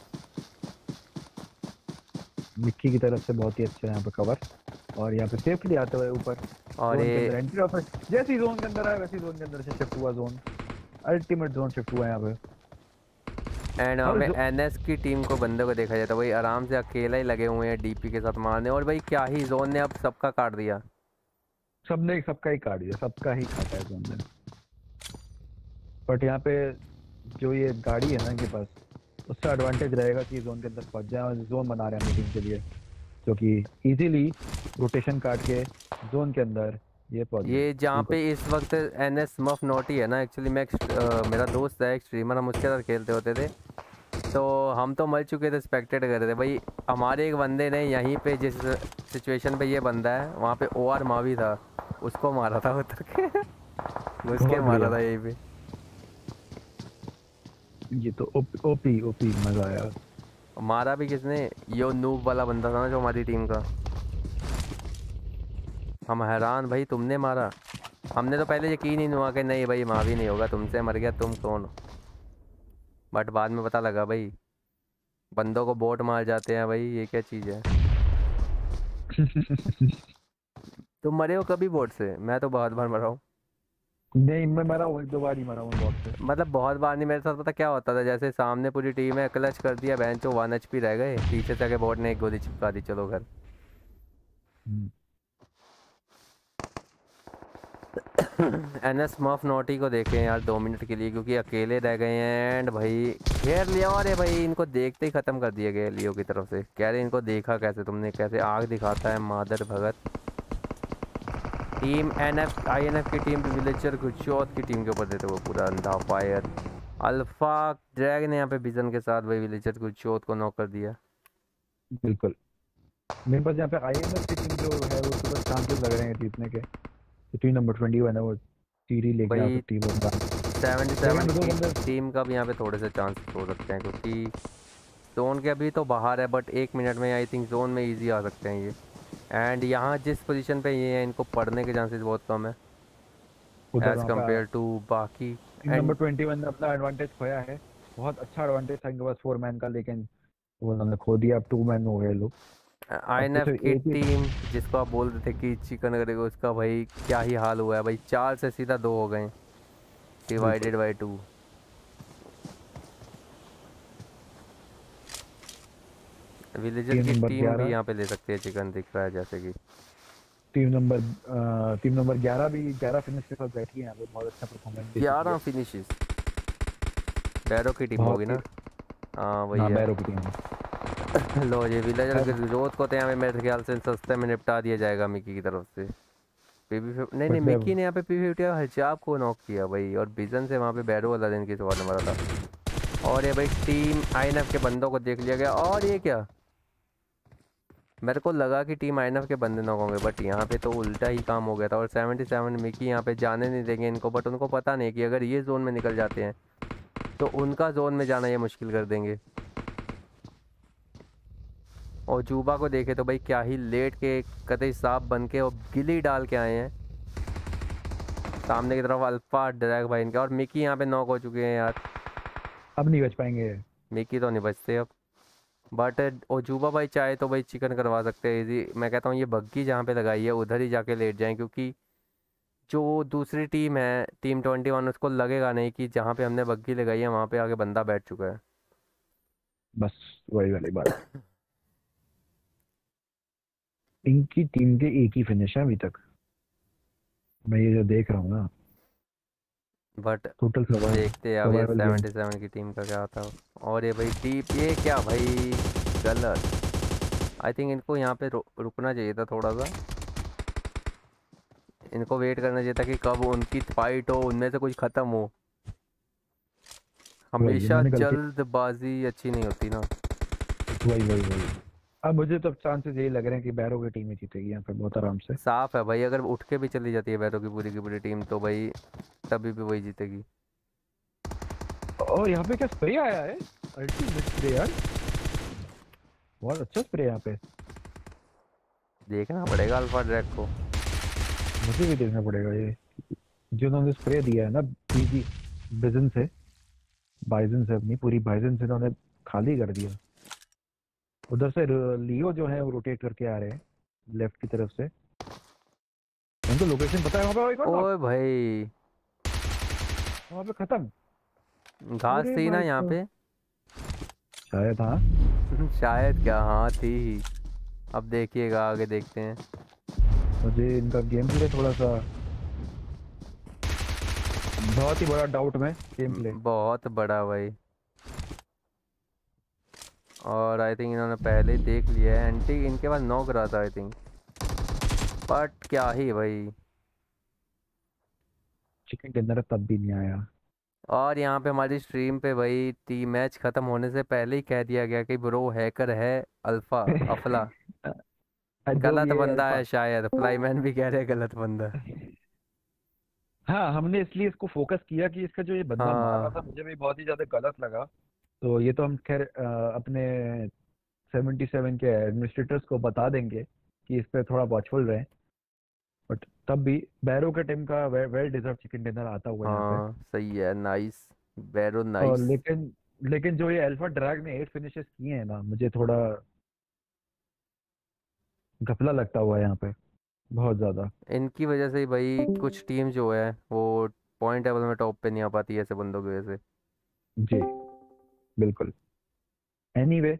मिक्की की तरफ से बहुत ही अच्छा यहाँ पे कवर और यहाँ पे सेफ्टी आते हुए ऊपर और जोन के ये अंदर एंट्री ऑफर जैसी जोन के अंदर आया वैसी जोन के अंदर से शिफ्ट हुआ जोन अल्टीमेट जोन शिफ्ट हुआ यहाँ पे। एंड और हमें जो- एनएस की टीम को बंदे को देखा जाता है भाई आराम से अकेला ही लगे हुए हैं डीपी के साथ मारने। और भाई क्या ही जोन ने अब सबका काट दिया। सबने सबका ही काट दिया सबका ही काटा है जोन ने। बट यहाँ पे जो ये गाड़ी है ना इनके पास उससे एडवांटेज रहेगा कि जोन के अंदर पहुंच जाए और जोन बना रहे हैं अपनी टीम के लिए। जो कि इजीली रोटेशन काट के जोन के अंदर ये पहुंच ये गए। जहाँ बिल्कुल। पे इस वक्त एन एस मफ नोटी है ना, एक्चुअली मैं एक स्ट- अ, मेरा दोस्त है एक स्ट्रीमर, हम उसके साथ खेलते होते थे। तो हम तो मर चुके थे, स्पेक्टेट कर रहे थे भाई। हमारे एक बंदे ने यहीं पे जिस सिचुएशन पे ये बंदा है वहाँ पे ओ आर मावी था, उसको मारा था उतर के घुस के बहुत मारा बढ़िया। था यहीं पे। ये तो ओपी ओपी मजा आया। मारा भी किसने, यो नूब वाला बंदा था ना जो हमारी टीम का। हम हैरान भाई, तुमने मारा। हमने तो पहले यकीन ही नहीं हुआ कि नहीं भाई मावी नहीं होगा, तुमसे मर गया, तुम कौन हो। बट बाद में पता लगा भाई बंदों को बोट मार जाते हैं भाई, ये क्या चीज़ है। तुम मरे हो कभी बोट से? मैं तो बहुत बार मरा हूँ। नहीं मैं मरा हूँ, एक दो बार ही मरा हूँ बॉट से। मतलब बहुत बार नहीं, मेरे साथ पता क्या होता था, जैसे सामने पूरी टीम है, क्लच कर दिया बहन चो, वन एच पी रह गए, पीछे से आके बोट ने एक गोली चिपका दी, चलो घर। हम्म। एन एस मफ नोटी को देखें यार दो मिनट के लिए, क्योंकि अकेले रह गए हैं एंड भाई घेर लिया। अरे भाई इनको देखते ही ख़त्म कर दिया गया लियो की तरफ से। कह रहे इनको देखा कैसे तुमने, कैसे आग दिखाता है मादर भगत। Team N F I N F की टीम विलेजर गुजरात की टीम के ऊपर देते वो पूरा अंधा फायर। अल्फा ड्रैग ने यहाँ पे विजन के साथ भाई विलेजर गुजरात को नॉक कर दिया। बिल्कुल। मेरे पास यहाँ पे आई एम एफ की टीम जो है वो उसके पास चांसेस लग रहे हैं जीतने के। टीम नंबर ट्वेंटी वन है वो, सीरी लेके आ भाई सकती है वो। सेवेंटी सेवन दो की बंदे- टीम का भी यहाँ पे थोड़े से चांसेस हो सकते हैं, क्योंकि जोन के अभी तो बाहर है, बट एक मिनट में आई थिंक जोन में इजी आ सकते हैं ये। एंड यहाँ जिस पोजीशन पे ये है इनको पढ़ने के चांसेस बहुत कम है उधर एज वहाँ पे कम्पेयर टू बाकी। टीम नंबर ट्वेंटी वन ने अपना एडवांटेज खोया है। बहुत अच्छा एडवांटेज था इनके पास फोर मैन का, लेकिन वो उन्होंने खो दिया। अब टू मैन हो गए लोग। आई एन एफ सिर्फ की एक ही- टीम जिसको आप बोल रहे थे कि चिकन करेगा, उसका भाई क्या ही हाल हुआ है भाई। चार से सीधा दो हो गए, divided by two. Villager team की नंबर टीम भी ग्यारह। यहाँ पे ले सकती है, चिकन दिख रहा है जैसे कि। टीम नंबर अ, टीम नंबर ग्यारह भी ग्यारह फिनिश के साथ बैठी है यहाँ पे। बहुत अच्छा परफॉर्मेंस ग्यारह फिनिशेस बैरो की टीम बहुत होगी ना। हाँ वही हाँ है। बैरो की टीम है। लो ये विलेजर के ग्रोथ को तो यहाँ पे मेरे ख्याल से सस्ते में निपटा दिया जाएगा मिकी की तरफ से। पीवी नहीं नहीं मतलब- मिकी ने यहाँ पे पीवी फिफ्टी हिजाब को नॉक किया भाई, और बिजन से वहाँ पे बैरो वाला दिन की सवाल मारा था। और ये भाई टीम आई एन एफ के बंदों को देख लिया गया। और ये क्या, मेरे को लगा कि टीम आई एन एफ के बंदे नॉक होंगे, बट यहाँ पे तो उल्टा ही काम हो गया था। और सेवेंटी सेवन मिकी यहाँ पे जाने नहीं देंगे इनको, बट उनको पता नहीं कि अगर ये जोन में निकल जाते हैं तो उनका जोन में जाना ये मुश्किल कर देंगे। और जूबा को देखे तो भाई क्या ही लेट के कतई साफ बन के और गिली डाल के आए हैं सामने की तरफ अल्फा ड्रैग भाई इनके। और मिकी यहाँ पे नॉक हो चुके हैं यार, अब नहीं बच पाएंगे। मिकी तो नहीं बचते अब। बट ओजूबा भाई चाहे तो भाई चिकन करवा सकते हैं इजी। मैं कहता हूँ ये बग्गी जहाँ पे लगाई है उधर ही जाके लेट जाएं, क्योंकि जो दूसरी टीम है टीम ट्वेंटी वन उसको लगेगा नहीं कि जहाँ पे हमने बग्गी लगाई है वहाँ पे आके बंदा बैठ चुका है। बस वही वाली बात। इनकी टीम के एक ही फिनिश है अभी तक, मैं ये जो देख रहा हूँ ना। बट टोटल सर्वाइवल देखते हैं अब ये survival game। सेवेंटी सेवन की टीम का क्या होता है। और ये भाई डीप ये क्या भाई गलत। आई थिंक इनको यहाँ पे रु, रुकना चाहिए था थोड़ा सा। इनको वेट करना चाहिए था कि कब उनकी फाइट हो, उनमें से कुछ ख़त्म हो। हमेशा इन्होंने गलती- जल्दबाजी अच्छी नहीं होती ना। वही वही वही अब मुझे तो चांसेस यही लग रहे हैं कि बैरो की टीम ही जीतेगी यहाँ पे बहुत आराम से। साफ है भाई, अगर उठ के भी चली जाती है बैरो की पूरी की पूरी टीम तो भाई तभी भी वही जीतेगी। और यहाँ पे क्या स्प्रे आया है, अल्टीमेट स्प्रे यार, बहुत अच्छा स्प्रे यहाँ पे। देखना पड़ेगा अल्फा ड्रैग को। मुझे भी देखना पड़ेगा ये जो उन्होंने स्प्रे दिया है ना बीजी बिजन से बाइजन से, अपनी पूरी बाइजन से उन्होंने खाली कर दिया। उधर से लियो जो है वो रोटेट करके आ रहे हैं लेफ्ट की तरफ से। उनको लोकेशन पता है वहाँ पे एक और ओए भाई वहाँ पे खत्म घास अरे थी ना भाई यहाँ तो- पे शायद। हाँ शायद क्या, हाँ थी। अब देखिएगा आगे देखते हैं। मुझे इनका गेम प्ले थोड़ा सा बहुत ही बड़ा डाउट में गेम प्ले। बहुत बड़ा भाई। और आई थिंक इन्होंने पहले ही देख लिया है। एंटी इनके पास नॉक रहा था आई थिंक, बट क्या ही भाई। चिकन डिनर तब भी नहीं आया। और यहाँ पे हमारी स्ट्रीम पे भाई टी मैच खत्म होने से पहले ही कह दिया गया कि ब्रो हैकर है अल्फा अफला। जो गलत ये बंदा अल्फा है शायद, फ्लाईमैन भी कह रहे हैं गलत बंदा। हाँ, हमने इसलिए इसको फोकस किया कि इसका जो ये बंदा मार रहा था हाँ मुझे भी बहुत ही ज्यादा गलत लगा। तो ये तो हम खैर अ, अपने सेवेंटी सेवन के एडमिनिस्ट्रेटर्स को बता देंगे कि इस पे थोड़ा वॉचफुल रहें। बट तब भी बैरो के टीम का वे, वेल डिजर्व चिकन डिनर आता हुआ यहाँ पे। हाँ सही है, नाइस, वेरो और नाइस। लेकिन लेकिन जो ये अल्फा ड्रैग ने एट फिनिशेस किए हैं ना, मुझे थोड़ा घपला लगता हुआ है यहाँ पे बहुत ज्यादा। इनकी वजह से ही भाई कुछ टीम जो है वो पॉइंट टेबल में टॉप पे नहीं आ पाती है ऐसे बंदों की वजह से। जी बिल्कुल। एनीवे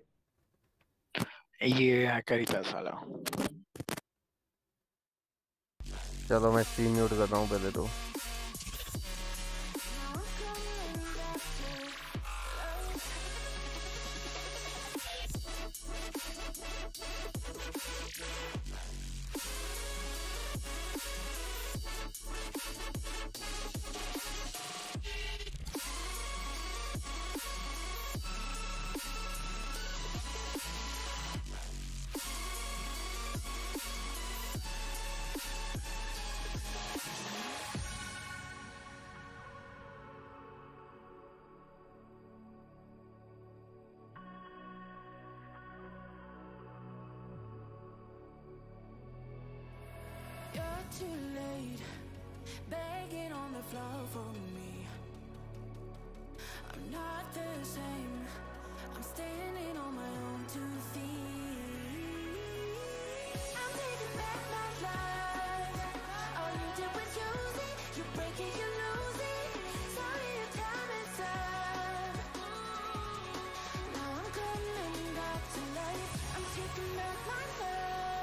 ये हैकर ही था साला। चलो मैं स्ट्रीम म्यूट कर रहा हूँ पहले तो। You're too late, begging on the floor for me. I'm not the same, I'm standing on my own two feet. I'm taking back my life, all you did was use it. You break it, you lose it, sorry your time is up. Now I'm coming back to life, I'm taking back my love.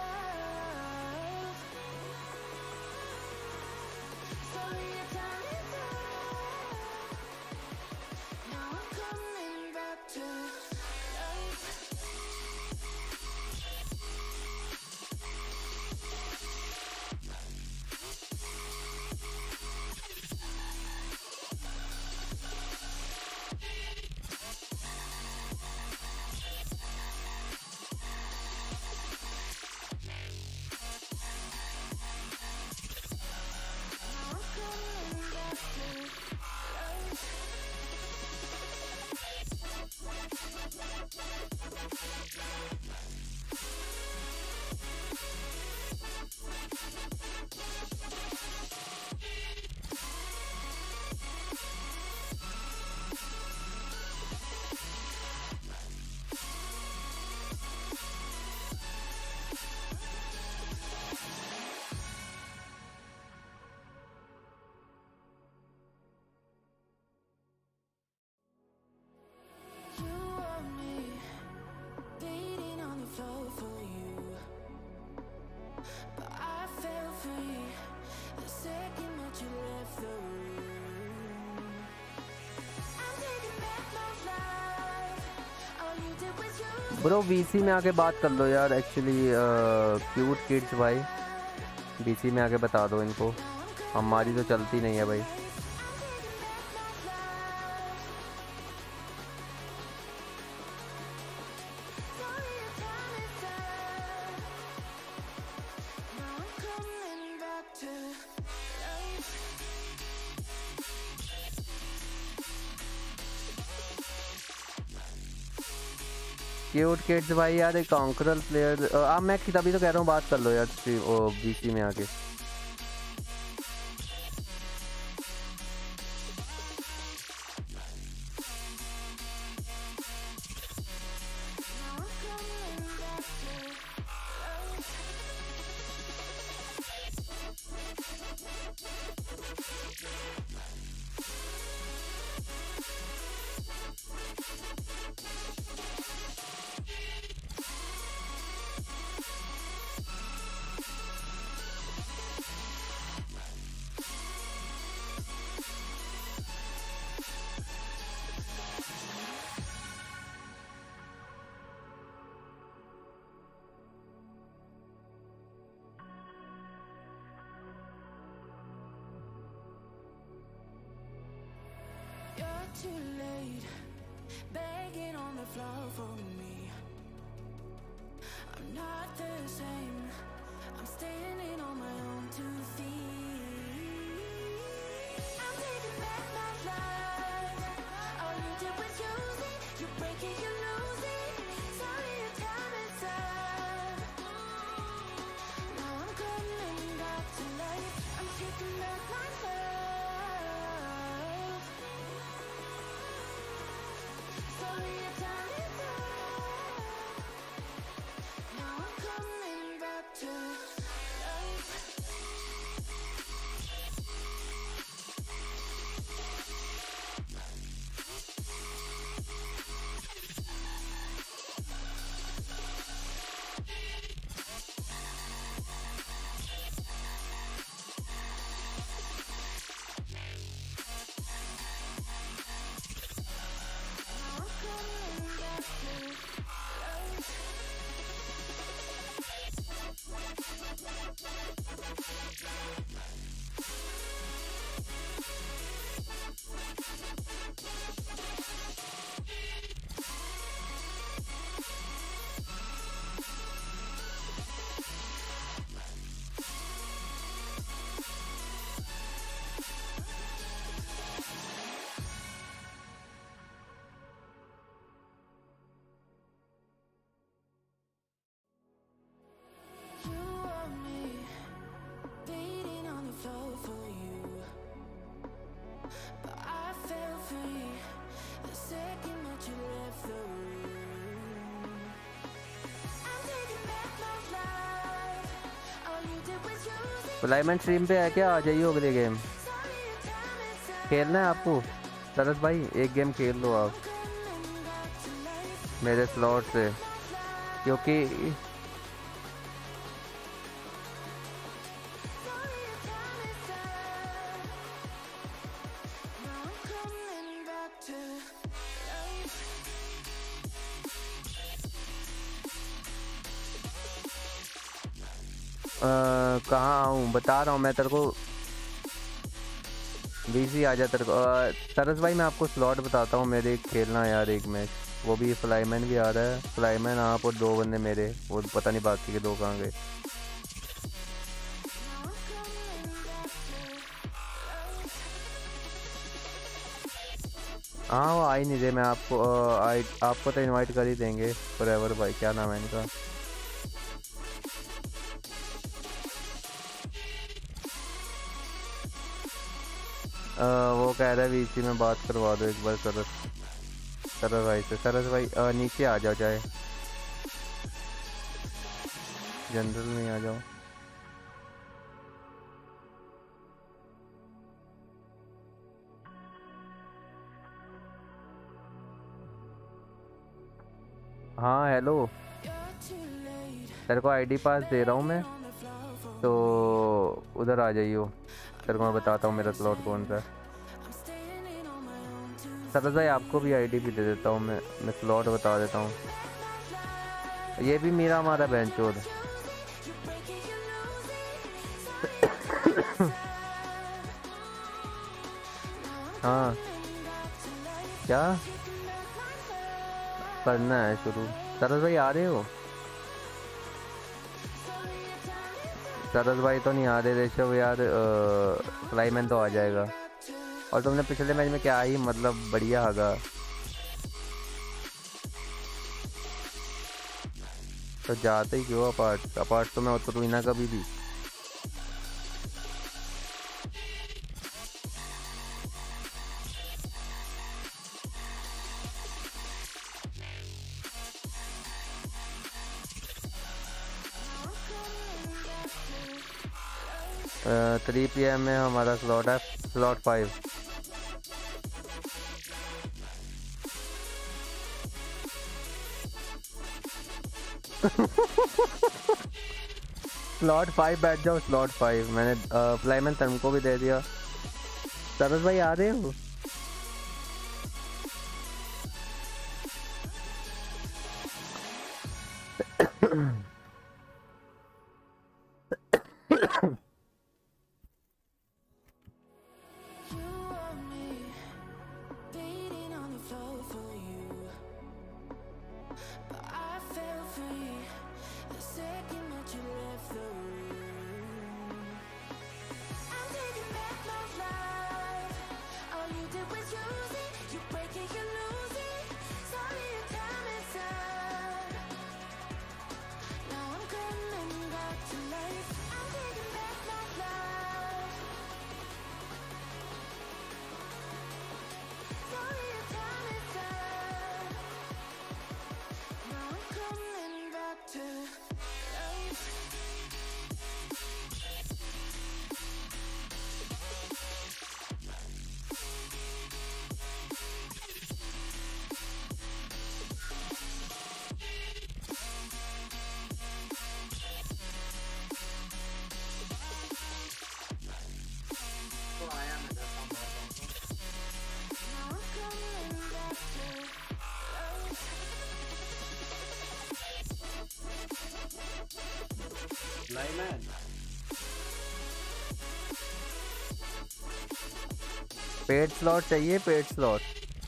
Sorry your time is up. Now I'm coming back to life. Now I'm coming back to life. You want me bleeding on the floor for you, but I fell free the second that you left the room. I'm taking back my life, all you did was use. Bro BC में आके बात कर लो यार, actually cute kids भाई, BC में आके बता दो इनको, हमारी तो चलती नहीं है भाई। Sorry your time is up. Now I'm coming back to life. Cute kids भाई यार, एक कॉन्करर प्लेयर, अब मैं तभी तो कह रहा हूँ बात कर लो यार बीसी में आके। Now I'm coming back to life. too late, begging on the floor for me. I'm not the same. I'm standing on my own two feet. I'm taking back my life. All you did was use it. You break it, you lose it. Sorry, your time is up. Now I'm coming back to life. I'm taking back my love. Sorry, your time is up. Now I'm coming back to life. Now I'm coming back to life. You want me, beating on the floor for you. But I fell free the second that you left the room. I'm taking back my life. All you did was use it. Flyman stream पे है क्या? आ जाइए अगले game. Sorry, your time is up. खेलना है आपको? तरस भाई एक गेम खेल लो आप Coming back to life. मेरे स्लॉट से, क्योंकि Sorry, your time is up. Now I'm coming back to life. अ, कहाँ आऊँ बता रहा हूँ मैं तेरे को। बीसी आ जा तेरे को। अ, तरस भाई मैं आपको स्लॉट बताता हूँ मेरे, खेलना यार एक मैच। वो भी फ्लाईमैन भी आ रहा है, फ्लाईमैन आप और दो बंदे मेरे, वो पता नहीं बाकी के दो कहाँ गए। हाँ वो आ ही नहीं रहे। मैं आपको अ, आई आपको तो इनवाइट कर ही देंगे। फॉरएवर भाई क्या नाम है इनका? अ, वो कह रहा है वीसी में बात करवा दो एक बार सरस सरस भाई से। सरस भाई अ, नीचे आ जाओ, चाहे जनरल में आ जाओ। हाँ हेलो, तेरे को आईडी पास दे रहा हूँ मैं, तो उधर आ जाइयो। तेरे को मैं बताता हूँ मेरा स्लॉट कौन सा है। सरस भाई आपको भी आईडी भी दे देता हूँ मैं मैं स्लॉट बता देता हूँ। ये भी मेरा हमारा बेंचोर। हाँ क्या करना है शुरू? सरस भाई आ रहे हो? सरस भाई तो नहीं आ रहे। रेशव यार फ्लाईमैन तो आ जाएगा। और तुमने पिछले मैच में क्या ही मतलब बढ़िया होगा। तो जाते ही क्यों अपार्ट? अपार्ट तो मैं उतरू ही ना कभी भी। थ्री पी एम में हमारा स्लॉट है, स्लॉट फाइव। स्लॉट फाइव बैठ जाओ, स्लॉट फाइव। मैंने फ्लाईमैन तम को भी दे दिया। सरस भाई आ रहे हो? You want me, beating paid slot चाहिए, पेड स्लॉट।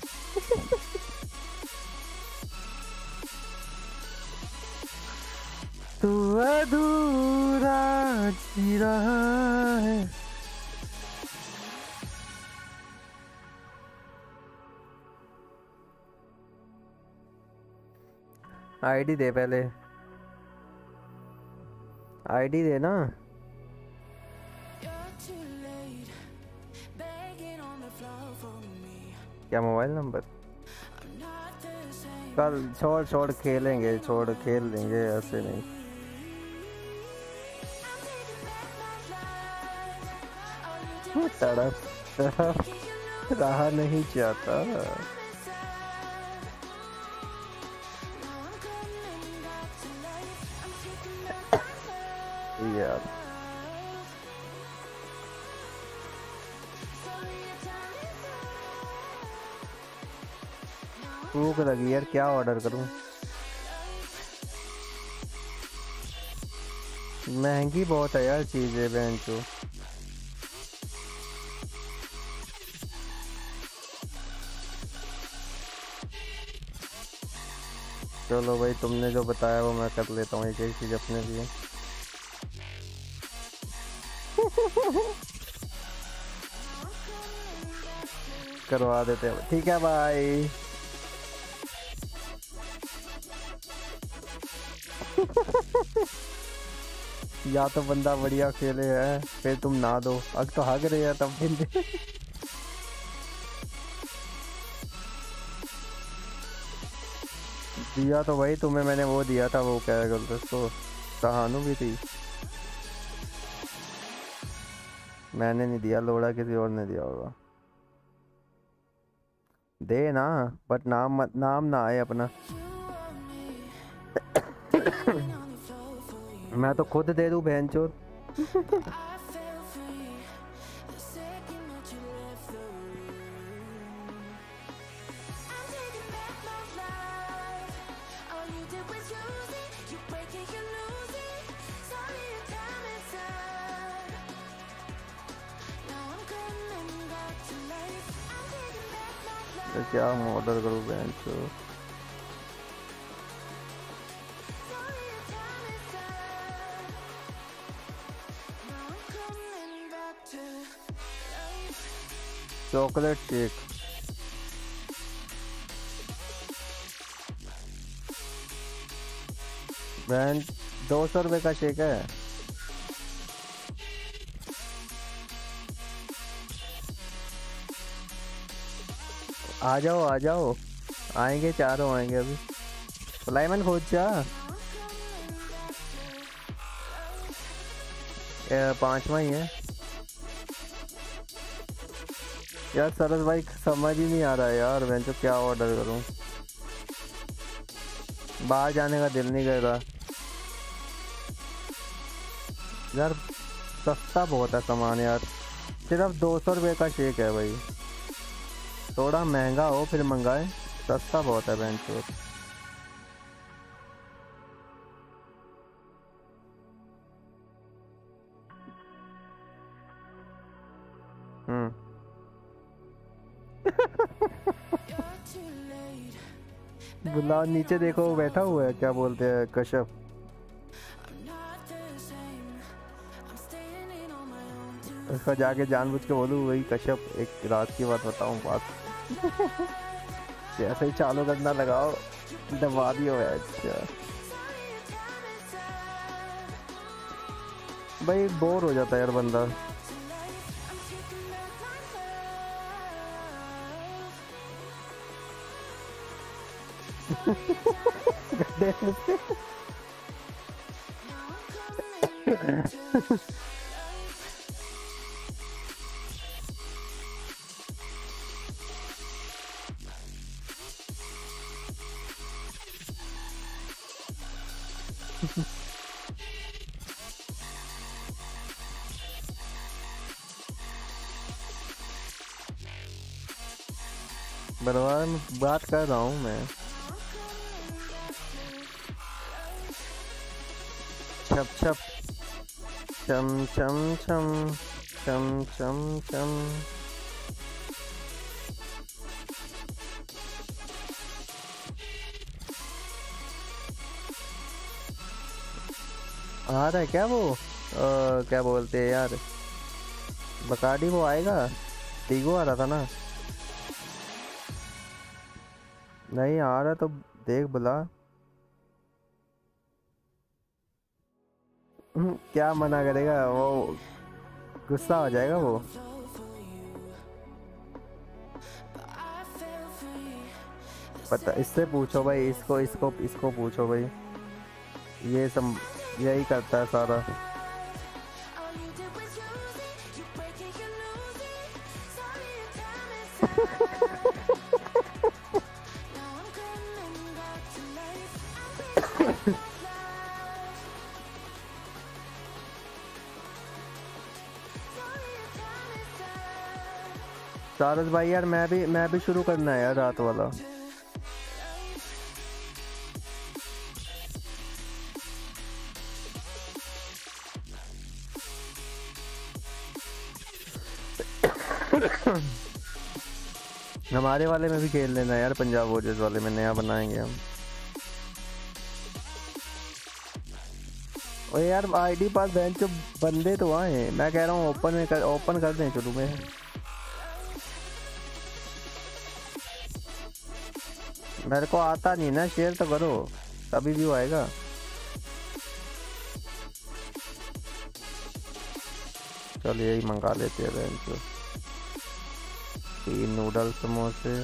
तू अधूरा जी रहा है। आईडी दे पहले, आईडी दे ना। क्या मोबाइल नंबर? कल छोड़ छोड़ खेलेंगे, छोड़ खेल लेंगे, ऐसे नहीं। तड़प तड़प रहा नहीं जाता यार। भूख लगी यार, क्या ऑर्डर करूं? महंगी बहुत है यार चीजें बहन चो। चलो भाई, तुमने जो बताया वो मैं कर लेता हूँ एक एक चीज अपने लिए। करवा देते हैं, ठीक है भाई। या तो बंदा बढ़िया खेले है फिर तुम ना दो, अब तो हग रहे हैं तब भी। दिया तो भाई तुम्हें मैंने वो दिया था, वो क्या बोलते उसको, सहानु भी थी। मैंने नहीं दिया, लोड़ा किसी और ने दिया होगा। दे ना, बट नाम मत, नाम ना आए अपना। मैं तो खुद दे दूं बहनचोद। तो क्या ऑर्डर करूं बहनचोद? चॉकलेट शेक, बहन दो सौ रुपये का शेक है। आ जाओ आ जाओ, आएंगे, चारों आएंगे अभी। सुलाइमन खोज जा, पांचवा ही है यार। सरस भाई समझ ही नहीं आ रहा है यार, मैं तो क्या ऑर्डर करूं? बाहर जाने का दिल नहीं कर रहा यार। सस्ता बहुत है सामान यार, सिर्फ दो सौ रुपये का शेक है भाई। थोड़ा महंगा हो फिर मंगाए, सस्ता बहुत है बहन चोद। हम्म बुला, नीचे देखो वो बैठा हुआ है, क्या बोलते हैं, कश्यप। उसका जाके जानबूझ के बोलूँ, वही कश्यप, एक रात की बात बताऊं, बात जैसे ही चालू करना लगाओ दबा दियो। अच्छा भाई, बोर हो जाता है यार बंदा। बरवार में बात कर रहा हूँ मैं। छप छप चम चम चम चम चम चम आ रहा है क्या वो आ, क्या बोलते हैं यार, बकाडी वो आएगा, टीगो आ रहा था ना, नहीं आ रहा तो देख बुला। हम्म, क्या मना करेगा वो, गुस्सा हो जाएगा वो। पता, इससे पूछो भाई, इसको इसको इसको पूछो भाई, ये सब यही करता है सारा। All you did was use it. You break it, you lose it. Sorry, your time is up. Now I'm coming back to life. I'm taking back life. Sorry, your time is up. सारस भाई यार, मैं भी मैं भी शुरू करना है यार रात वाला। हमारे वाले में भी खेल लेना यार, पंजाब वॉरियर्स वाले में नया बनाएंगे हम। और यार आईडी पास बेंच जो बंदे तो आए, मैं कह रहा हूँ ओपन में कर, ओपन कर दें शुरू में। मेरे को आता नहीं ना, शेयर तो करो तभी व्यू आएगा। चल यही मंगा लेते हैं बेंच, तीन नूडल समोसे।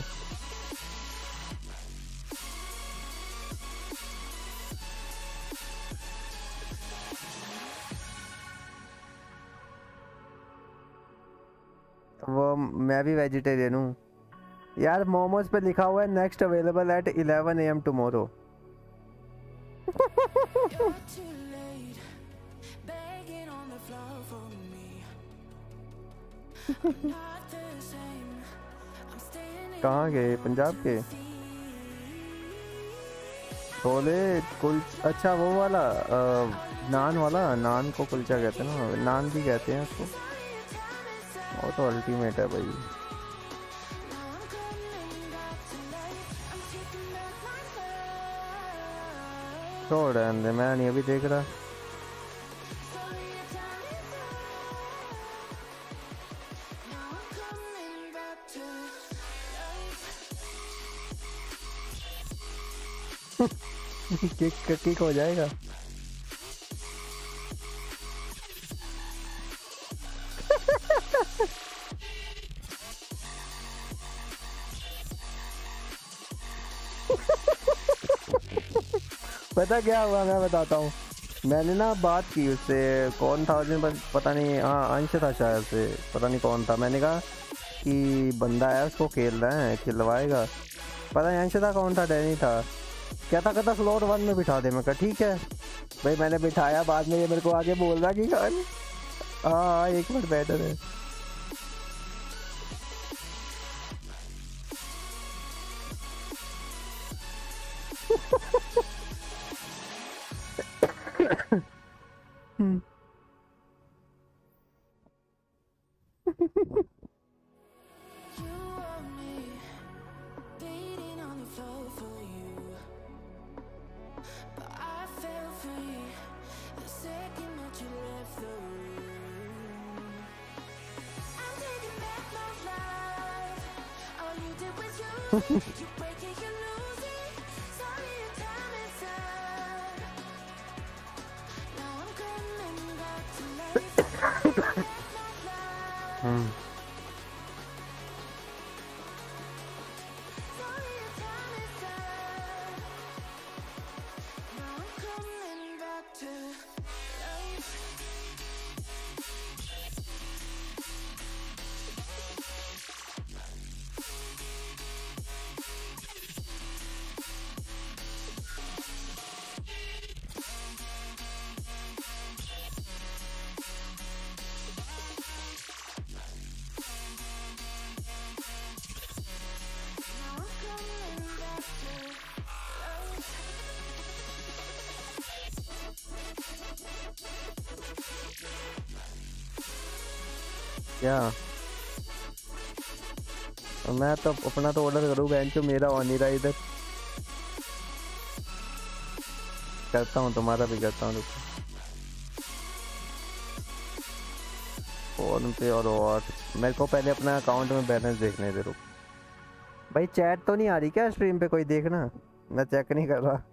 वो मैं भी वेजिटेरियन हूँ यार। मोमोज पे लिखा हुआ है next available at eleven A M tomorrow. You're too late, begging on the floor for me. I'm not the same. I'm standing कहाँ गए, पंजाब के छोले कुल, अच्छा वो वाला आ, नान वाला, नान को कुलचा कहते हैं ना, नान भी कहते हैं उसको, वो तो अल्टीमेट है भाई। छोड़ रहने दे, मैं नहीं अभी देख रहा। किक किक हो जाएगा। पता क्या हुआ, मैं बताता हूँ। मैंने ना बात की उससे, कौन था उस दिन पता नहीं, हाँ अंश था शायद से, पता नहीं कौन था। मैंने कहा कि बंदा है उसको खेल रहा है, खिलवाएगा। पता नहीं अंश था कौन था, डैनी था, क्या था, कहता फ्लोर वन में बिठा दे। मैं कहा ठीक है भाई, मैंने बिठाया। बाद में ये मेरे को आगे बोल रहा कि खान हाँ एक मिनट बेटर है। You want me, beating on the floor for you. But I fell free the second that you left the room. I'm taking back my life. All you did was use it. You break it, you lose it. Sorry, your time is up. Now I'm coming back to life. Hmm Sorry, your time is up. Now I'm coming back to life. Now I'm coming back to life. क्या मैं तो अपना तो order करूँ, bench मेरा on ही रहा इधर। करता हूँ, तुम्हारा भी करता हूँ। रुको फोन पे और और मेरे को पहले अपना अकाउंट में बैलेंस देखने दे। रुक भाई, चैट तो नहीं आ रही क्या स्ट्रीम पे? कोई देखना, मैं चेक नहीं कर रहा।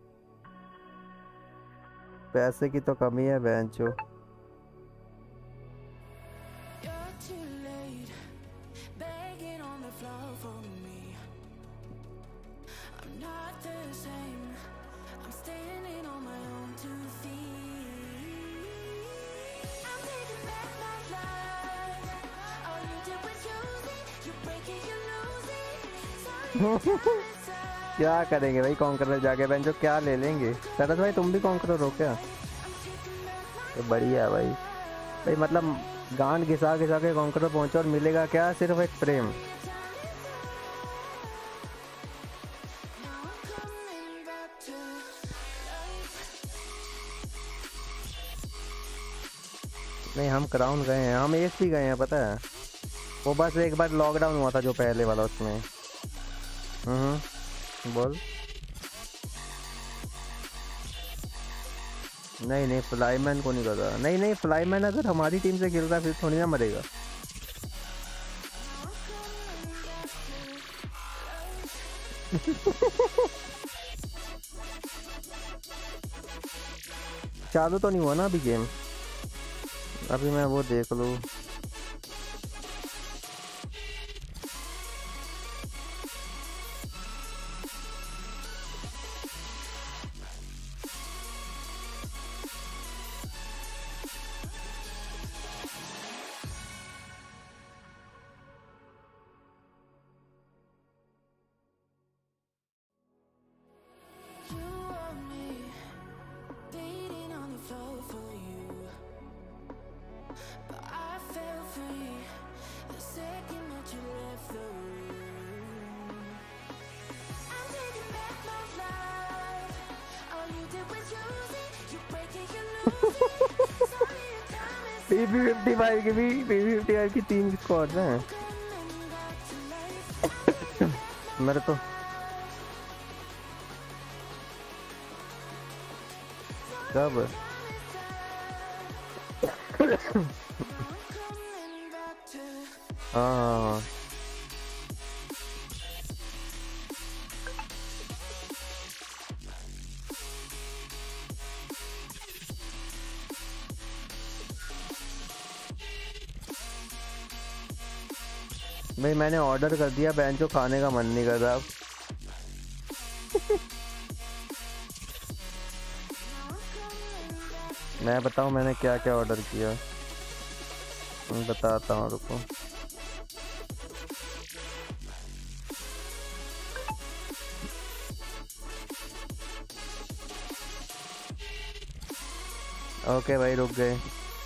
पैसे की तो कमी है बेंचो। You're too late, begging on the floor for me. I'm not the same. I'm standing on my own two feet. I'm taking back my life. All you did was use it. You break it, you lose it. Sorry, time is up. क्या करेंगे भाई conqueror जाके? बेंचो क्या ले लेंगे? शरद भाई तुम भी कॉन्करर हो क्या? तो बढ़िया है भाई। भाई मतलब गांड घिसा घिसा के कॉन्करर पहुंचो और मिलेगा क्या? सिर्फ एक प्रेम। नहीं, हम क्राउन गए हैं, हम एस भी गए हैं पता है। वो बस एक बार लॉकडाउन हुआ था जो पहले वाला, उसमें। हम्म बोल। नहीं नहीं, फ्लाईमैन को नहीं पता। नहीं नहीं, फ्लाईमैन अगर हमारी टीम से खेल रहा है फिर थोड़ी ना मरेगा। चालू तो नहीं हुआ ना अभी गेम? अभी मैं वो देख लूँ। You want me, bleeding on the floor for you. But I fell free the second that you left the room. I'm taking back my life. All you did was use it. You break it, you lose it. Sorry, your time is P P fifty five की भी P P fifty five की तीन squad हैं coming back to life. मेरे तो। कब? Coming back to हाँ भाई, मैंने ऑर्डर कर दिया, बेंचो खाने का मन नहीं कर रहा अब। मैं बताऊं मैंने क्या क्या ऑर्डर किया? मैं बताता हूँ, रुको। ओके भाई, रुक गए।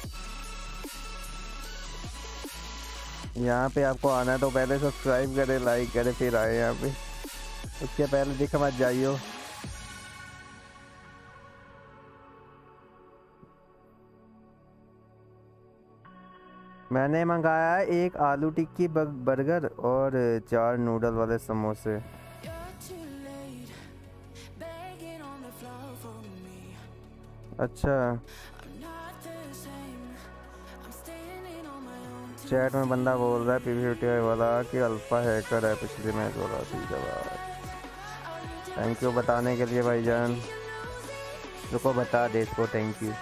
यहाँ पे आपको आना है तो पहले सब्सक्राइब करें, लाइक करें, फिर आए यहाँ पे। उसके पहले दिख मत जाइयो। मैंने मंगाया है एक आलू टिक्की बग- बर्गर और चार नूडल वाले समोसे। You're too late, begging on the floor for me. अच्छा, I'm not the same. I'm standing on my own two chat में बंदा बोल रहा है पीवीटी वाला कि अल्फा हैकर है, पिछले मैच वाला। ठीक है भाई, थैंक यू बताने के लिए भाईजान। रुको बता दे इसको, thank you.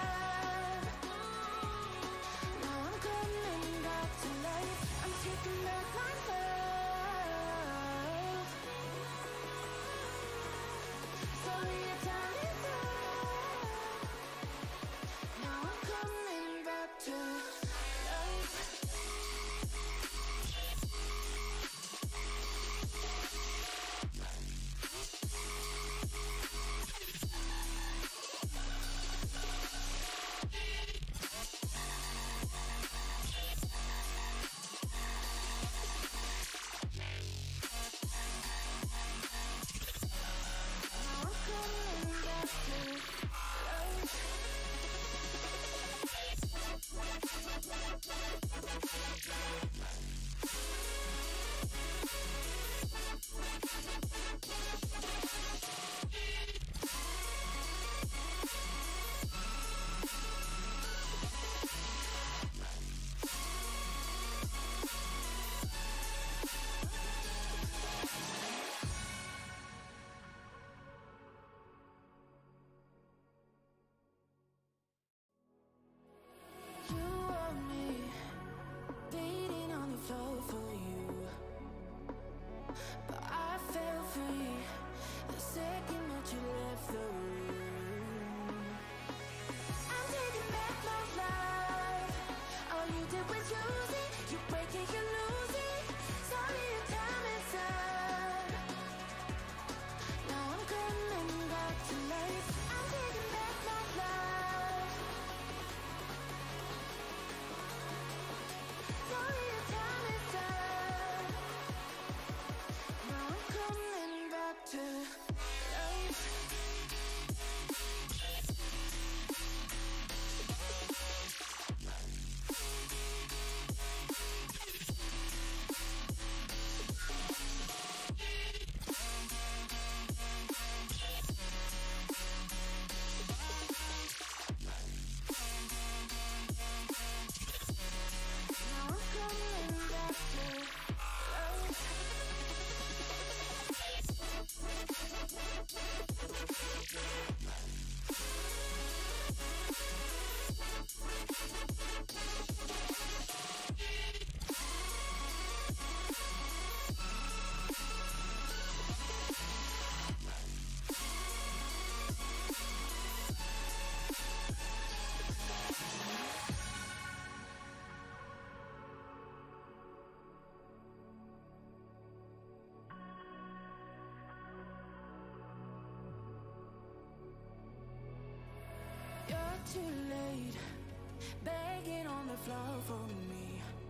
too late, begging on the floor for me.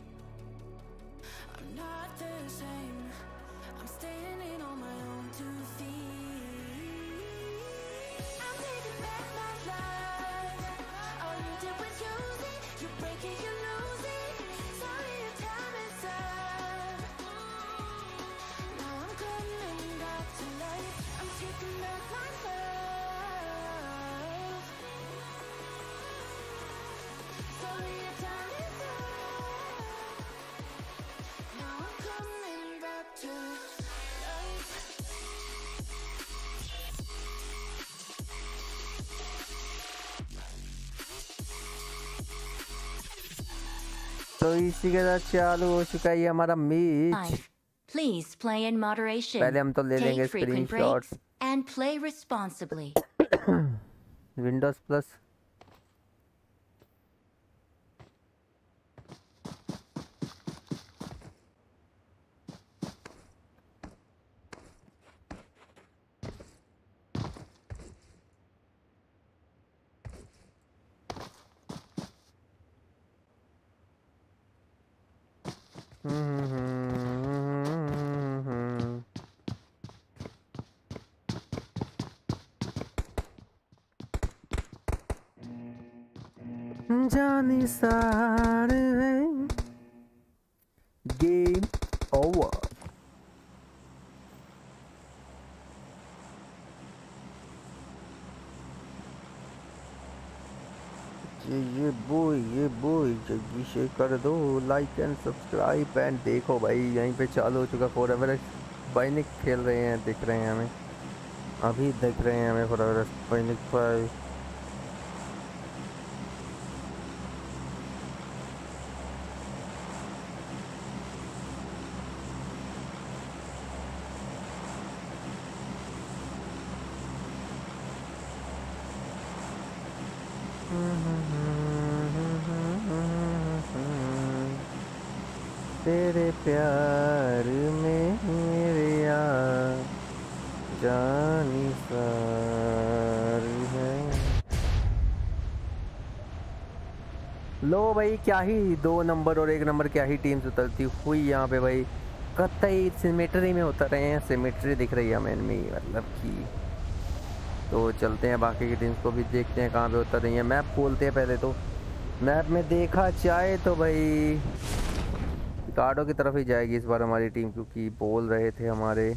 I'm not the same, I'm standing on my own two feet. I'm taking back my life, all you did was use it, you break it, you lose it, sorry your time is up. Now I'm coming back to life, I'm taking back my love, sorry your time is up. Now I'm coming back to life. तो इसी के साथ चालू हो चुका है ये हमारा match. Five. Please play in moderation. पहले हम तो ले लेंगे Take frequent screenshots. breaks and play responsibly. Windows plus. जानी सार है गेम ओवर। ये ये बोई ये बोई जल्दी से कर दो लाइक एंड सब्सक्राइब एंड देखो भाई यहीं पे चालू हो चुका फॉर एवर बाइनिक खेल रहे हैं, दिख रहे हैं हमें, अभी दिख रहे हैं हमें फॉर एवर बाइनिक फाइव। तेरे प्यार में मेरे यार जानी सार है। लो भाई क्या ही दो नंबर और एक नंबर क्या ही टीम्स उतरती हुई यहाँ पे भाई, कतई सिमेट्री में उतर रहे हैं, सिमेट्री दिख रही है हमें इनमें मतलब की। तो चलते हैं बाकी की टीम्स को भी देखते हैं कहाँ पे उतर रही हैं। मैप खोलते हैं पहले, तो मैप में देखा जाए तो भाई पिकाडो की तरफ ही जाएगी इस बार हमारी टीम, क्योंकि बोल रहे थे हमारे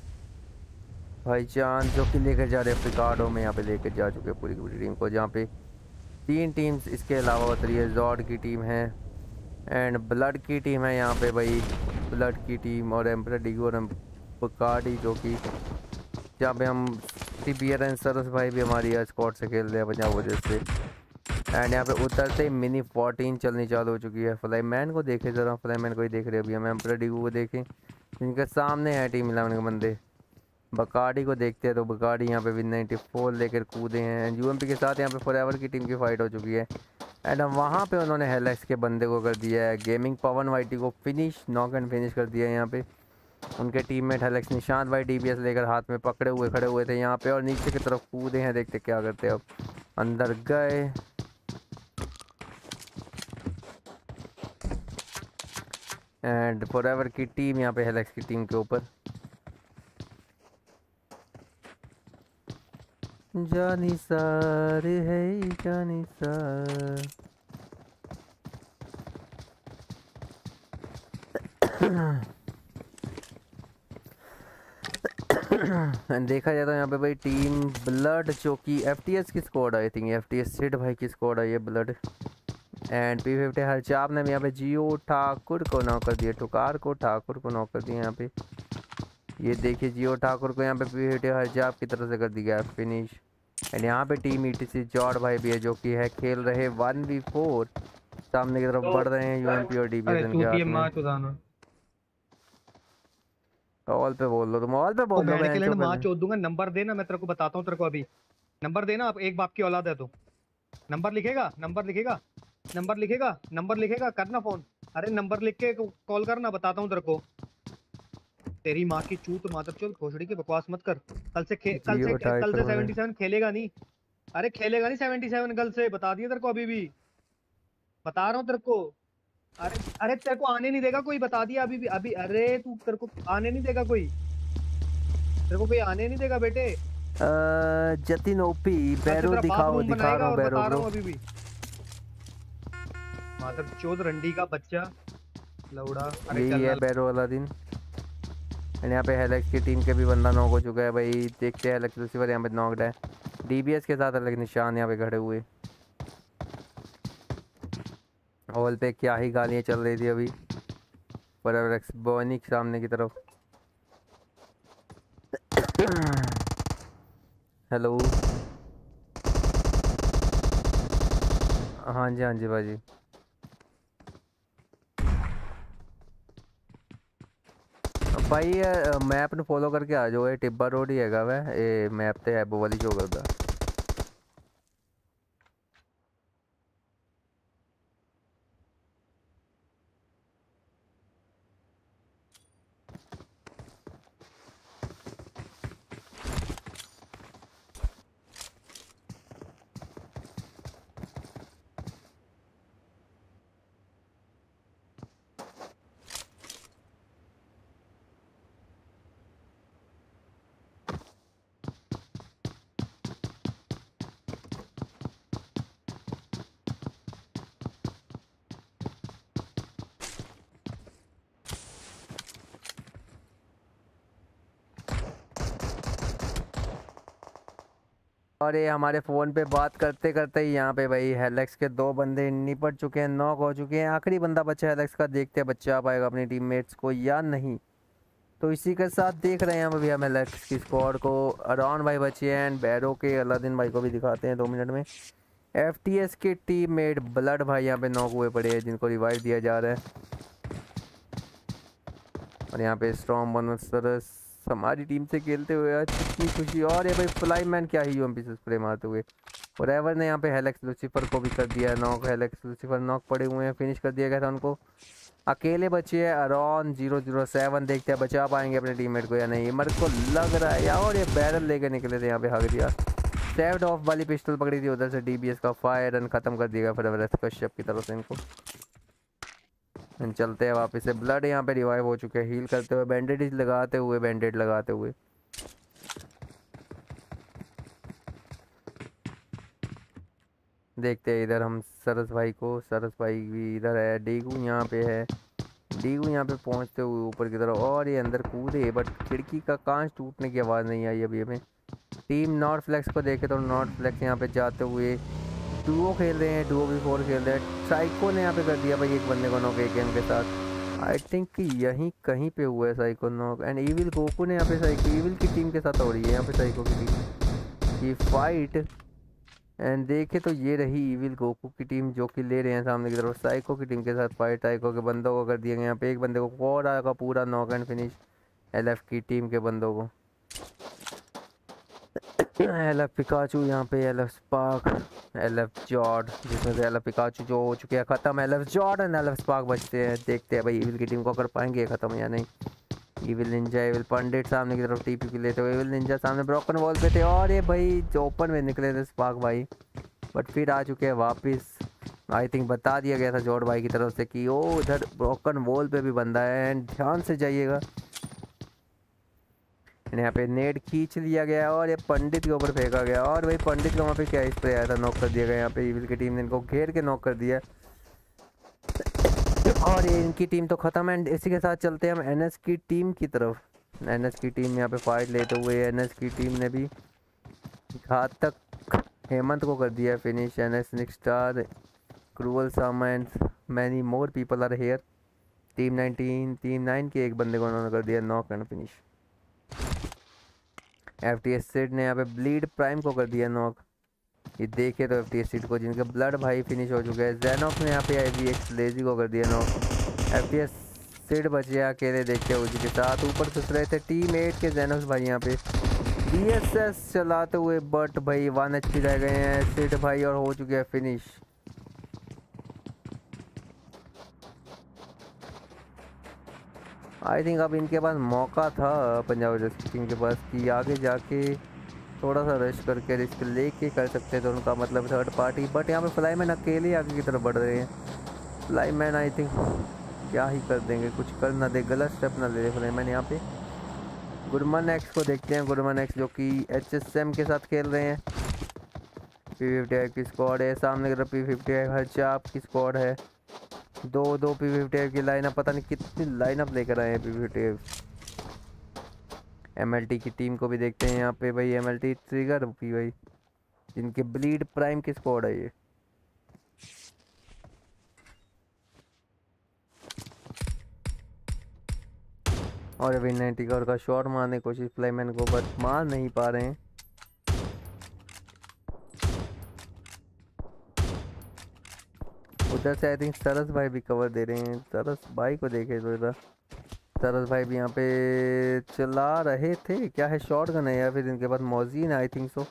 भाईजान जो कि लेकर जा रहे हैं पिकाडो में, यहाँ पे लेकर जा चुके हैं पूरी की पूरी टीम को, जहाँ पे तीन टीम्स इसके अलावा उतरी है। जॉड की टीम है एंड ब्लड की टीम है यहाँ पे भाई, ब्लड की टीम और एम्परर डिगो और पिकाडी, जो कि जहाँ पे हम टीपीआर एंड सरस भाई भी हमारी स्क्वाड से खेल रहे हैं पंजाब वजह से। एंड यहाँ पे उतरते ही मिनी फोर्टीन चलनी चालू हो चुकी है। फ्लाई मैन को देखे ज़रा, फ्लाई मैन को ही देख रहे अभी हम, एम्परर डिगो को देखें जिनके सामने है टीम इलेवन के बंदे। बकाडी को देखते हैं तो बकाडी यहाँ पे विन नाइन्टी फोर लेकर कूदे हैं। यूएमपी के साथ यहाँ पे फॉरएवर की टीम की फाइट हो चुकी है एंड हम वहाँ पे उन्होंने हेलेक्स के बंदे को कर दिया है, गेमिंग पवन वाइटी को फिनिश, नॉक एंड फिनिश कर दिया है। यहाँ पे उनके टीममेट हेलेक्स निशांत भाई डीबीएस लेकर हाथ में पकड़े हुए खड़े हुए थे यहाँ पे, और नीचे की तरफ कूदे हैं, देखते क्या करते हैं। अब अंदर गए एंड फॉरएवर की टीम यहाँ पे हेलेक्स की टीम के ऊपर। जानी सार है जानी सार। देखा जाए तो यहाँ पे भाई टीम ब्लड जो कि एफटीएस की squad I think, FTS Sid भाई की स्क्वाड आई है ब्लड। एंड पी फिफ्टी हरचाप ने भी यहाँ पे जियो ठाकुर को नॉक कर दिया, ठुकार को ठाकुर को नॉक कर दिया यहाँ पे। ये देखिए जियो ठाकुर को यहाँ पे पी फिफ्टी हरचाप की तरफ से कर दिया फिनिश। एंड यहाँ पे टीम ईटीसी जॉर्ड भाई भी है जो कि है खेल रहे वन वी फोर, सामने की तरफ बढ़ रहे हैं यूएमपी और डीबीएस के हाथ में। ऑल पे बोल लो तुम, ऑल पे बोल लो। मैं के लिए मां चोद दूंगा। नंबर देना, मैं तेरे को बताता हूं, तेरे को अभी नंबर देना। आप एक बाप की औलाद है तो नंबर लिखेगा, नंबर लिखेगा, नंबर लिखेगा, नंबर लिखेगा, करना फोन। अरे नंबर लिख के कॉल करना, बताता हूं तेरे को। तेरी मां की चूत मादर चोद, घोसड़ी की बकवास मत कर। कल से खे, कल से कल से सेवेंटी सेवन खेलेगा नहीं, अरे खेलेगा नहीं सेवेंटी सेवन गल से, बता दिया तेरे को अभी भी, बता रहा हूँ तेरे को। अरे अरे तेरे को आने नहीं देगा कोई, बता दिया अभी भी अभी। अरे तू तेरे को आने नहीं देगा कोई, तेरे को कोई आने नहीं देगा बेटे। अ, जतिन ओपी मैं बैरो तेरा दिखाओ बाथरूम दिखा बनाएगा रहा हूँ और बैरो बता रहा ब्रो। हूँ अभी भी। माधव चौध रंडी का बच्चा लौड़ा। अरे यही चल है ना। बैरो वाला दिन। एंड यहाँ पे हेलेक्स की टीम के भी बंदा नॉक हो चुका है भाई। देखते हैं हेलेक्स लूसीफर यहाँ पे नॉकड है, डीबीएस के साथ अलग निशान यहाँ पे खड़े हुए। हॉल पे क्या ही गालियाँ चल रही थी अभी पर हेलेक्स बोनी के सामने की तरफ। हेलो हाँ जी हाँ जी भाजी। भाई मैप ਨੂੰ फॉलो करके आ जाओ, ये टिब्बा रोड ही हैगा वै, ये मैप ਤੇ ਹੈ वो वाली शो करदा। और ये हमारे फ़ोन पे बात करते करते ही यहाँ पे भाई हेलेक्स के दो बंदे निपट चुके हैं, नॉक हो चुके हैं। आखिरी बंदा बचा हेलेक्स का, देखते हैं बच्चा पाएगा अपने टीममेट्स को या नहीं। तो इसी के साथ देख रहे हैं हम अभी हम हेलेक्स की स्क्वाड को। अराउंड भाई बचे हैं एंड बैरो के अलादीन भाई को भी दिखाते हैं दो मिनट में। एफटीएस के टीममेट ब्लड भाई यहाँ पे नॉक हुए पड़े हैं जिनको रिवाइव दिया जा रहा है। और यहाँ पे स्ट्रॉन्ग बनसरस हमारी टीम से खेलते हुए आज कितनी खुशी। और ये भाई फ्लाई मैन क्या ही यूएमपी से स्प्रे मारते हुए। और एवर ने यहाँ पे हेलेक्स लूसीफर को भी कर दिया है नॉक। हेलेक्स लूसीफर नॉक पड़े हुए हैं, फिनिश कर दिया गया था उनको। अकेले बचे हैं अरॉन जीरो जीरो सेवन, देखते हैं बचा पाएंगे अपने टीममेट को या नहीं। मेरे को लग रहा है यार, और ये बैरल लेके निकले थे यहाँ पे, हक दिया। सेव्ड ऑफ वाली पिस्टल पकड़ी थी उधर से, डीबीएस का फायर रन खत्म कर दिया फिर कश्यप की तरफ से इनको। चलते हैं वापस से। ब्लड यहाँ पे रिवाइव हो चुके हैं, हील करते हुए, बैंडेज लगाते हुए बैंडेड लगाते हुए। देखते हैं इधर हम सरस भाई को। सरस भाई भी इधर है, डीगू यहाँ पे है। डीगू यहाँ पे पहुँचते हुए ऊपर की तरफ, और ये अंदर कूदे बट खिड़की का कांच टूटने की आवाज़ नहीं आई अभी हमें। टीम नॉर्थ फ्लैक्स को देखे तो नॉर्थ फ्लैक्स यहाँ पे जाते हुए डुओ खेल रहे हैं, डुओ भी फोर खेल रहे हैं। साइको ने यहाँ पे कर दिया भाई एक बंदे को नॉक एकेएम के साथ। आई थिंक कि यहीं कहीं पे हुआ है psycho knock. And evil Goku ने यहाँ पे साइको इविल की टीम के साथ हो रही है यहाँ पे साइको की टीम की फाइट। एंड देखे तो ये रही इविल गोकू की टीम जो कि ले रहे हैं सामने की तरफ साइको की टीम के साथ फाइट। साइको के बंदों को कर दिया गया यहाँ पे, एक बंदे को कोरा का पूरा नॉक एंड फिनिश एलएफ की टीम के बंदों को। एलएफ पिकाचू यहाँ पे, एलएफ स्पार्क, एलएफ जॉर्ड, जिसमें से एलएफ पिकाचू जो हो चुके हैं ख़त्म, एलएफ जॉर्ड एंड एलएफ स्पार्क बचते हैं। देखते हैं भाई इविल की टीम को कर पाएंगे ख़त्म या नहीं। इविल निंजा, इविल पंडित सामने की तरफ टीपी की लेते हुए, इविल निंजा सामने ब्रोकन वॉल पे थे। और ये भाई जो ओपन में निकले थे स्पार्क भाई, बट फिर आ चुके हैं वापस। आई थिंक बता दिया गया था जॉर्ड भाई की तरफ से कि ओ उधर ब्रोकन वॉल पे भी बंदा है एंड ध्यान से जाइएगा। यहाँ पे नेट खींच लिया गया और ये पंडित के ऊपर फेंका गया। और भाई पंडित का वहाँ पे क्या स्प्रे आया था, नॉक कर दिया गया। यहाँ पे इविल की टीम ने इनको घेर के नॉक कर दिया और ये इनकी टीम तो ख़त्म है। इसी के साथ चलते हैं हम एनएस की टीम की तरफ। एनएस की टीम यहाँ पे फाइट लेते हुए एनएस की टीम ने भी घातक हेमंत को कर दिया finish. NS Nick star, cruel सामा and many more people are here. Team nineteen team nine के एक बंदे को उन्होंने कर दिया knock and finish. F T S Sid ने यहाँ पे ब्लीड प्राइम को कर दिया नॉक। ये देखे तो एफ टी एस सीड को जिनके ब्लड भाई फिनिश हो चुके हैं। जैनॉक्स ने यहाँ पे आई वी एक्स लेजी को कर दिया knock. F T S Sid बचे अकेले देखते हो जी के साथ ऊपर घुस रहे थे टीम एट के जैनॉक्स भाई यहाँ पे डी एस एस चलाते हुए, बट भाई वन एच पी रह गए हैं सीड भाई और हो चुके हैं फिनिश। आई थिंक अब इनके पास मौका था पंजाब टीम के पास कि आगे जाके थोड़ा सा रश करके रिस्क लेके कर सकते हैं, तो उनका मतलब थर्ड पार्टी। बट यहाँ पे फ्लाईमैन अकेले आगे की तरफ बढ़ रहे हैं। फ्लाईमैन आई थिंक क्या ही कर देंगे, कुछ कर ना दे, गलत स्टेप ना ले ले फ्लाईमैन यहाँ पे। गुरमन एक्स को देखते हैं, गुरमन एक्स जो कि एच एस एम के साथ खेल रहे हैं। पी फिफ्टी फाइव की स्क्वाड है सामने की तरफ, पी फिफ्टी फाइव हर चाप की स्क्वाड है। दो दो पी फिफ्टी फाइव की लाइनअप, पता नहीं कितनी लाइनअप लेकर आए हैं P fifty five. M L T की टीम को भी देखते हैं यहाँ पे भाई, एम एल टी ट्रिगर भी भाई, जिनके ब्लीड प्राइम की स्क्वाड है ये। और अभी नाइन्टी का का शॉट मारने की कोशिश फ्लाईमैन को, बट मार नहीं पा रहे हैं। उधर से आई थिंक सरस भाई भी कवर दे रहे हैं। सरस भाई को देखे तो इधर सरस भाई भी यहाँ पे चला रहे थे। क्या है, शॉट गन है या फिर इनके पास मौजीन है, आई थिंक सो।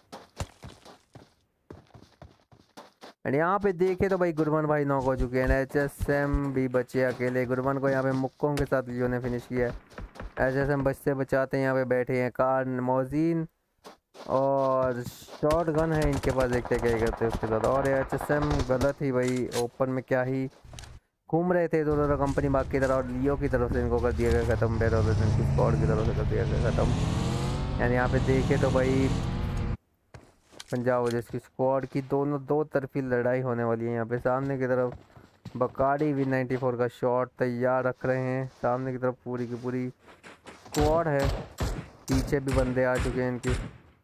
एंड यहाँ पे देखे तो भाई गुरमन भाई नॉक हो चुके हैं। एच एस एम भी बचे अकेले, गुरमन को यहाँ पे मुक्कों के साथ लियो ने फिनिश किया है। एच एस एम बचते बचाते यहाँ पे बैठे हैं। कार मौजीन और शॉट गन है इनके पास, देखते क्या करते हैं उसके साथ। और एच एस एम गलत ही भाई, ओपन में क्या ही घूम रहे थे दोनों कंपनी बाग की तरफ, और लियो की तरफ से इनको कर दिया गया ख़त्म। बेरोजन की स्क्वाड की तरफ से कर दिया गया ख़त्म। यानी यहाँ पे देखे तो भाई पंजाब वजह की स्क्वाड की दोनों दो तरफी लड़ाई होने वाली है। यहाँ पे सामने की तरफ बकाड़ी भी नाइन्टी फोर का शॉट तैयार रख रहे हैं। सामने की तरफ पूरी की पूरी स्क्वाड है, पीछे भी बंदे आ चुके हैं इनके।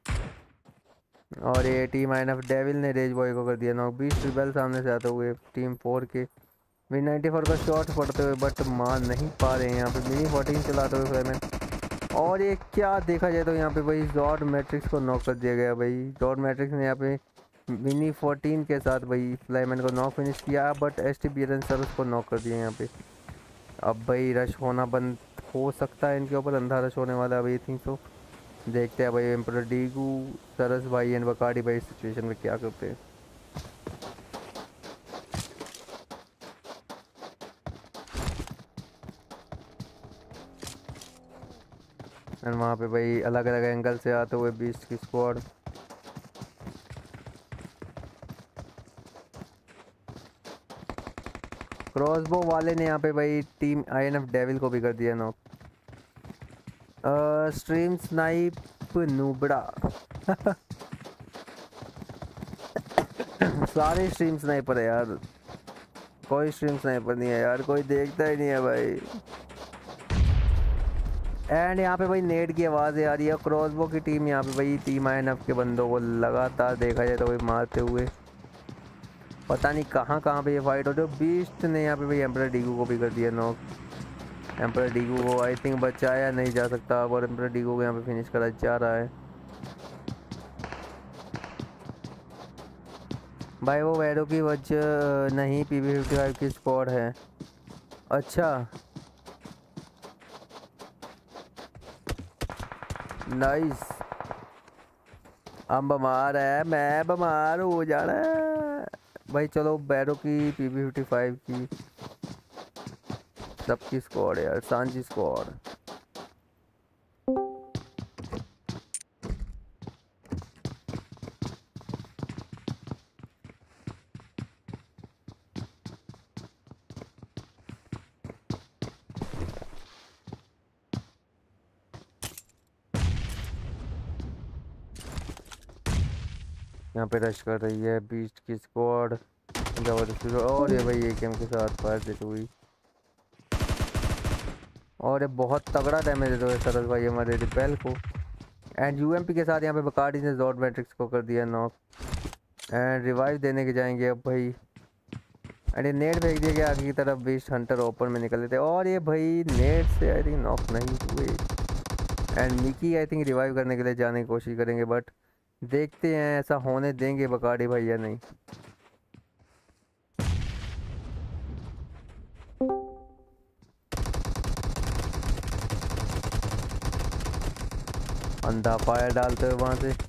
और ये team I N F devil ने रेज बॉय को कर दिया नॉक। बीस रिबेल सामने से आते हुए टीम फोर के वी नाइन्टी फोर का शॉट पड़ते हुए, बट मार नहीं पा रहे हैं। यहाँ पे मिनी फोर्टीन चलाते हुए फ्लाईमैन। और ये क्या देखा जाए तो यहाँ पे भाई जॉर्ड मैट्रिक्स को नॉक कर दिया गया भाई। जॉर्ड मैट्रिक्स ने यहाँ पे मिनी फोर्टीन के साथ भाई फ्लाईमैन को नॉक फिनिश किया, बट एस टी बी सरस को नॉक कर दिया यहाँ पे। अब भाई रश होना बंद हो सकता है इनके ऊपर, अंधा रश होने वाला है भाई, थिंक सो। देखते हैं भाई एम्परर डीगू, सरस भाई एंड बकाड़ी भाई इस सिचुएशन में क्या करते हैं। एंड वहाँ पे भाई अलग अलग एंगल से आते हुए बीस्ट की स्क्वाड। क्रॉसबो वाले ने यहाँ पे भाई team I N F devil को भी कर दिया नॉक। स्ट्रीम स्नाइप नूबड़ा सारे स्ट्रीम स्नाइपर है यार, कोई स्ट्रीम स्नाइपर नहीं है यार, कोई देखता ही नहीं है भाई। एंड यहाँ पे भाई नेट की आवाज़ आ रही है। क्रॉसबो की टीम यहाँ पे भाई टीम आई एन एफ के बंदों को लगातार देखा जाए तो भाई मारते हुए, पता नहीं कहाँ कहाँ पे ये फाइट हो रही है। बीस्ट ने यहाँ पे भाई एम्परर डीगू को भी कर दिया नॉक। एम्परर डीगू को आई थिंक बचाया नहीं जा सकता, और एम्परर डीगू को यहाँ पे फिनिश करा जा रहा है भाई। वो वैडो की वजह नहीं, पी वी फिफ्टी फाइव की स्क्वाड है। अच्छा नाइस, हम बीमार है, मैं बीमार हो जाना है भाई। चलो बैरो की पी वी फिफ्टी फाइव की सबकी स्क्वाड है यार, सांझी स्क्वाड। यहाँ पे रश कर रही है बीस्ट की स्क्वाड जबरदस्ती। और ये भाई ए के एम के साथ फायर देते हुई, और ये बहुत तगड़ा डैमेज देते हुए सरस भाई हमारे रिपेल को। एंड यूएमपी के साथ यहाँ पे बकार्डी ने जॉर्ड मैट्रिक्स को कर दिया नॉक। एंड रिवाइव देने के जाएंगे अब भाई। एंड ये नेट फेंक दिया गया आगे की तरफ, बीस्ट हंटर ओपन में निकले थे, और ये भाई नेट से आई थिंक नॉक नहीं हुए। And Mickey I think revive करने के लिए जाने की कोशिश करेंगे, बट देखते हैं ऐसा होने देंगे बकार्डी भाई या नहीं। अंधा फायर डालते हुए वहां से।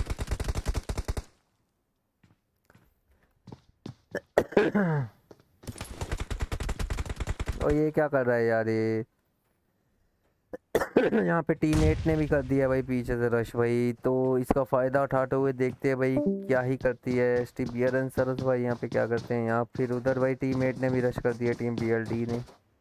और ये क्या कर रहा है यार ये यहाँ पे टीममेट ने भी कर दिया भाई पीछे से रश भाई, तो इसका फ़ायदा उठाते हुए देखते हैं भाई क्या ही करती है S T B R N सरस भाई। यहाँ पे क्या करते हैं यहाँ, फिर उधर भाई टीममेट ने भी रश कर दिया टीम बी एल डी ने।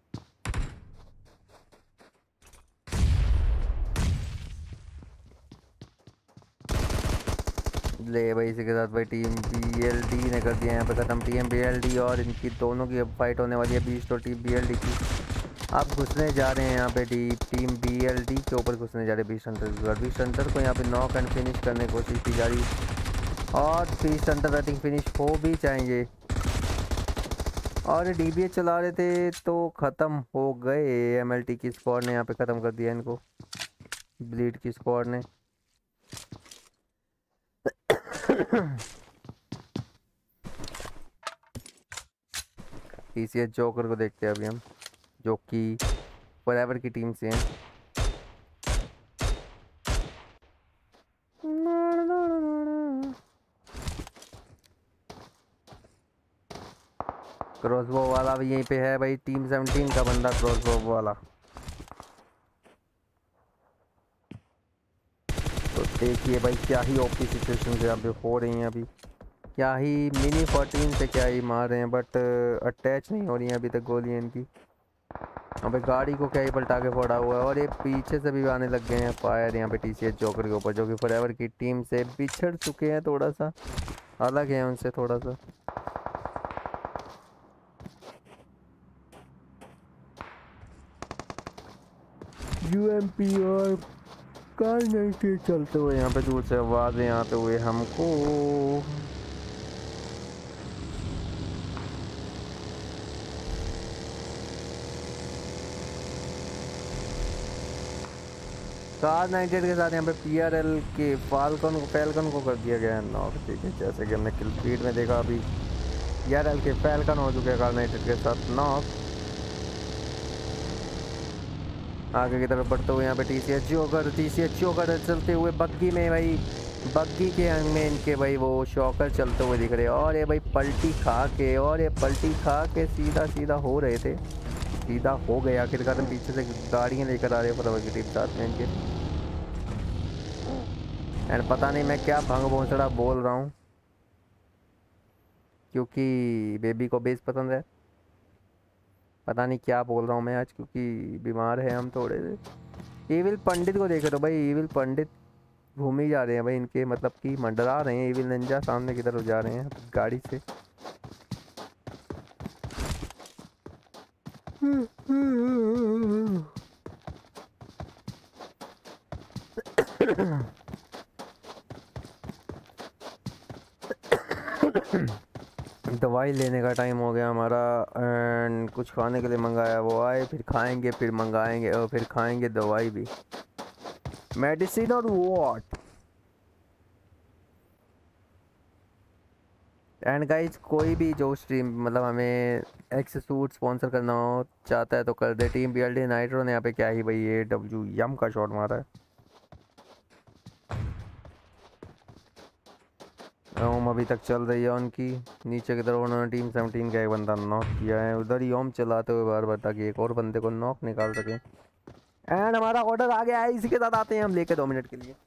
ले भाई इसी के साथ भाई टीम बी एल डी ने कर दिया यहाँ पे ख़त्म टीम बी एल डी, और इनकी दोनों की अब फाइट होने वाली है बीस तो टीम बी एल डी की। आप घुसने जा रहे हैं यहाँ पे D team B L D के ऊपर घुसने जा रहे हैं बीस हंटर के ऊपर। बीस हंटर को यहाँ पे नॉक एंड फिनिश करने की कोशिश की जा रही, और बीस हंटर आई थिंक फिनिश हो भी जाएंगे। और डी बी ए चला रहे थे तो ख़त्म हो गए, एम एल टी की स्क्वाड ने यहाँ पे ख़त्म कर दिया इनको, ब्लीड की स्क्वाड ने। टी सी एच जोकर को देखते हैं अभी हम, जो कि फॉरएवर की टीम से हैं। क्रॉसबो वाला भी यहीं पे है भाई, टीम सेवनटीन का बंदा क्रॉसबो वाला। तो देखिए भाई क्या ही ओपी सिचुएशन यहाँ पे हो रही हैं अभी, क्या ही मिनी फोर्टीन से क्या ही मार रहे हैं, बट अटैच नहीं हो रही हैं अभी तक गोलियाँ इनकी। अबे गाड़ी को क्या ही पलटा के फोड़ा हुआ है, और ये पीछे से भी आने लग गए हैं फायर यहाँ पे टी सी एच जोकर के ऊपर, जो कि फॉरएवर की टीम से बिछड़ चुके हैं, थोड़ा सा अलग है उनसे थोड़ा सा। यू एम पी और कार नहीं चलते हुए यहाँ पे दूर से आवाज़ें आते हुए हमको। कार नाइनटी एट के साथ यहाँ पे पी आर एल के फाल्कन को फैल्कन को कर दिया गया है नॉक। ठीक है, जैसे कि हमने किल फीड में देखा अभी पी आर एल के फैल्कन हो चुके हैं कार नाइनटी एट के साथ नॉक। आगे की तरफ बढ़ते हुए यहाँ पे T C H joker T C H joker चलते हुए बग्गी में भाई, बग्गी के अंग में इनके भाई वो शॉकर चलते हुए दिख रहे हैं, और ये भाई पलटी खा के और ये पलटी खा के सीधा सीधा हो रहे थे, सीधा हो गए आखिरकार। हम पीछे से गाड़ियाँ लेकर आ रहे हैं फॉरएवर की टीम साथ में इनके, एंड पता नहीं मैं क्या भंग भोंसड़ा बोल रहा हूँ, क्योंकि बेबी को बेस पसंद है। पता नहीं क्या बोल रहा हूँ मैं आज, क्योंकि बीमार है हम थोड़े से। ईविल पंडित को देखे तो भाई ईविल पंडित घूम ही जा रहे हैं भाई इनके, मतलब कि मंडरा रहे हैं। ईविल निंजा सामने की तरफ जा रहे हैं गाड़ी से। दवाई लेने का टाइम हो गया हमारा, एंड कुछ खाने के लिए मंगाया वो आए, फिर खाएंगे, फिर मंगाएंगे, और फिर खाएंगे दवाई भी, मेडिसिन और वॉट। एंड गाइज कोई भी जो स्ट्रीम मतलब हमें एक्स सूट स्पॉन्सर करना हो चाहता है तो कर दे। Team B L D nitro ने यहाँ पे क्या ही भाई ये डब्ल्यू यम का शॉट मारा है। ओम अभी तक चल रही है उनकी, नीचे की तरफ उन्होंने टीम सेवनटीन का एक बंदा नॉक किया है, उधर ही ओम चलाते हुए बार बार ताकि एक और बंदे को नॉक निकाल सके। एंड हमारा ऑर्डर आ गया है, इसी के साथ आते हैं हम लेके दो मिनट के लिए।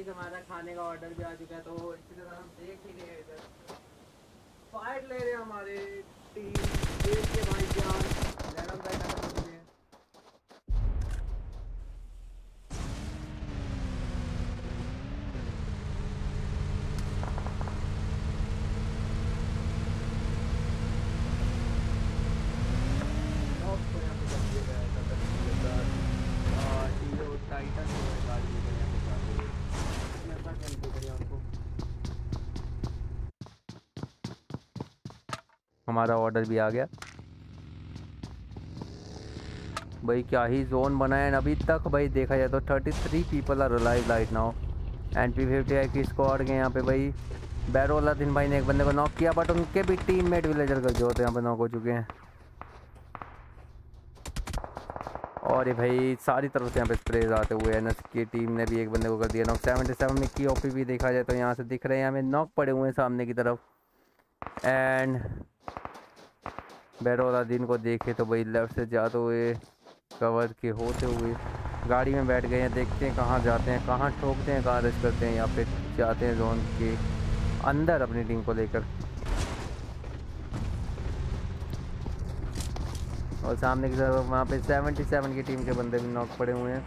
गाइस हमारा खाने का ऑर्डर भी आ चुका है, तो इसी तरह हम देख ही रहे हैं इधर फाइट ले रहे हैं हमारे टीम देख के भाई जान रैंडम भाई खत्म हो चुके हैं। नॉक को यहाँ पे कर दिया गया है खत्म के साथ और हीरो टाइटन जो है गाड़ी लेकर यहाँ पे जाते हुए इसमें अपना कैंप करिए उनको। हमारा ऑर्डर भी आ गया भाई, क्या ही जोन बना है अभी तक भाई। देखा जाए तो thirty three people are alive right now and P fifty I की स्क्वाड के यहाँ पे भाई। बैरो अलादीन भाई ने एक बंदे को नॉक किया बट उनके भी टीममेट विलेजर का जो थे यहाँ पे नॉक हो चुके हैं। और ये भाई सारी तरफ से यहाँ पे स्प्रेज आते हुए एनएस की टीम ने भी एक बंदे को कर दिया नॉक। सेवेंटी सेवन में की ओपी भी देखा जाए तो यहाँ से दिख रहे हैं हमें नॉक पड़े हुए हैं सामने की तरफ। एंड बैरो अलादीन को देखे तो भाई लेफ्ट से जाते हुए कवर के होते हुए गाड़ी में बैठ गए हैं। देखते हैं कहाँ जाते हैं, कहाँ ठोकते हैं, कहाँ रश करते हैं, या फिर जाते हैं जोन के अंदर अपनी टीम को लेकर। और सामने की तरफ वहाँ पे सेवेंटी सेवन की टीम के बंदे भी नॉक पड़े हुए हैं।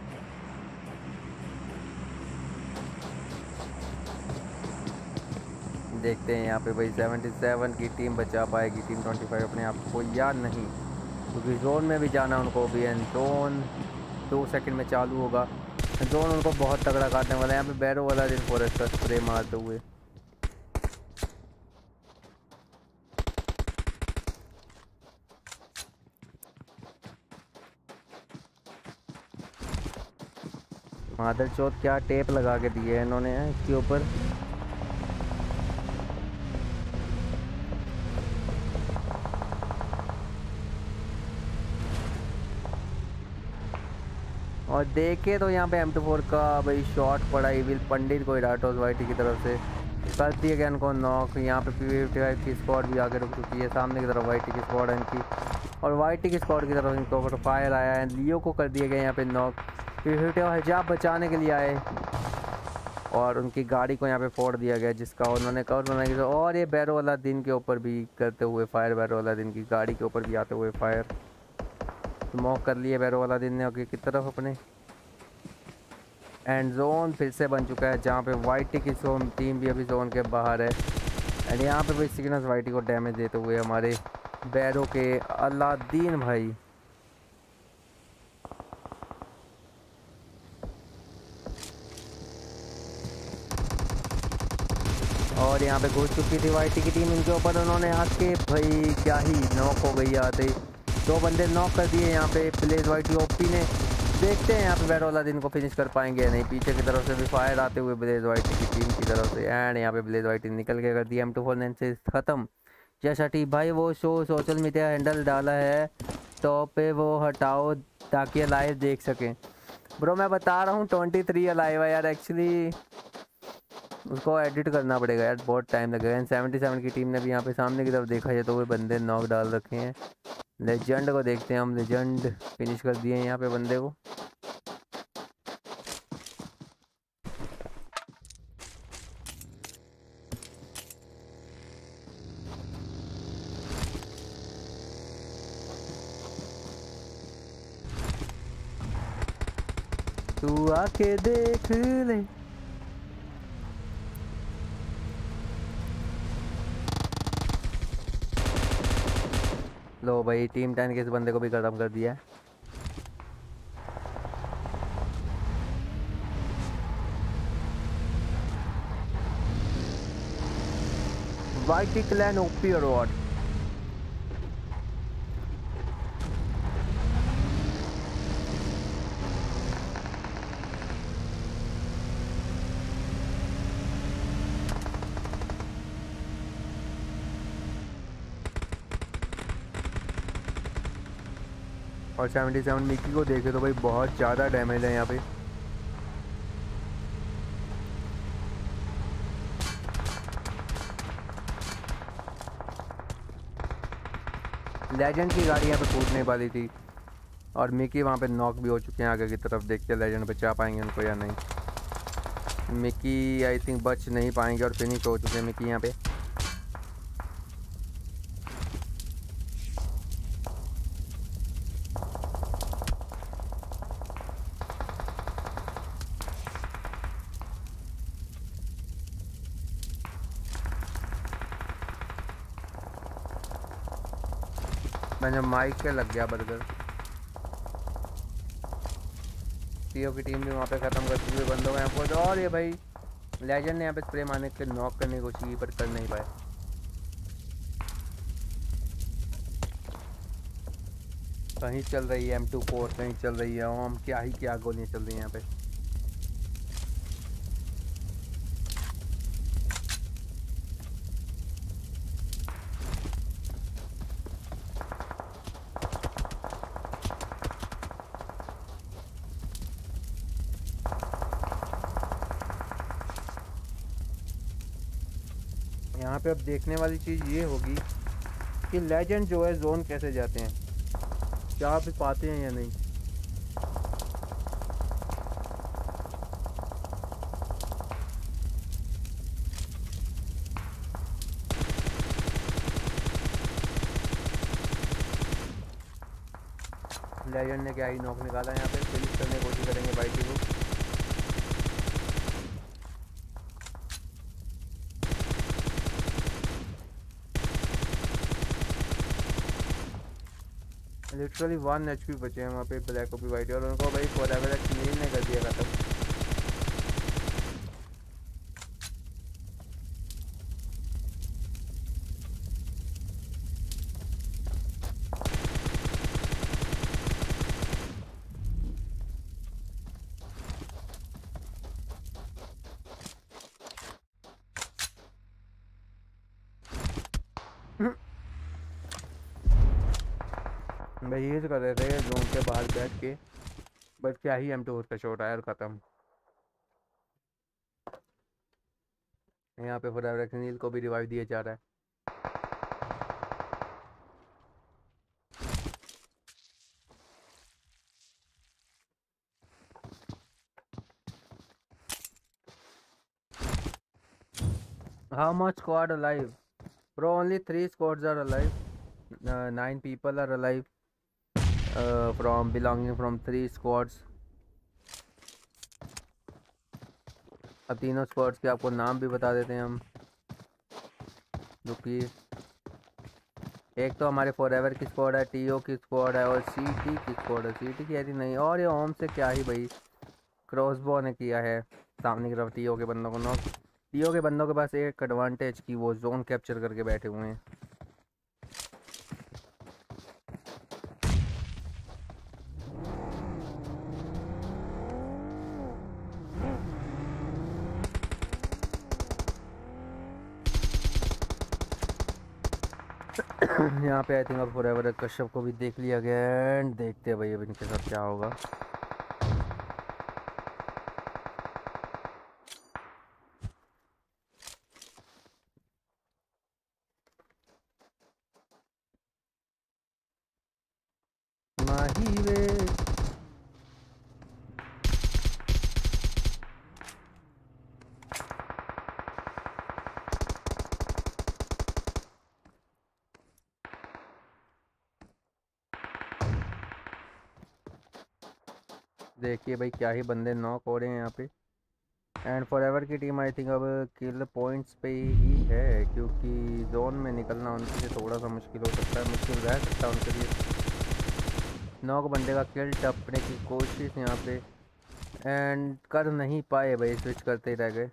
देखते हैं यहाँ पे भाई सेवेंटी सेवन की टीम बचा पाएगी टीम ट्वेंटी फाइव अपने आप को या नहीं, क्योंकि जोन में भी जाना उनको भी है। जोन दो सेकंड में चालू होगा, जोन उनको बहुत तगड़ा काटने वाला है। यहाँ पे बैरो वाला दिन फॉरेस्ट का स्प्रे मारते हुए मादर चौथ क्या टेप लगा के दिए है इन्होंने इसके ऊपर। और देखे तो यहाँ पे एम टू फोर का भाई शॉट पड़ा इविल पंडित को इराटोस वाईटी की तरफ से कर दिया गया इनको नॉक। यहाँ पे पी फिफ्टी फाइव की स्क्वाड भी आके रुक चुकी है, सामने की तरफ वाईटी की स्क्वाड है इनकी, और वाईटी की स्क्वाड की तरफ इनको ऊपर फायर आया है। लियो को कर दिया गया यहाँ पे नॉक। पी फिफ्टी हिजाब बचाने के लिए आए और उनकी गाड़ी को यहाँ पे फोड़ दिया गया जिसका उन्होंने कवर बनाया गया। और ये बैरो वाला दिन के ऊपर भी करते हुए फायर, बैरो वाला दिन की गाड़ी के ऊपर भी आते हुए फायर। स्मोक कर लिए बैरो वाला दिन ने आगे की तरफ अपने। एंड जोन फिर से बन चुका है जहाँ पे वाईटी की टीम भी अभी जोन के बाहर है। एंड यहाँ पे भाई सिग्नस वाईटी को डैमेज देते हुए हमारे बैरो के अलादीन भाई। और यहाँ पे घुस चुकी थी वाईटी की टीम इनके ऊपर, उन्होंने आके भाई क्या ही नॉक हो गई आते। दो बंदे नॉक कर दिए यहाँ पे प्लेज वाईटी ओपी ने। देखते हैं यहाँ पे बैरो वाला दिन को फिनिश कर पाएंगे या नहीं। पीछे की तरफ से भी फायर आते हुए ब्लेज वाईटी की टीम की तरफ से। एंड यहाँ पे ब्लेज वाईटी निकल के कर दिया एम टू फोर नाइन से ख़त्म। जैसा टी भाई वो शो सोशल मीडिया हैंडल डाला है तो पे वो हटाओ ताकि लाइव देख सकें। ब्रो मैं बता रहा हूँ ट्वेंटी थ्री लाइव है यार, एक्चुअली उसको एडिट करना पड़ेगा यार, बहुत टाइम लगेगा। सेवेंटी सेवन की टीम ने भी यहाँ पे सामने की तरफ देखा जाए तो वो बंदे नॉक डाल रखे हैं। लेजेंड को देखते हैं हम, लेजेंड फिनिश कर दिए हैं यहाँ पे बंदे को। तू आके देख ले। लो भाई टीम टेन के इस बंदे को भी खत्म कर दिया है। YT clan OP award. और सेवेंटी सेवन मिकी को देखे तो भाई बहुत ज़्यादा डैमेज है यहाँ पे। लेजेंड की गाड़ी यहाँ पे कूदने वाली थी और मिकी वहाँ पे नॉक भी हो चुके हैं। आगे की तरफ देखते हैं लेजेंड बचा पाएंगे उनको या नहीं। मिकी आई थिंक बच नहीं पाएंगे और फिनिश हो चुके हैं मिकी यहाँ पे। मैंने माइक पे लग गया बर्गर। टीओ की टीम भी वहाँ पे ख़त्म कर चुकी है बंदों को यहाँ पर। और ये भाई लेजेंड ने यहाँ पे स्प्रे मारने के नॉक करने की कोशिश की पर कर नहीं पाए। कहीं चल रही है एम टू फोर, कहीं चल रही है ओम, क्या ही क्या गोलियाँ चल रही हैं यहाँ पे। यहाँ पे अब देखने वाली चीज़ ये होगी कि लेजेंड जो है जोन कैसे जाते हैं, क्या भी पाते हैं या नहीं। लेजेंड ने क्या ही नॉक निकाला यहाँ पे, फिनिश करने की कोशिश करेंगे बाइटी को। लिटरली वन एच पी बचे हैं वहाँ पे ब्लैक ओपी वाइट, और उनको भाई फॉरएवर नील ने कर दिया खत्म। भाई ये कर रहे थे जोन के बाहर बैठ के, बट क्या ही एम टू का शॉट आया और ख़त्म। यहाँ पे फॉरएवर नील को भी रिवाइव दिया जा रहा है। How much squad alive? Bro, only three squads are alive. Uh, nine people are alive. Uh, from belonging from three squads. अब तीनों स्क्वाड्स के आपको नाम भी बता देते हैं हम। रुकिए, एक तो हमारे फॉरएवर की स्क्वाड है, टीओ की स्क्वाड है और सीटी की स्क्वाड है। सीटी की ऐसी नहीं, और ये ओम से क्या ही भाई क्रॉसबो ने किया है सामने की तरफ टीओ के बंदों को नॉक। टीओ के बंदों के पास एक एडवांटेज की वो जोन कैप्चर करके बैठे हुए हैं। यहाँ पे आई थिंक अब फॉरएवर कश्यप को भी देख लिया गया है एंड देखते हैं भाई अब इनके साथ क्या होगा। माही वे देखिए भाई क्या ही बंदे नॉक हो रहे हैं यहाँ पे। एंड फॉरएवर की टीम आई थिंक अब किल पॉइंट्स पे ही है, क्योंकि जोन में निकलना उनके लिए थोड़ा सा मुश्किल हो सकता है, मुश्किल रह सकता है उनके लिए। नॉक बंदे का किल टपने की कोशिश यहाँ पे एंड कर नहीं पाए भाई, स्विच करते ही रह गए।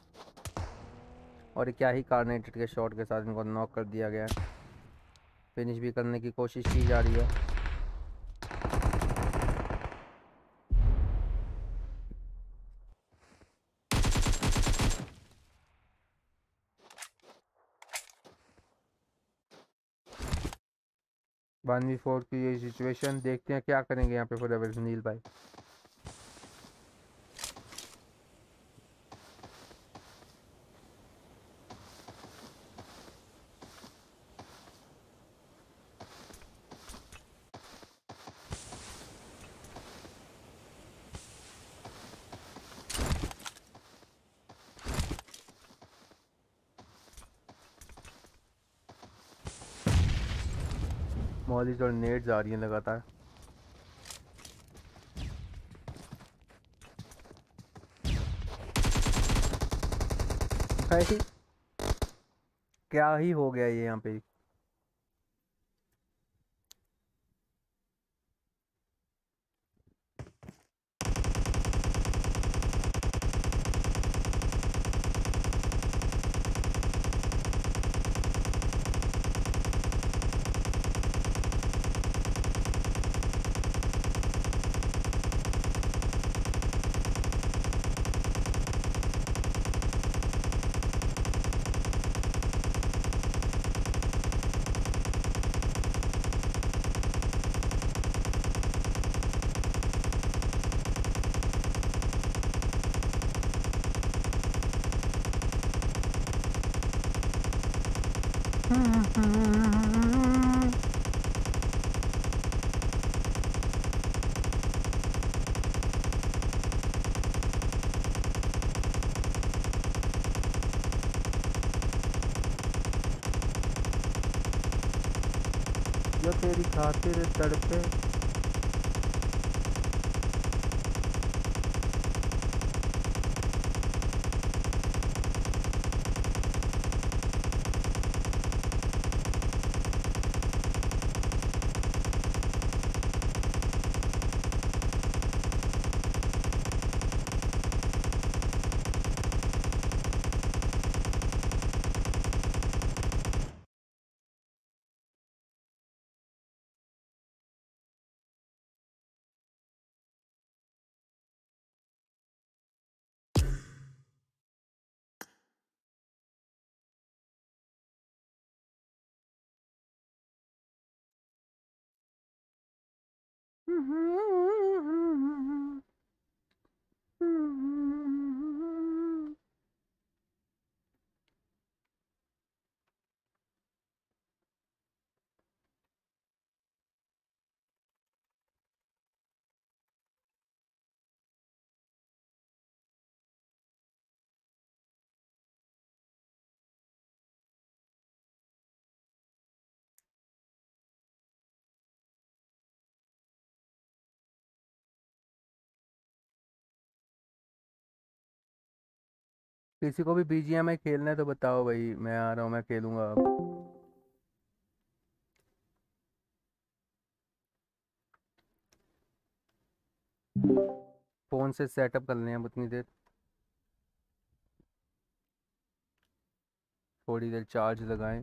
और क्या ही कार्नेटेड के शॉट के साथ इनको नॉक कर दिया गया है। फिनिश भी करने की कोशिश की जा रही है। वन वी फोर की ये सिचुएशन, देखते हैं क्या करेंगे यहाँ पे फॉरएवर सुनील भाई। मॉलीज और नेट्स आ रही हैं लगातार। भाई क्या ही हो गया ये यहाँ पे। जो तेरी खातिर तड़पे। किसी को भी बीजीएमआई खेलना है तो बताओ भाई, मैं आ रहा हूँ, मैं खेलूंगा अब। फोन से सेटअप कर लें अब उतनी देर, थोड़ी देर चार्ज लगाएं।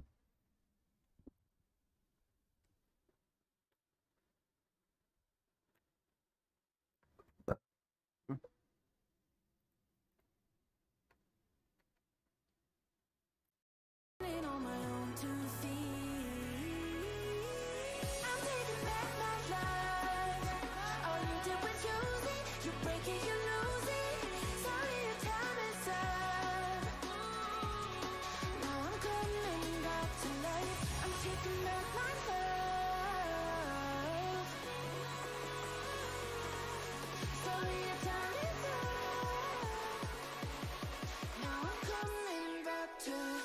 On my own two feet, I'm taking back my life. All you did was use it. You break it, you lose it. Sorry, your time is up. Now I'm coming back to life. I'm taking back my love. Sorry, your time is up. Now I'm coming back to life.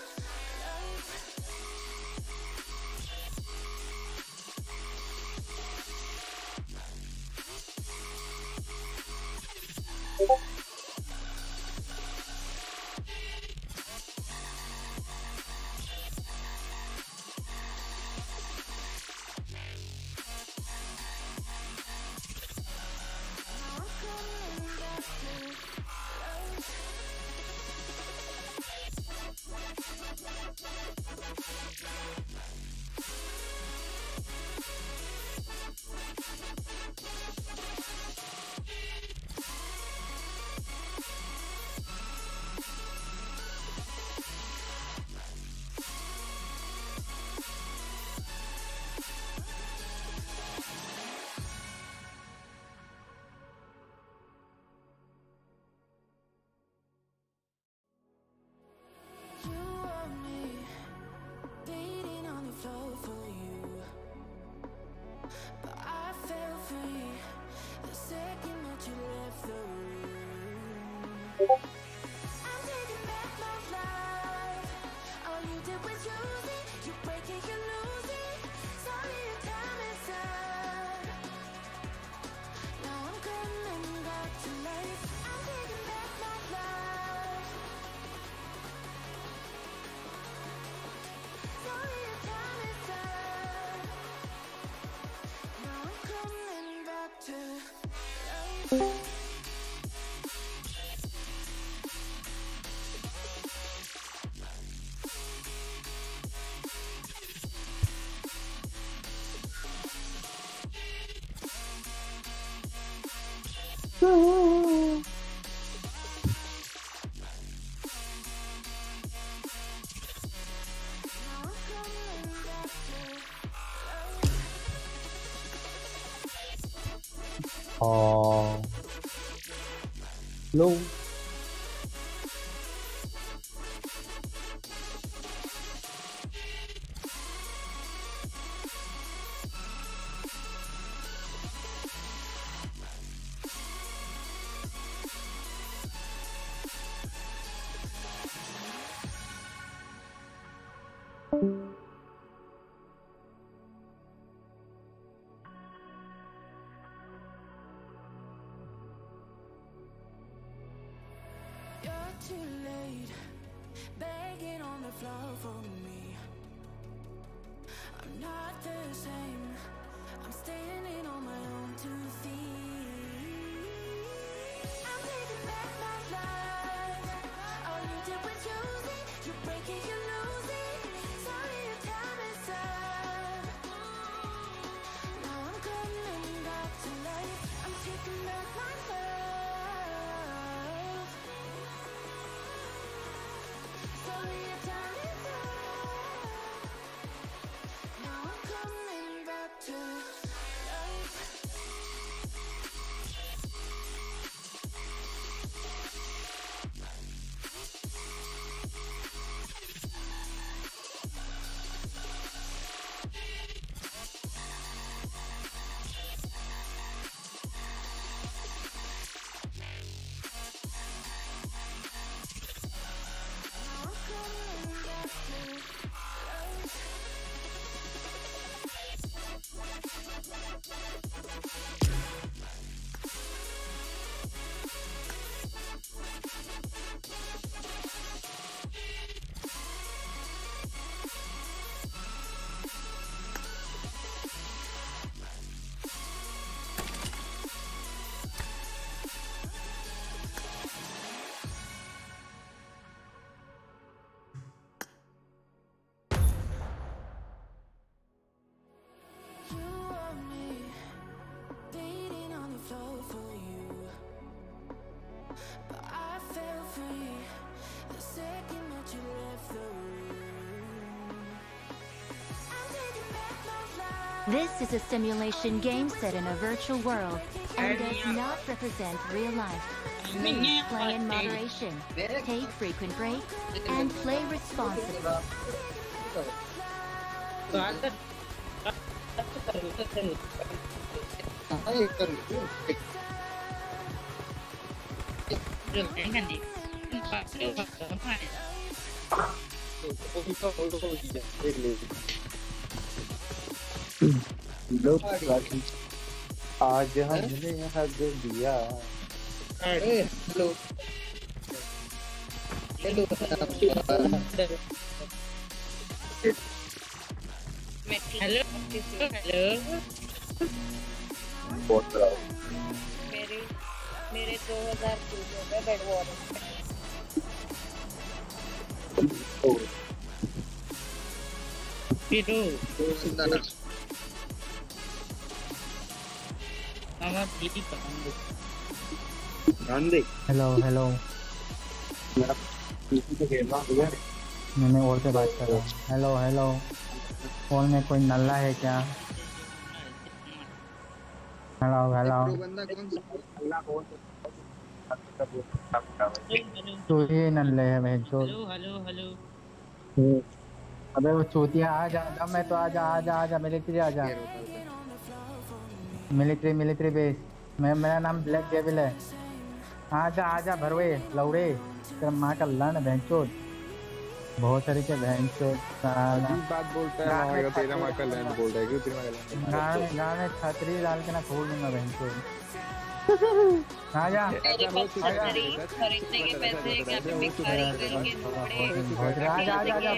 You want me bleeding on the floor for you, but I fell free the second that you left the room. I'm taking back my life. All you did was use it. You break it, you lose it. Sorry, your time हाँ लो You're too late, begging on the floor for me. I'm not the same. I'm standing on my own two feet. I'm taking back my life. All you did was use it. You break it, you lose it. Sorry, your time is up. Now I'm coming back to life. I'm taking back my love. Sorry, your time is up. Now I'm coming back to life. Now I'm coming back to life. You want me, bleeding on the floor for you. But I fell free the second that you left the room. I'm taking back my life. This is a simulation game set in a virtual world and does not represent real life. Please play in moderation, take frequent breaks, and play responsibly. आज हमने हक दिया hello hello hello hello बहुत खराब मेरे मेरे दो हजार चूजे में बेड वॉर पिरो सुंदर हम दीदी कहां ध्यान दे हेलो हेलो मेरा पीसी पे खेलना है मैंने और से बात कर रहा हूँ हेलो हेलो फोन में कोई नल्ला है क्या हेलो हेलो बंदा कौन सा कौन तू ही नल्ले है मैं जो हेलो हेलो हेलो अबे वो चूतिया आ जा जा मैं तो आ जा आ जा आ जा मिलिट्री आ जा मिलिट्री मिलिट्री बेस मैं मेरा नाम ब्लैक डेविल है आ जा आ जा भरवे लौड़े तेरा माँ का लन भैंचोद बहुत सारे के भैंचोद साला बात बोलता है माँ का तेरा माँ का लैंड बोल रहा है क्यों तेरा माँ का लैंड गाने गाने छतरी डाल के ना खोल दूंगा भैंचोद आ जा मेरे पास छतरी खरीदने के पैसे क्या तुम भिखारी करके नोड़े आ जा आ जा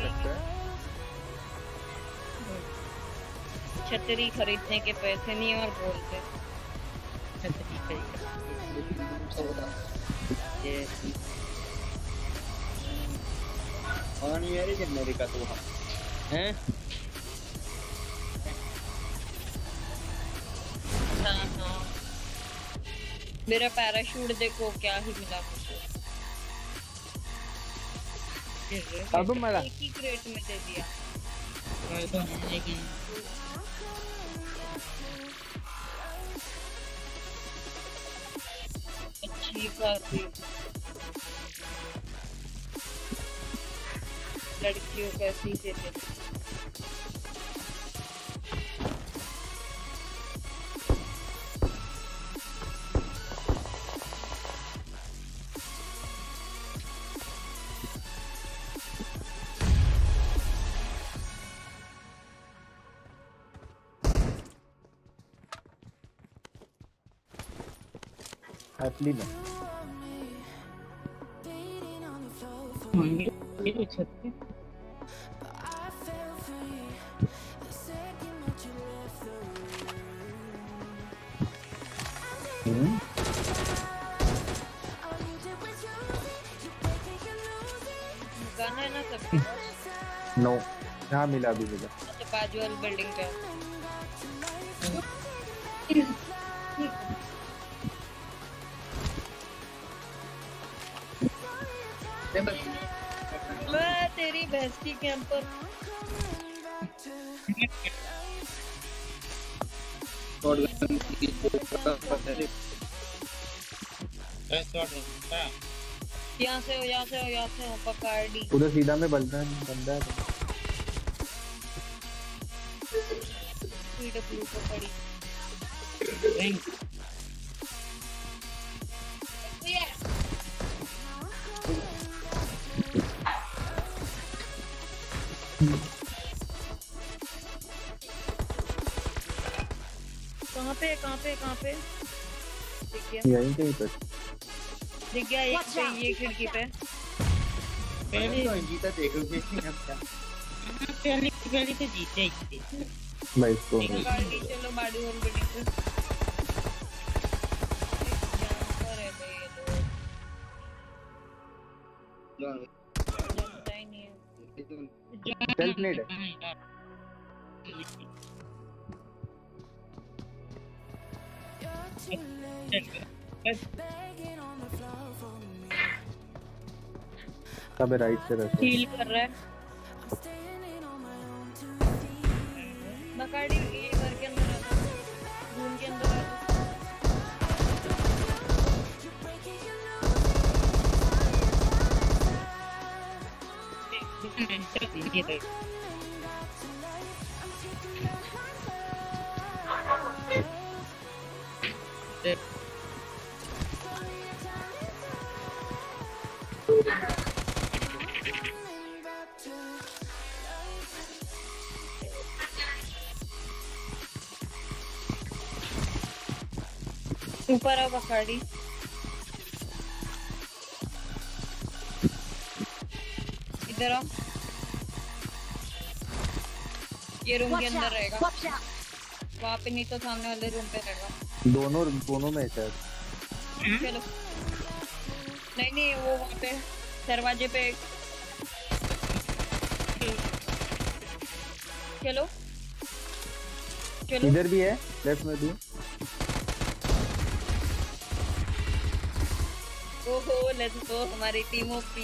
छतरी खरीदने के पैसे नहीं और बोलते छतरी खरीद ये और ये है कि अमेरिका तो हैं हाँ हाँ मेरा पैराशूट देखो क्या ही मिला मुझे अब मेरा एक ही क्रेट में दे दिया मैं तो नहीं लेकिन ठीक है लड़कियों को ऐसी देते असली में ये तो छत पे हम्म गाना है ना सबके पास नो यहाँ मिला भी मिला अच्छा बाजू वाली बिल्डिंग पे मैं तेरी भैंस की कैंपर यहाँ से हो यहाँ से हो यहाँ से हो पकड़ ली उधर सीधा में बंदा है बंदा है पीडब्ल्यू को पड़ी कहाँ पे कहाँ पे कहाँ पे दिख गया यहीं कहीं पर दिख गया एक पे ये खिड़की पे पहले तो जीता देख लो पहले पहले तो जीते ही थे भाई इसको गाड़ी चलो बाडू वाली बिल्डिंग पे यहाँ पर है भाई ये लोग जानता ही नहीं है सेल्फ नेड है सब राइट से रहता है हील कर रहा है बकाड़ी ये घर के अंदर आता रूम के अंदर आता ऊपर आ बखाड़ी इधर आ ये रूम के अंदर रहेगा वहाँ पे नहीं तो सामने वाले रूम पे रहेगा दोनों दोनों में शायद चलो नहीं नहीं वो वहाँ पे दरवाजे पे चलो चलो इधर भी है लेफ्ट में भी ओहो लेट्स गो हमारी टीम ओपी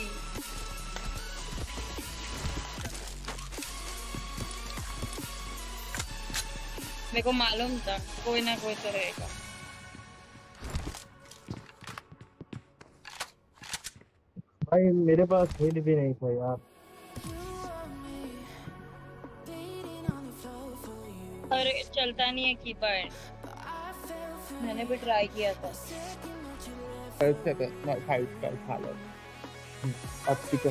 मेरे को मालूम था कोई ना कोई तो रहेगा भाई मेरे पास हिल भी नहीं था यार अरे चलता नहीं है कीपैड मैंने भी ट्राई किया था ऐसे कर मैं फाइट कर खा लो अब ठीक है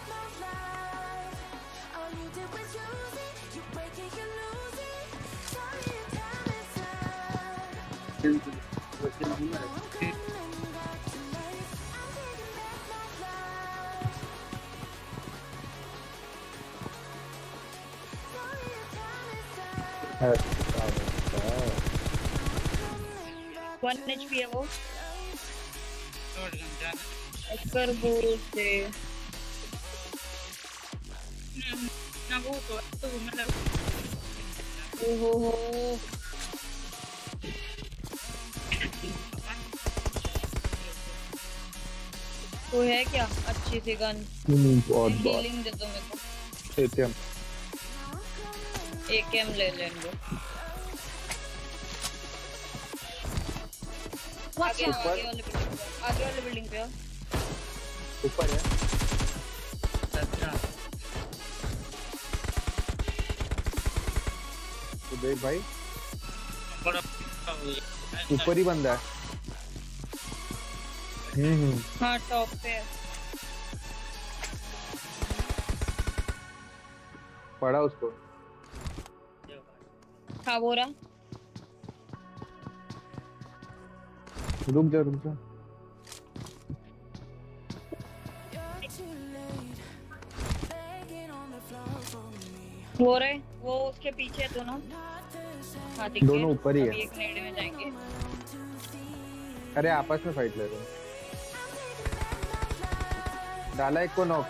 वन एचपी है वो कर बोल से ना वो तो तो मतलब ओहो हो तो है क्या अच्छी सी गन बहुत बहुत हीलिंग दे दो मेरे को एटीएम एकेएम ले लेंगे आगे आओ, आगे वाले बिल्डिंग पे आओ, आगे वाले बिल्डिंग पे आओ। ऊपर है। अच्छा तो देख भाई बड़ा ऊपर ही बंदा है। हम्म हम्म हाँ टॉप पे है। पड़ा उसको। हाँ वो रहा। रुक जा रुक जा। वो रहे वो उसके पीछे है दोनों। हाँ दिख गए। दोनों ऊपर ही है। अभी एक नेड़े में जाएंगे। अरे आपस में फाइट ले रहे हैं। डाला एक को नॉक।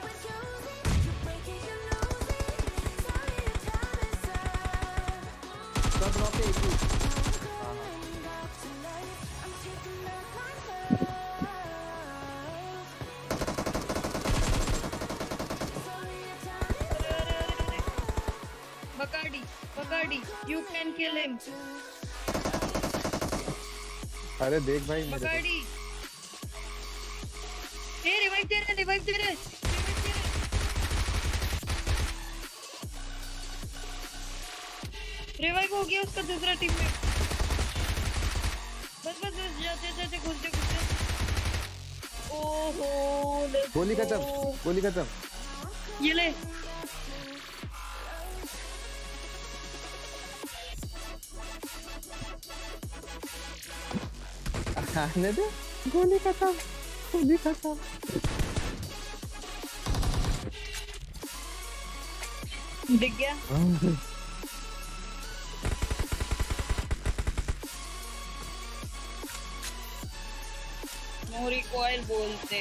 सब नॉक है एक ही। हाँ, हाँ। Bacardi, Bacardi, you can kill him. अरे देख भाई मेरे Bacardi. ये revive दे रहा है, revive दे रहा है. Revive हो गया उसका दूसरा टीममेट. बस बस बस जाते जाते घुसते घुसते. ओहो. गोली खत्म गोली खत्म। ये ले. आने दे। गोली खत्म गोली खत्म। दिख गया। मोरी कोयल बोलते।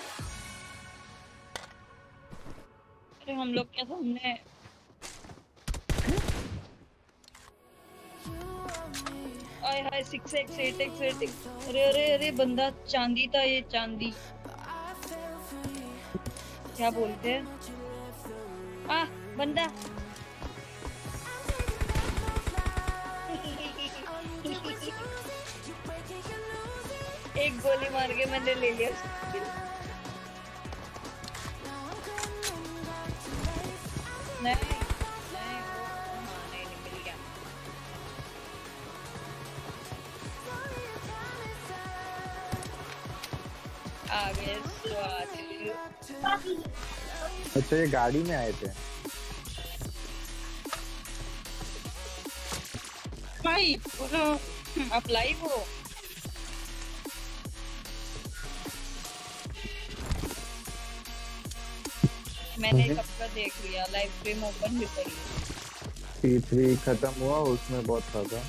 अरे हम लोग क्या सामने आए hi six x eight x eight x. अरे अरे अरे बंदा चांदी था ये चांदी। क्या बोलते हैं? आ बंदा। एक गोली मार के मैंने ले लिया। नहीं नहीं वो हाँ नहीं नहीं मिल गया। आगे स्वाद। अच्छा ये गाड़ी में आए थे। भाई बोलो आप लाइव हो? मैंने सबका देख लिया। लाइव स्ट्रीम ओपन भी करी। टी थ्री खत्म हुआ उसमें बहुत था था।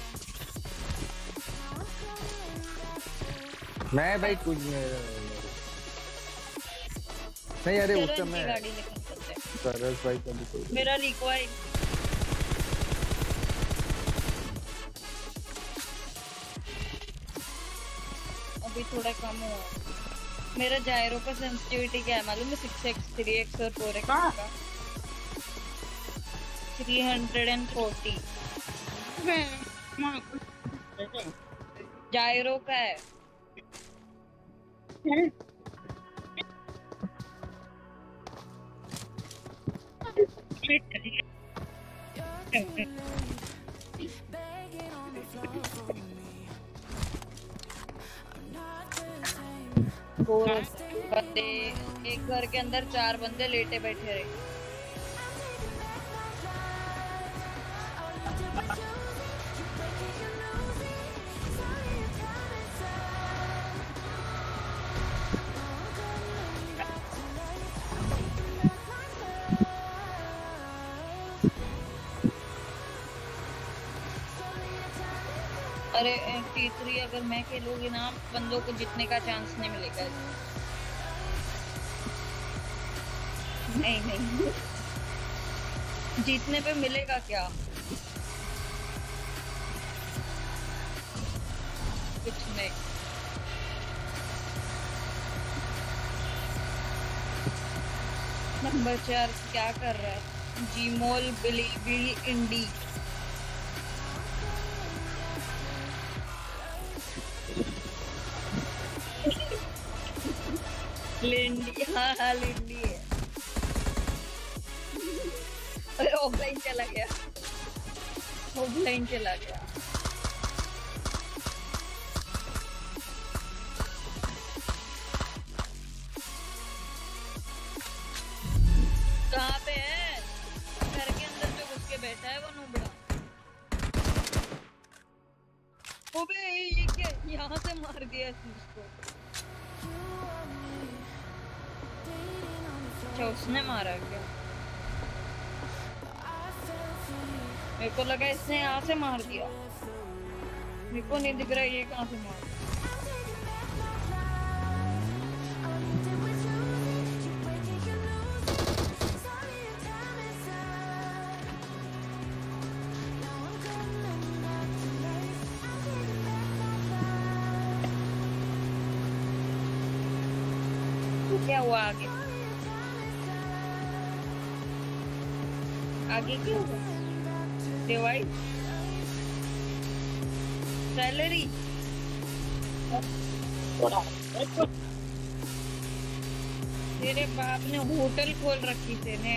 मैं भाई कुछ नहीं अरे उस समय गाड़ी लेकर चलते हैं। सरस भाई कभी कोई मेरा लिखवाई अभी थोड़ा कम हुआ। मेरा जायरो का सेंसिटिविटी क्या है मालूम है? सिक्स एक्स थ्री एक्स और फोर एक्स का three hundred and forty gyro का है। बंदे एक घर के अंदर चार बंदे लेटे बैठे रहे। अरे टी थ्री अगर मैं खेलूंगी ना बंदों को जीतने का चांस नहीं मिलेगा। नहीं नहीं जीतने पे मिलेगा क्या? कुछ नहीं। नंबर चार क्या कर रहा है? जीमोल बिली बिली इंडी। लिंडी, हाँ हाँ लिंडी है। अरे ऑफलाइन चला गया, ऑफलाइन चला गया। कहाँ पे है? घर के अंदर जो घुस के बैठा है वो नुबड़ा। ओबे ये क्या, यहाँ से मार दिया इसको। अच्छा उसने मारा क्या? मेरे को लगा इसने यहाँ से मार दिया। मेरे को नहीं दिख रहा ये कहाँ से मार दिया। क्या हुआ आगे? आगे क्या हुआ? डिवाइड सैलरी तेरे बाप ने होटल खोल रखी थी ने।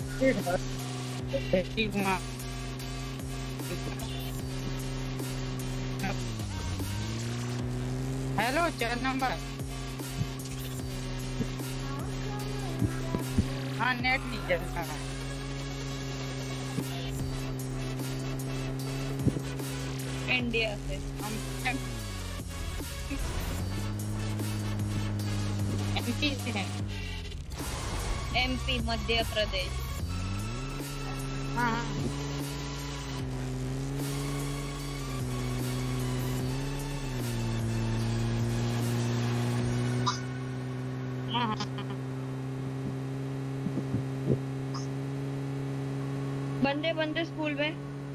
हेलो चार नंबर। हाँ नेट नहीं चलता है। इंडिया से हम एमपी से हैं। एमपी मध्य प्रदेश। हाँ हाँ हाँ बंदे बंदे स्कूल में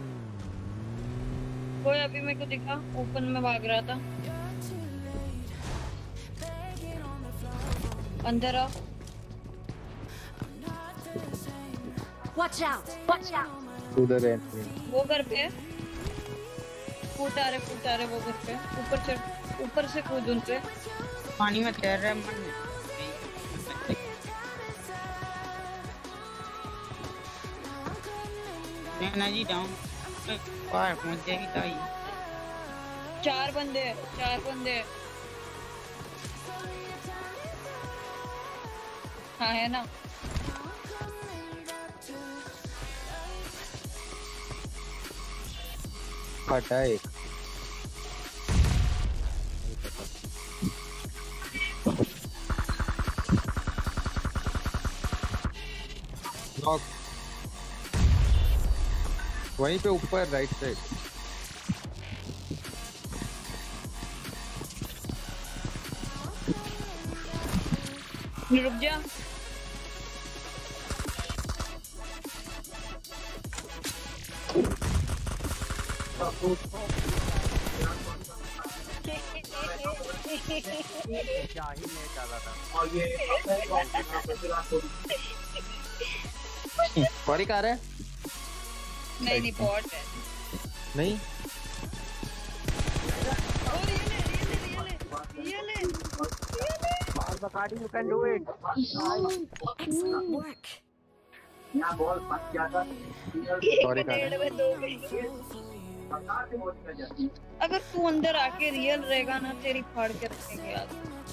कोई अभी मेरे को दिखा, ओपन में भाग रहा था। अंदर आओ। Watch out! Watch out! उधर है। वो घर पे है। कूद आ रहे कूद आ रहे वो घर पे। ऊपर चढ़, ऊपर से कूद उन पे। पानी में तैर रहा है मन। एनर्जी डाउन पार पहुंच जाएगी ताई। चार बंदे चार बंदे हाँ है ना। फटा एक। नॉक वहीं पे ऊपर राइट साइड। रुक जा। क्या ही नहीं डाला था। सॉरी कह रहा है? नहीं नहीं बॉट है। नहीं Bacardi, you can do it. Excellent work. एक डेढ़ में दो गई। अगर तू अंदर आके रियल रहेगा ना तेरी फाड़ के रखेंगे यार।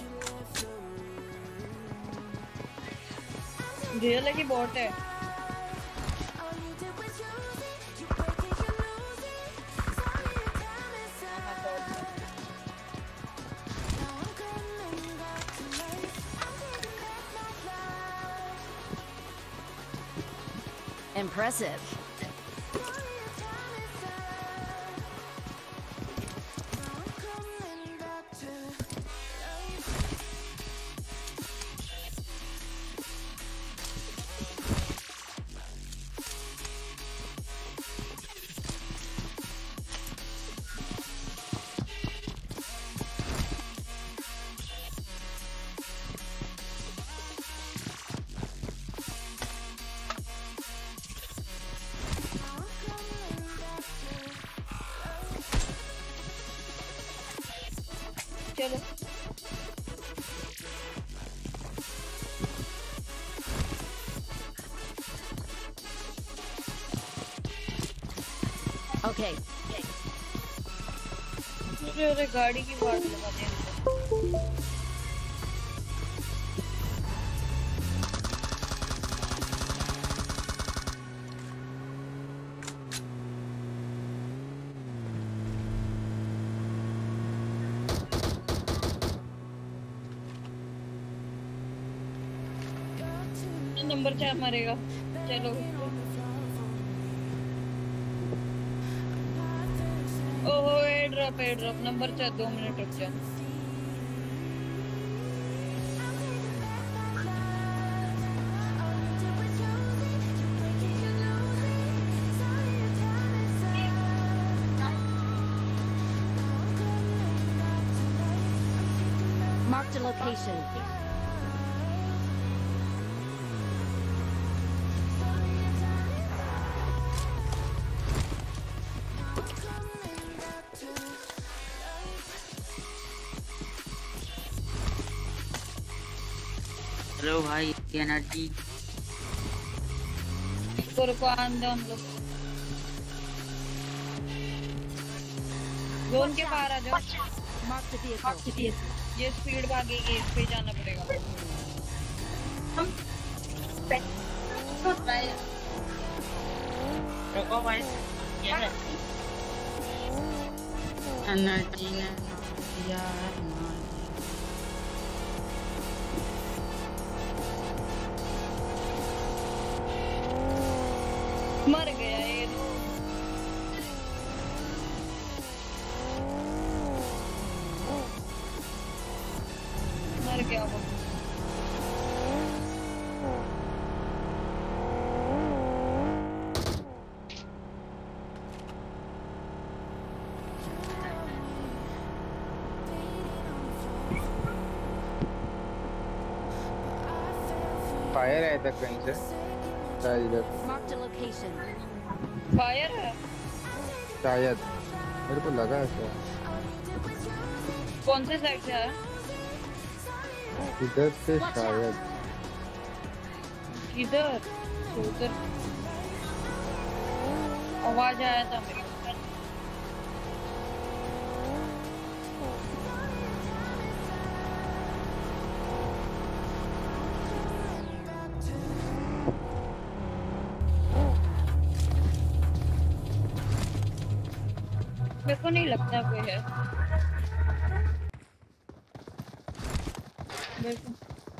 रियल है कि बॉट है? Impressive. चलो Okay. अरे अरे गाड़ी की वाट लगा दे। नंबर चार मारेगा। चलो ओहो air drop air drop number चार दो मिनट रुक जा। Marked a location. हेलो भाई एनर्जी को आंदो हम लोग जोन के पार आ जाओ। ये स्पीड भागेगी इस पे जाना पड़ेगा। रुको भाई क्या है एनर्जी ने यार मर गया ये तो। मर गया वो। फायर आया था कहीं से शायद इधर Marked a location. फायर है शायद मेरे को लगा ऐसा कौन से साइड से आया? इधर से शायद इधर उधर आवाज आया था मेरे मेरे को नहीं लगता कोई है। देखो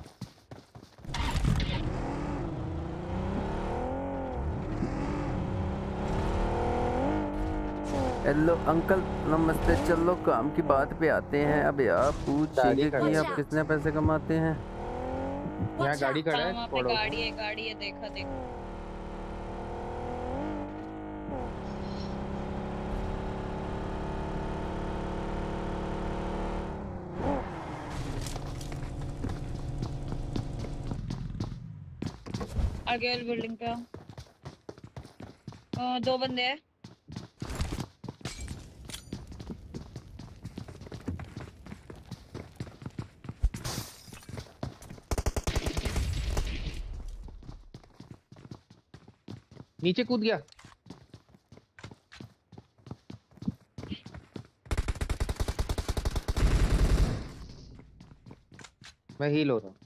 हेलो अंकल नमस्ते। चलो काम की बात पे आते हैं। अब आप पूछिए कि आप कितने पैसे कमाते हैं। यहाँ गाड़ी खड़ा है वहाँ पे गाड़ी है गाड़ी है देखा देखा। आगे वाली बिल्डिंग पे आ, दो बंदे हैं। नीचे कूद गया। मैं हील हो रहा हूँ।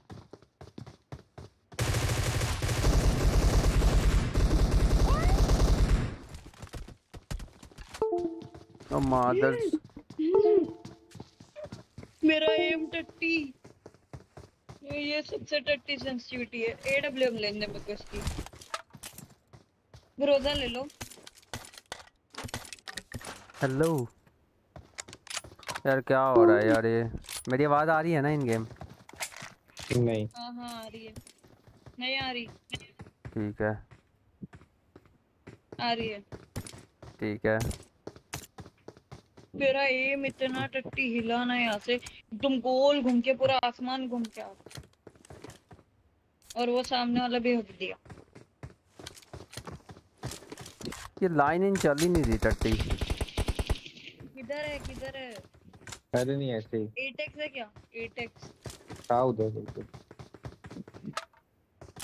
ओ मादर मेरा एम टट्टी ये ये सबसे टट्टी सेंसिटिविटी है। एडब्ल्यूएम लेने में इसकी ग्रोजा ले लो। हेलो यार क्या हो रहा है यार? ये मेरी आवाज आ रही है ना इन गेम? नहीं हाँ हाँ आ रही है। नहीं आ रही। ठीक है आ रही है। ठीक है। मेरा एम इतना टट्टी हिला ना यहाँ से तुम गोल घूम के पूरा आसमान घूम के आ और वो सामने वाला भी हुक दिया। ये लाइन इन चल ही नहीं रही टट्टी। किधर है किधर है? अरे नहीं ऐसे ही एट एक्स है क्या? एट एक्स था उधर बिल्कुल।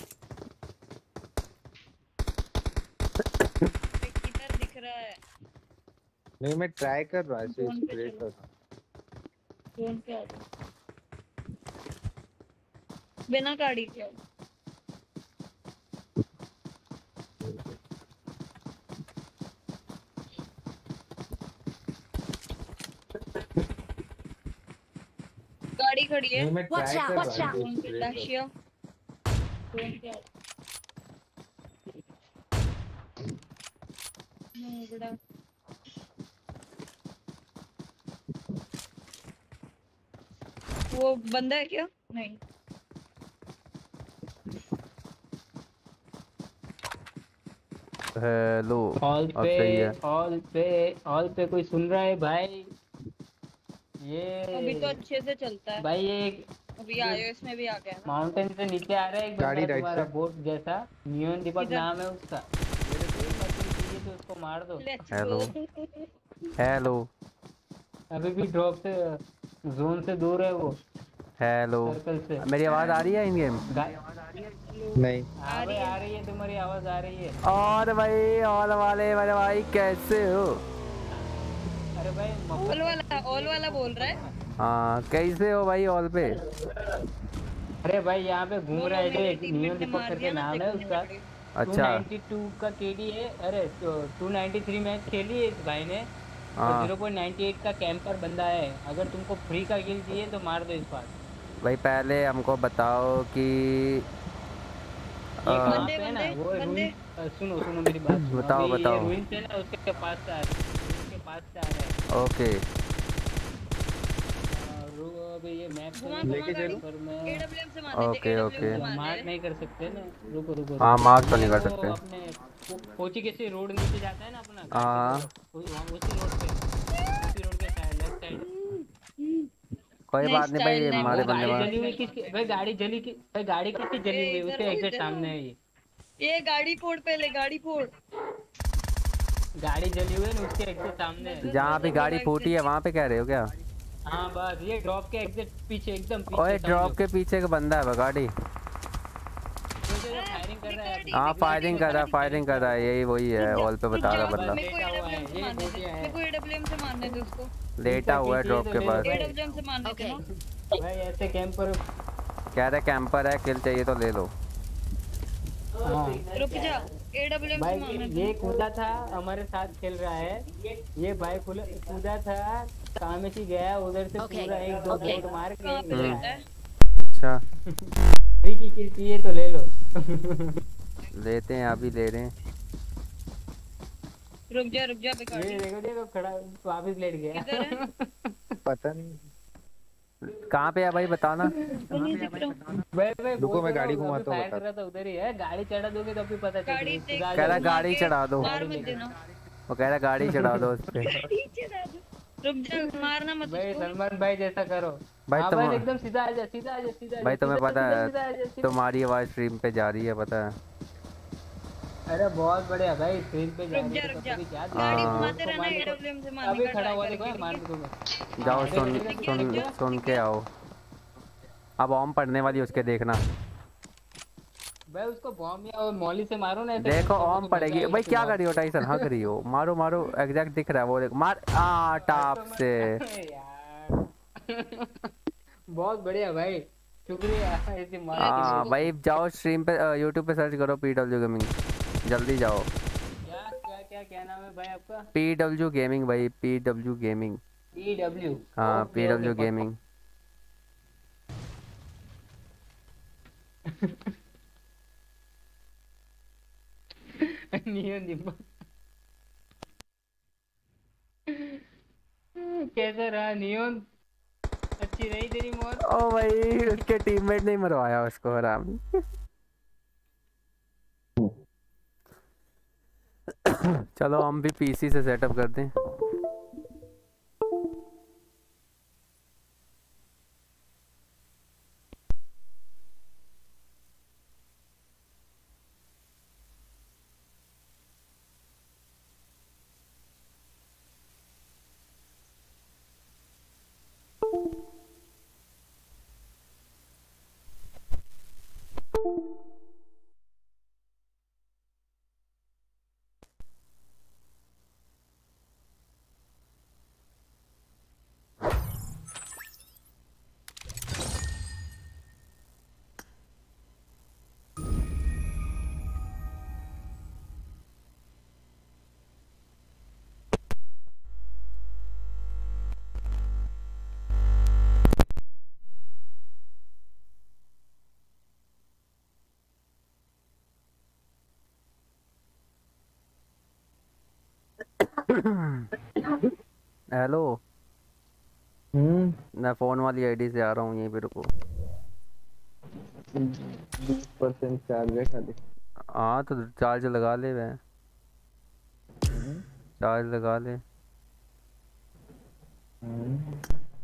किधर दिख रहा है? नहीं मैं ट्राई कर रहा ऐसे फोन पे स्प्रे चलो। कर। फोन पे आ जाओ बिना गाड़ी के आओ। गाड़ी खड़ी है। नहीं मैं Watch ट्राई out, कर watch रहा out. ऐसे फोन पे स्प्रे कर। दाशिया फोन पे आ जाओ बड़ा। वो बंदा है क्या? नहीं। हेलो ऑल अब पे सही है। ऑल पे ऑल पे कोई सुन रहा है भाई? ये अभी तो अच्छे से चलता है। भाई ये अभी आईओएस में भी आ गया ना। माउंटेन से नीचे आ रहा है एक गाड़ी बंदा राइट तुम्हारा से। बोट जैसा, नियॉन दीपक किधर? नाम है उसका। मेरे बोट का किल चाहिए तो उसको मार दो। Let's hello go. हेलो अभी भी ड्रॉप से जोन से दूर है वो, हेलो सर्कल से। मेरी आवाज़ आ रही है इन गेम? नहीं हाँ भाई आ रही है, तुम्हारी आवाज आ रही है। और भाई ऑल वाले मेरे भाई कैसे हो? अरे भाई मफत ऑल वाला ऑल वाला बोल रहा है। हाँ कैसे हो भाई ऑल पे? अरे भाई यहाँ पे घूम रहा है मेरे एक टीममेट नियॉन ने दीपक मार करके दिया ना नाम है देखो उसका। निकल टू अच्छा नाइन्टी टू का केडी है। अरे टू नाइन्टी थ्री मैच खेली है इस भाई ने, और हाँ जीरो पॉइंट नाइन्टी एट का कैंपर बंदा है। अगर तुमको फ्री का किल चाहिए तो मार दो इस बार। भाई पहले हमको बताओ कि ये आ, कहाँ बंदे पे है ना बंदे वो बंदे रूइन। सुनो सुनो मेरी बात सुनो। बताओ अभी ये बताओ रूइन से ना उसके पास से आ रहा है, उसके पास से आ रहा है। ओके हाँ, रू- अभी ये मैप तो घुमा नहीं घुमा कर गाड़ी सकते पर मैं एडब्ल्यूएम से मारने थे। ओके एडब्ल्यूएम ओके से मारने मार्क थे। नहीं कर सकते ना। रुको रुको हाँ रुको मार्क तो नहीं मैं कर वो सकते। अपने को- कोची कैसे रोड नीचे जाता है ना अपना घाट की हाँ तरफ, उस- वहाँ उसी रोड पे, उसी रोड के साइड लेफ्ट साइड। कोई नहीं बात नहीं भाई स्टाइल नहीं वो हमारे बंदे गाड़ी मारने वहाँ जली हुई का। किसकी भाई? गाड़ी जली की भाई? गाड़ी किसकी जली ए हुई है? इधर उसके आओ एग्जैक्ट इधर आओ। सामने है ये। ये गाड़ी फोड़ पहले गाड़ी फोड़। गाड़ी जली हुई है ना उसके एग्जैक्ट सामने है। जहाँ भी गाड़ी फूटी है वहाँ पे कह रहे हो क्या? हाँ बस ये ड्रॉप के एग्जैक्ट पीछे, एकदम पीछे ओए समझो। ड्रॉप के पीछे का बंदा है वो गाड़ी। जो जो फायरिंग कर रहा है हाँ फायरिंग कर रहा है फायरिंग कर रहा है यही वही है ऑल पे बता रहा बंदा। मेरे को एडब्ल्यूएम से मारने थे। मेरे को एडब्ल्यूएम से मारने थे उसको। लेटा हुआ है ड्रॉप के पास। एडब्ल्यूएम से मारने थे ना। भाई ऐसे कैंपर कह रहा कैंपर है किल चाहिए तो ले लो। हाँ रुक जा एडब्ल्यूएम से भाई मारने थे। ये कूदा था हमारे साथ खेल रहा है। ये भाई खुला कूदा था, काम से गया उधर से पूरा एक दो बोट मार के कहाँ पे गया। लेटा है? अच्छा फ्री की किल चाहिए तो ले लो। लेते हैं अभी ले रहे हैं। रुक जा रुक जा ये बेकार। देखो देखो खड़ा वापस लेट गया। किधर है? पता नहीं। कहाँ पे है भाई बताना। नहीं दिख रहा। भाई भाई रुको, बोल मैं तो रहा गाड़ी हूँ, घुमाता अभी हूँ, फायर कर रहा था उधर ही है। गाड़ी चढ़ा दोगे तो अभी पता गाड़ी देख चलेगा। कह रहा गाड़ी चढ़ा दो। मार मत देना। वो कह रहा गाड़ी चढ़ा दो उस पे। गाड़ी चढ़ा दो। रुक जा मारना मत भाई उसको। सलमान भाई जैसा करो। भाई हाँ तुम बस एकदम सीधा आजा सीधा आजा सीधा आजा, भाई तुम्हें सीधा, पता सीधा, है सीधा आजा, सीधा। तुम्हारी आवाज़ स्ट्रीम पे जा रही है पता है। अरे बहुत बढ़िया भाई स्क्रीन पे जा रुक रही जा है रुक तो जा कभी क्या गाड़ी हाँ। घुमाते रहना मारने को- एडब्ल्यूएम से मारने अभी का खड़ा ट्राई हुआ देखो करेंगे। मार दो तुम्हें। जाओ हाँ, सुन देखो, देखो, सुन देखो, सुन के आओ। अब ओम पढ़ने वाली उसके देखना। भाई उसको बॉम्ब या मौली से मारो ना ऐसे देखो तो ओम मजा पड़ेगी आएगा भाई उसके क्या बाद। करी हो टाइसन हाँ करी हो मारो मारो एग्जैक्ट दिख रहा है वो देखो मार आ टाप से। यार बहुत बढ़िया भाई शुक्रिया ऐसे मार के हाँ लिए। भाई जाओ स्ट्रीम पे यूट्यूब पे सर्च करो पी डब्ल्यू गेमिंग जल्दी जाओ। क्या क्या क्या क्या नाम है भाई आपका? पी डब्ल्यू गेमिंग भाई P W gaming. E W हाँ P W gaming. Neon Deepak कैसा रहा नियन? अच्छी रही तेरी मौत? ओ भाई उसके टीममेट ने मरवाया उसको आराम। चलो हम भी पीसी से सेटअप करते हैं। हेलो। हम्म। मैं फोन वाली आईडी से आ रहा हूँ यहीं पे, रुको। बीस परसेंट चार्ज है खाली। हाँ तो चार्ज लगा ले वह, चार्ज लगा ले। हम्म।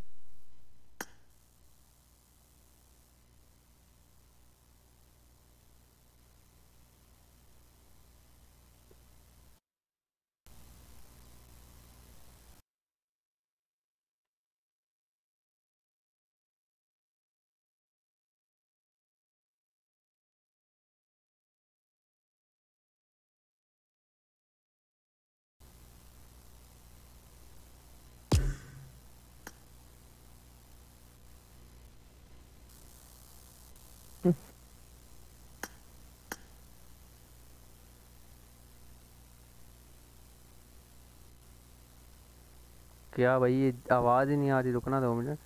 क्या भाई ये आवाज़ ही नहीं आ रही, रुकना दो मिनट।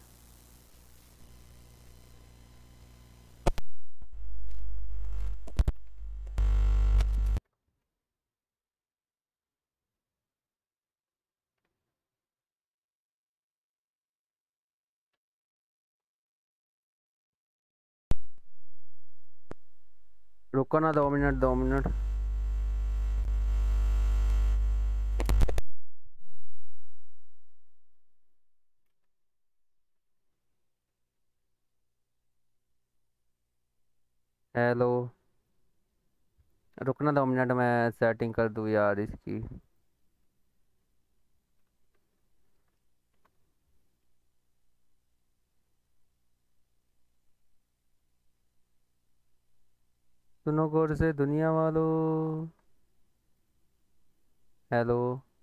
रुको ना दो मिनट, दो मिनट। हेलो, रुकना दो मिनट, मैं सेटिंग कर दूँ यार इसकी। सुनो गौर से दुनिया वालों। हेलो।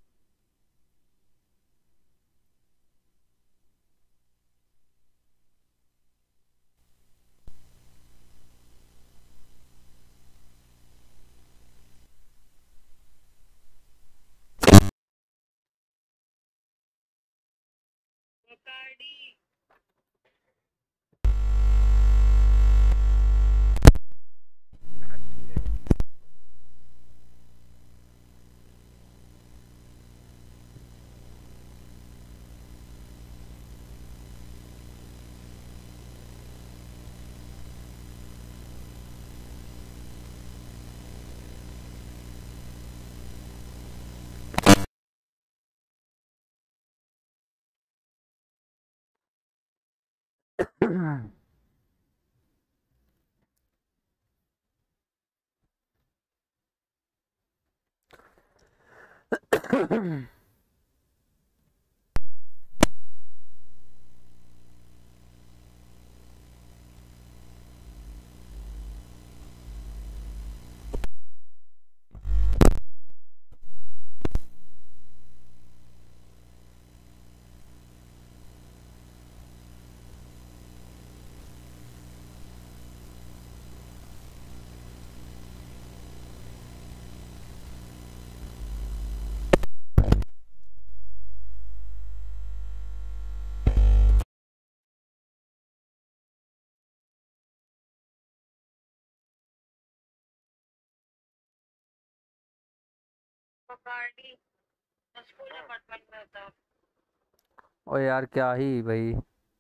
ओ यार क्या ही भाई,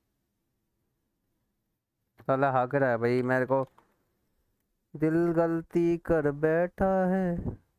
साला हक रहा है भाई मेरे को। दिल गलती कर बैठा है।